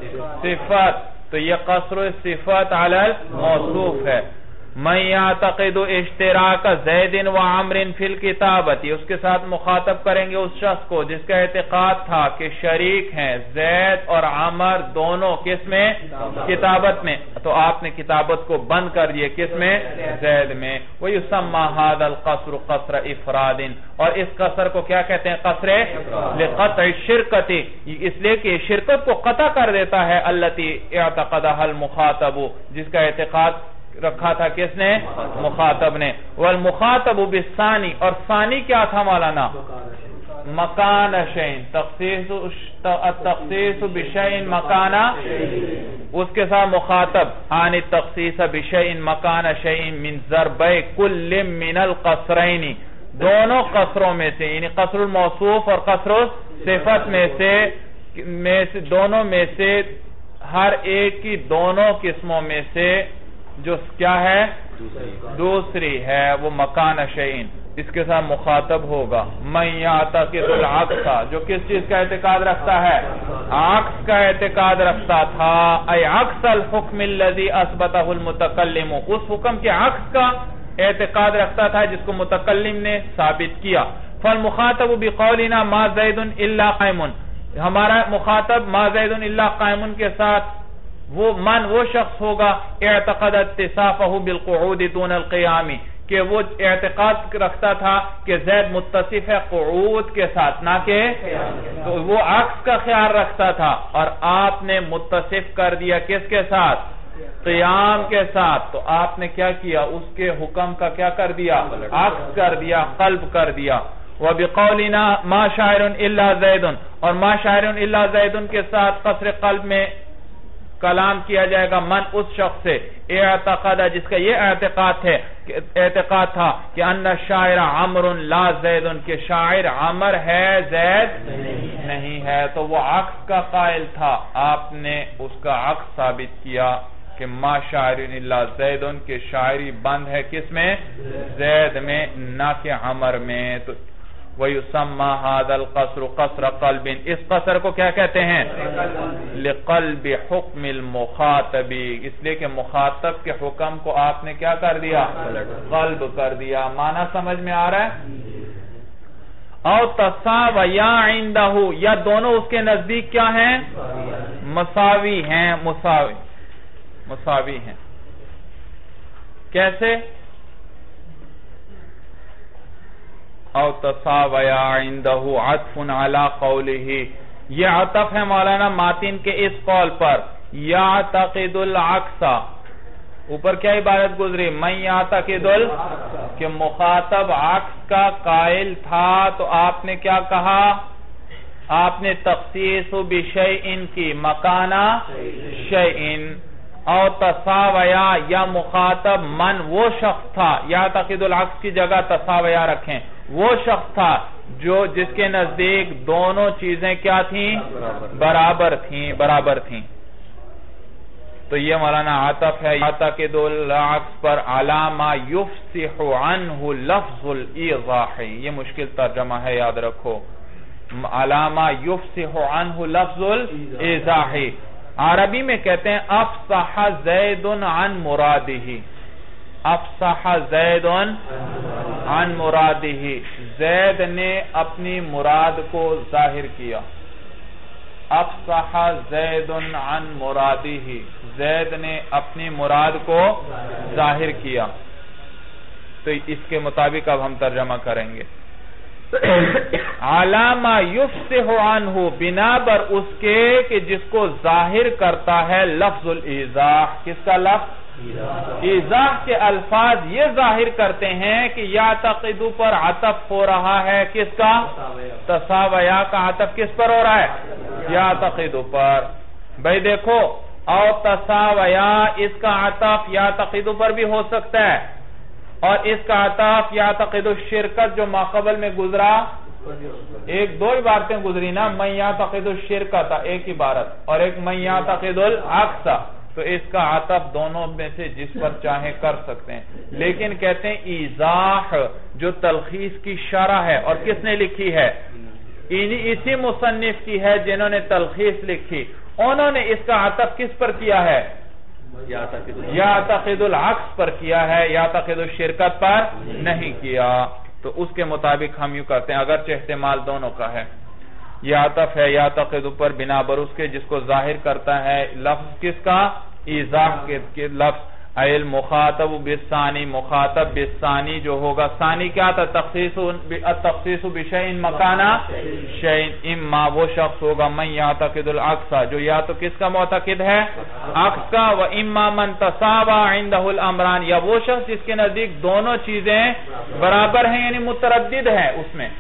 صفت، تو یہ قصر صفت علی الموصوف ہے. من یعتقد اشتراک زید و عمر فی الکتابت، اس کے ساتھ مخاطب کریں گے اس شخص کو جس کا اعتقاد تھا کہ شریک ہیں زید اور عمر دونوں کس میں؟ کتابت میں. تو آپ نے کتابت کو بند کر دیا کس میں؟ زید میں. وَيُسَمَّى هَذَا الْقَصْرُ قَصْرَ إِفْرَادٍ، اور اس قصر کو کیا کہتے ہیں؟ قصر لقطع الشرکت، اس لیے کہ شرکت کو قطع کر دیتا ہے. التي اعتقدها المخاطب، جس کا اعتقاد رکھا تھا کس نے؟ مخاطب نے. والمخاطب بالثانی، اور ثانی کیا تھا مولانا؟ مکان شیء، تخصیص التخصیص بشیء مکان، اس کے ساتھ مخاطب عن التخصیص بشیء مکان شیء من ضربی کل من القصرین، دونوں قصروں میں سے، یعنی قصر الموصوف اور قصر صفت میں سے میں سے دونوں میں سے ہر ایک کی دونوں قسموں میں سے جو کیا ہے؟ دوسری ہے، وہ مکان شیئن، اس کے ساتھ مخاطب ہوگا. من یعتقد العکس، جو کس چیز کا اعتقاد رکھتا ہے؟ عکس کا اعتقاد رکھتا تھا. ای عکس الحکم الذی اثبتہ المتکلم، اس حکم کے عکس کا اعتقاد رکھتا تھا جس کو متکلم نے ثابت کیا. فالمخاطب بقولنا ما زید الا قائم، ہمارا مخاطب ما زید الا قائم کے ساتھ وہ من وہ شخص ہوگا اعتقد اتصافہ بالقعود دون القیام، کہ وہ اعتقاد رکھتا تھا کہ زید متصف ہے قعود کے ساتھ نہ کہ، تو وہ عکس کا خیال رکھتا تھا اور آپ نے متصف کر دیا کس کے ساتھ؟ قیام کے ساتھ. تو آپ نے کیا کیا؟ اس کے حکم کا کیا کر دیا؟ عکس کر دیا، قلب کر دیا. وَبِقَوْلِنَا مَا شَاعِرٌ إِلَّا زَيْدٌ، اور ما شاعر الا زید کے ساتھ قصر قلب میں کلام کیا جائے گا من اس شخص سے اعتقد، جس کا یہ اعتقاد ہے اعتقاد تھا کہ ان الشاعر عمر لا زید، کہ شاعر عمر ہے زید نہیں ہے. تو وہ عکس کا قائل تھا، آپ نے اس کا عکس ثابت کیا کہ ما شاعر الا زید، کہ شاعری بند ہے کس میں؟ زید میں، نہ کہ عمر میں. تو وَيُسَمَّى هَذَا الْقَصْرُ قَصْرَ قَلْبٍ، اس قصر کو کیا کہتے ہیں؟ لِقَلْبِ حُکْمِ الْمُخَاطَبِ، اس لئے کہ مخاطب کے حکم کو آپ نے کیا کر دیا؟ قلب کر دیا. معنی سمجھ میں آ رہا ہے؟ او تساویا عندہ، یا دونوں اس کے نزدیک کیا ہیں؟ مساوی ہیں. مساوی مساوی ہیں. کیسے؟ او تساویا عندہ عطف علی قولہ، یہ عطف ہے مولانا ماتن کے اس قول پر. یعتقد العکس، اوپر کیا عبارت گزری؟ من یعتقد ال کہ مخاطب عکس کا قائل تھا تو آپ نے کیا کہا؟ آپ نے تخصیص بشیئن کی مکانہ شیئن، اور تساویا یا مخاطب من وہ شخص تھا، یعتقد العکس کی جگہ تساویا رکھیں، وہ شخص تھا جو جس کے نزدیک دونوں چیزیں کیا تھیں؟ برابر تھیں برابر تھیں تو یہ مولانا عاطف ہے یعتقد العکس پر علامہ یفصح عنہ لفظ الایضاح، یہ مشکل ترجمہ ہے یاد رکھو، علامہ یفصح عنہ لفظ الایضاح، عربی میں کہتے ہیں افصح زید عن مرادہ، افصح زید عن مرادہ، زید نے اپنی مراد کو ظاہر کیا، افصح زید عن مرادہ، زید نے اپنی مراد کو ظاہر کیا، تو اس کے مطابق اب ہم ترجمہ کریں گے۔ علامہ یفصح عنہ بنا بر اس کے کہ جس کو ظاہر کرتا ہے لفظ الایضاح، کس کا لفظ؟ ایضاح کے الفاظ یہ ظاہر کرتے ہیں کہ یعتقد پر عطف ہو رہا ہے کس کا؟ تساویا کا عطف کس پر ہو رہا ہے؟ یعتقد پر۔ بھئی دیکھو، او تساویا اس کا عطف یعتقد پر بھی ہو سکتا ہے، اور اس کا عطف یعتقد الشرکت جو ماقبل میں گزرا، ایک دو عبارتیں گزری نا، من یعتقد الشرکت ایک عبارت، اور ایک من یعتقد العکس، تو اس کا عطف دونوں میں سے جس پر چاہیں کر سکتے ہیں، لیکن کہتے ہیں ایضاح جو تلخیص کی شرح ہے، اور کس نے لکھی ہے؟ اسی مصنف کی ہے جنہوں نے تلخیص لکھی، انہوں نے اس کا عطف کس پر کیا ہے؟ یعتقد العکس پر کیا ہے، یعتقد الشرکت پر نہیں کیا، تو اس کے مطابق ہم یوں کرتے ہیں، اگرچہ احتمال دونوں کا ہے، یہ عطف ہے یعتقد پر بنا بر اس کے جس کو ظاہر کرتا ہے لفظ کس کا؟ ایضاح کے لفظ، ایل مخاطب بالثانی، مخاطب بالثانی جو ہوگا، ثانی کیا تھا؟ تخصیص بشیئن مکانہ شیئن، اما وہ شخص ہوگا من یعتقد العکس جو یا تو کس کا معتقد ہے؟ عکس کا، و اما من تساوا عندہ الامران، یا وہ شخص جس کے نزدیک دونوں چیزیں برابر ہیں، یعنی متردد ہے، اس میں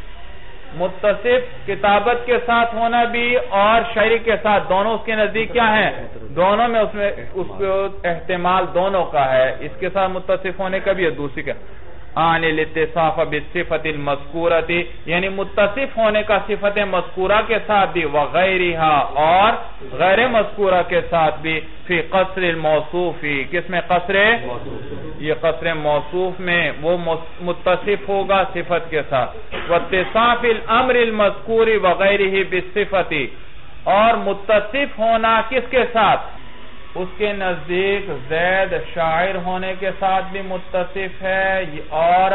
متصف کتابت کے ساتھ ہونا بھی اور شعری کے ساتھ، دونوں اس کے نزدیک کیا ہیں؟ دونوں میں اس میں اس پہ احتمال دونوں کا ہے، اس کے ساتھ متصف ہونے کا بھی ہے، دوسری کا عن الاتصاف بالصفت المذکورۃ، یعنی متصف ہونے کا صفت مذکورہ کے ساتھ بھی، وغیرہا اور غیر مذکورہ کے ساتھ بھی، فی قصر الموصوف، کس میں؟ قصر، یہ قصر موصوف میں وہ متصف ہوگا صفت کے ساتھ، واتصاف الامر المذکور وغیرہ بالصفت، اور متصف ہونا کس کے ساتھ؟ اس کے نزدیک زید شاعر ہونے کے ساتھ بھی متصف ہے، اور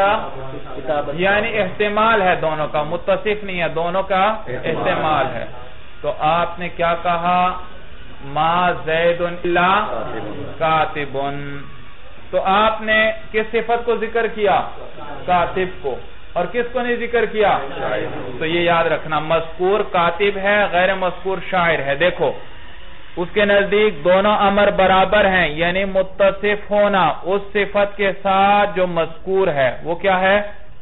یعنی احتمال ہے دونوں کا، متصف نہیں ہے، دونوں کا احتمال ہے، تو آپ نے کیا کہا؟ ما زید الا کاتب، تو آپ نے کس صفت کو ذکر کیا؟ کاتب کو، اور کس کو نہیں ذکر کیا؟ تو یہ یاد رکھنا، مذکور کاتب ہے، غیر مذکور شاعر ہے۔ دیکھو اس کے نزدیک دونوں امر برابر ہیں، یعنی متصف ہونا اس صفت کے ساتھ جو مذکور ہے وہ کیا ہے؟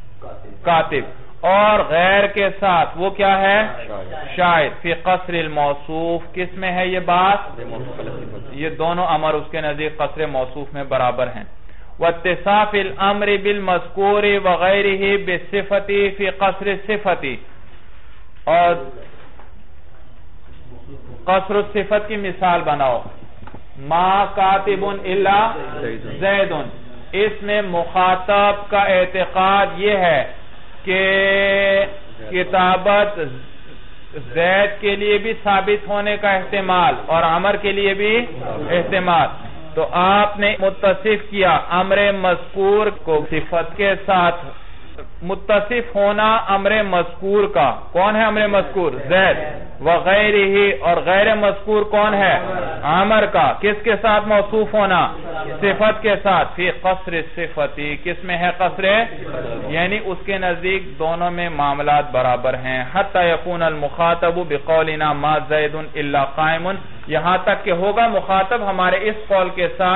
کاتب، اور غیر کے ساتھ وہ کیا ہے؟ شاعر، فی قصر الموصوف، کس میں ہے یہ بات؟ یہ دونوں امر اس کے نزدیک قصر موصوف میں برابر ہیں۔ واتصاف الامر بالمذکور وغیرہ بالصفت فی قصر الصفت، اور قصر الصفت کی مثال بناؤ، ما کاتب الا زید، اس میں مخاطب کا اعتقاد یہ ہے کہ کتابت زید کے لیے بھی ثابت ہونے کا احتمال اور عمر کے لیے بھی احتمال، تو آپ نے متصف کیا امر مذکور کو صفت کے ساتھ، متصف ہونا امر مذکور کا، کون ہے امر مذکور؟ زید، وغیرہ اور غیر مذکور کون ہے؟ عمر کا، کس کے ساتھ موصوف ہونا؟ صفت کے ساتھ، فی قصر صفتی، کس میں ہے قصر؟ یعنی اس کے نزدیک دونوں میں معاملات برابر ہیں، حتی یکون المخاطب بقولنا ما زید الا قائم، یہاں تک کہ ہوگا مخاطب ہمارے اس قول کے ساتھ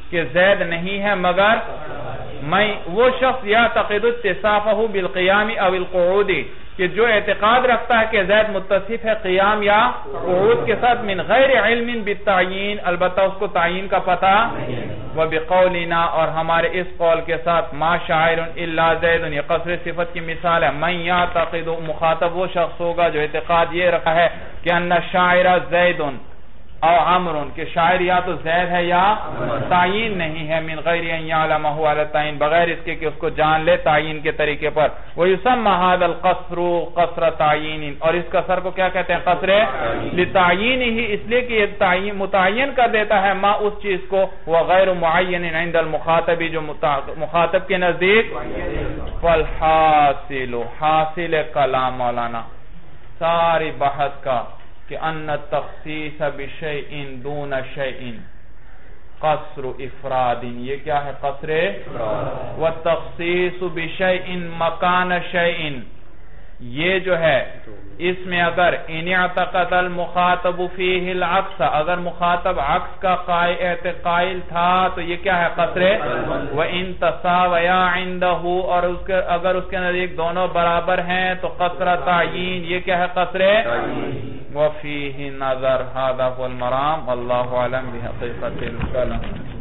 کہ زید نہیں ہے مگر میں وہ شخص یعتقد اتصافہ بالقیام او القعود کہ جو اعتقاد رکھتا ہے کہ زید متصف ہے قیام یا قعود کے ساتھ من غیر علم بالتعین البتہ اس کو تعین کا پتہ وبقولنا اور ہمارے اس قول کے ساتھ ما شاعر الا زید یہ قصر صفت کی مثال ہے من یعتقد مخاطب وہ شخص ہوگا جو اعتقاد یہ رکھا ہے کہ ان الشاعر زید او عمر کہ شاعر یا تو زید ہے یا تعین نہیں ہے من غیر ان یعلمہ علی التعین بغیر اس کے کہ اس کو جان لے تعین کے طریقے پر ویسمى هذا القصر قصر تعین اور اس قصر کو کیا کہتے ہیں قصر لتعین ہی اس لیے کہ یہ متعین کر دیتا ہے ما اس چیز کو وغیر معین عند المخاطب جو مخاطب کے نزدیک فالحاصل حاصل کلام مولانا ساری بحث کا کہ ان التخصیص بشیء دون شیء قصر افراد یہ کیا ہے قصر افراد والتخصیص بشیء مکان شیء یہ جو ہے اس میں اگر ان اعتقد المخاطب فیہ العکس اگر مخاطب عکس کا قائل تھا تو یہ کیا ہے قصر وَإِن تَسَاوَيَا عِنْدَهُ اور اس کے اگر اس کے نزدیک دونوں برابر ہیں تو قصر تعین یہ کیا ہے قصر وَفِيهِ نَظَرْ هَذَا هُوَ الْمَرَامُ وَاللَّهُ عَلَمْ بِحَقِيقَةِ الْكَلَامِ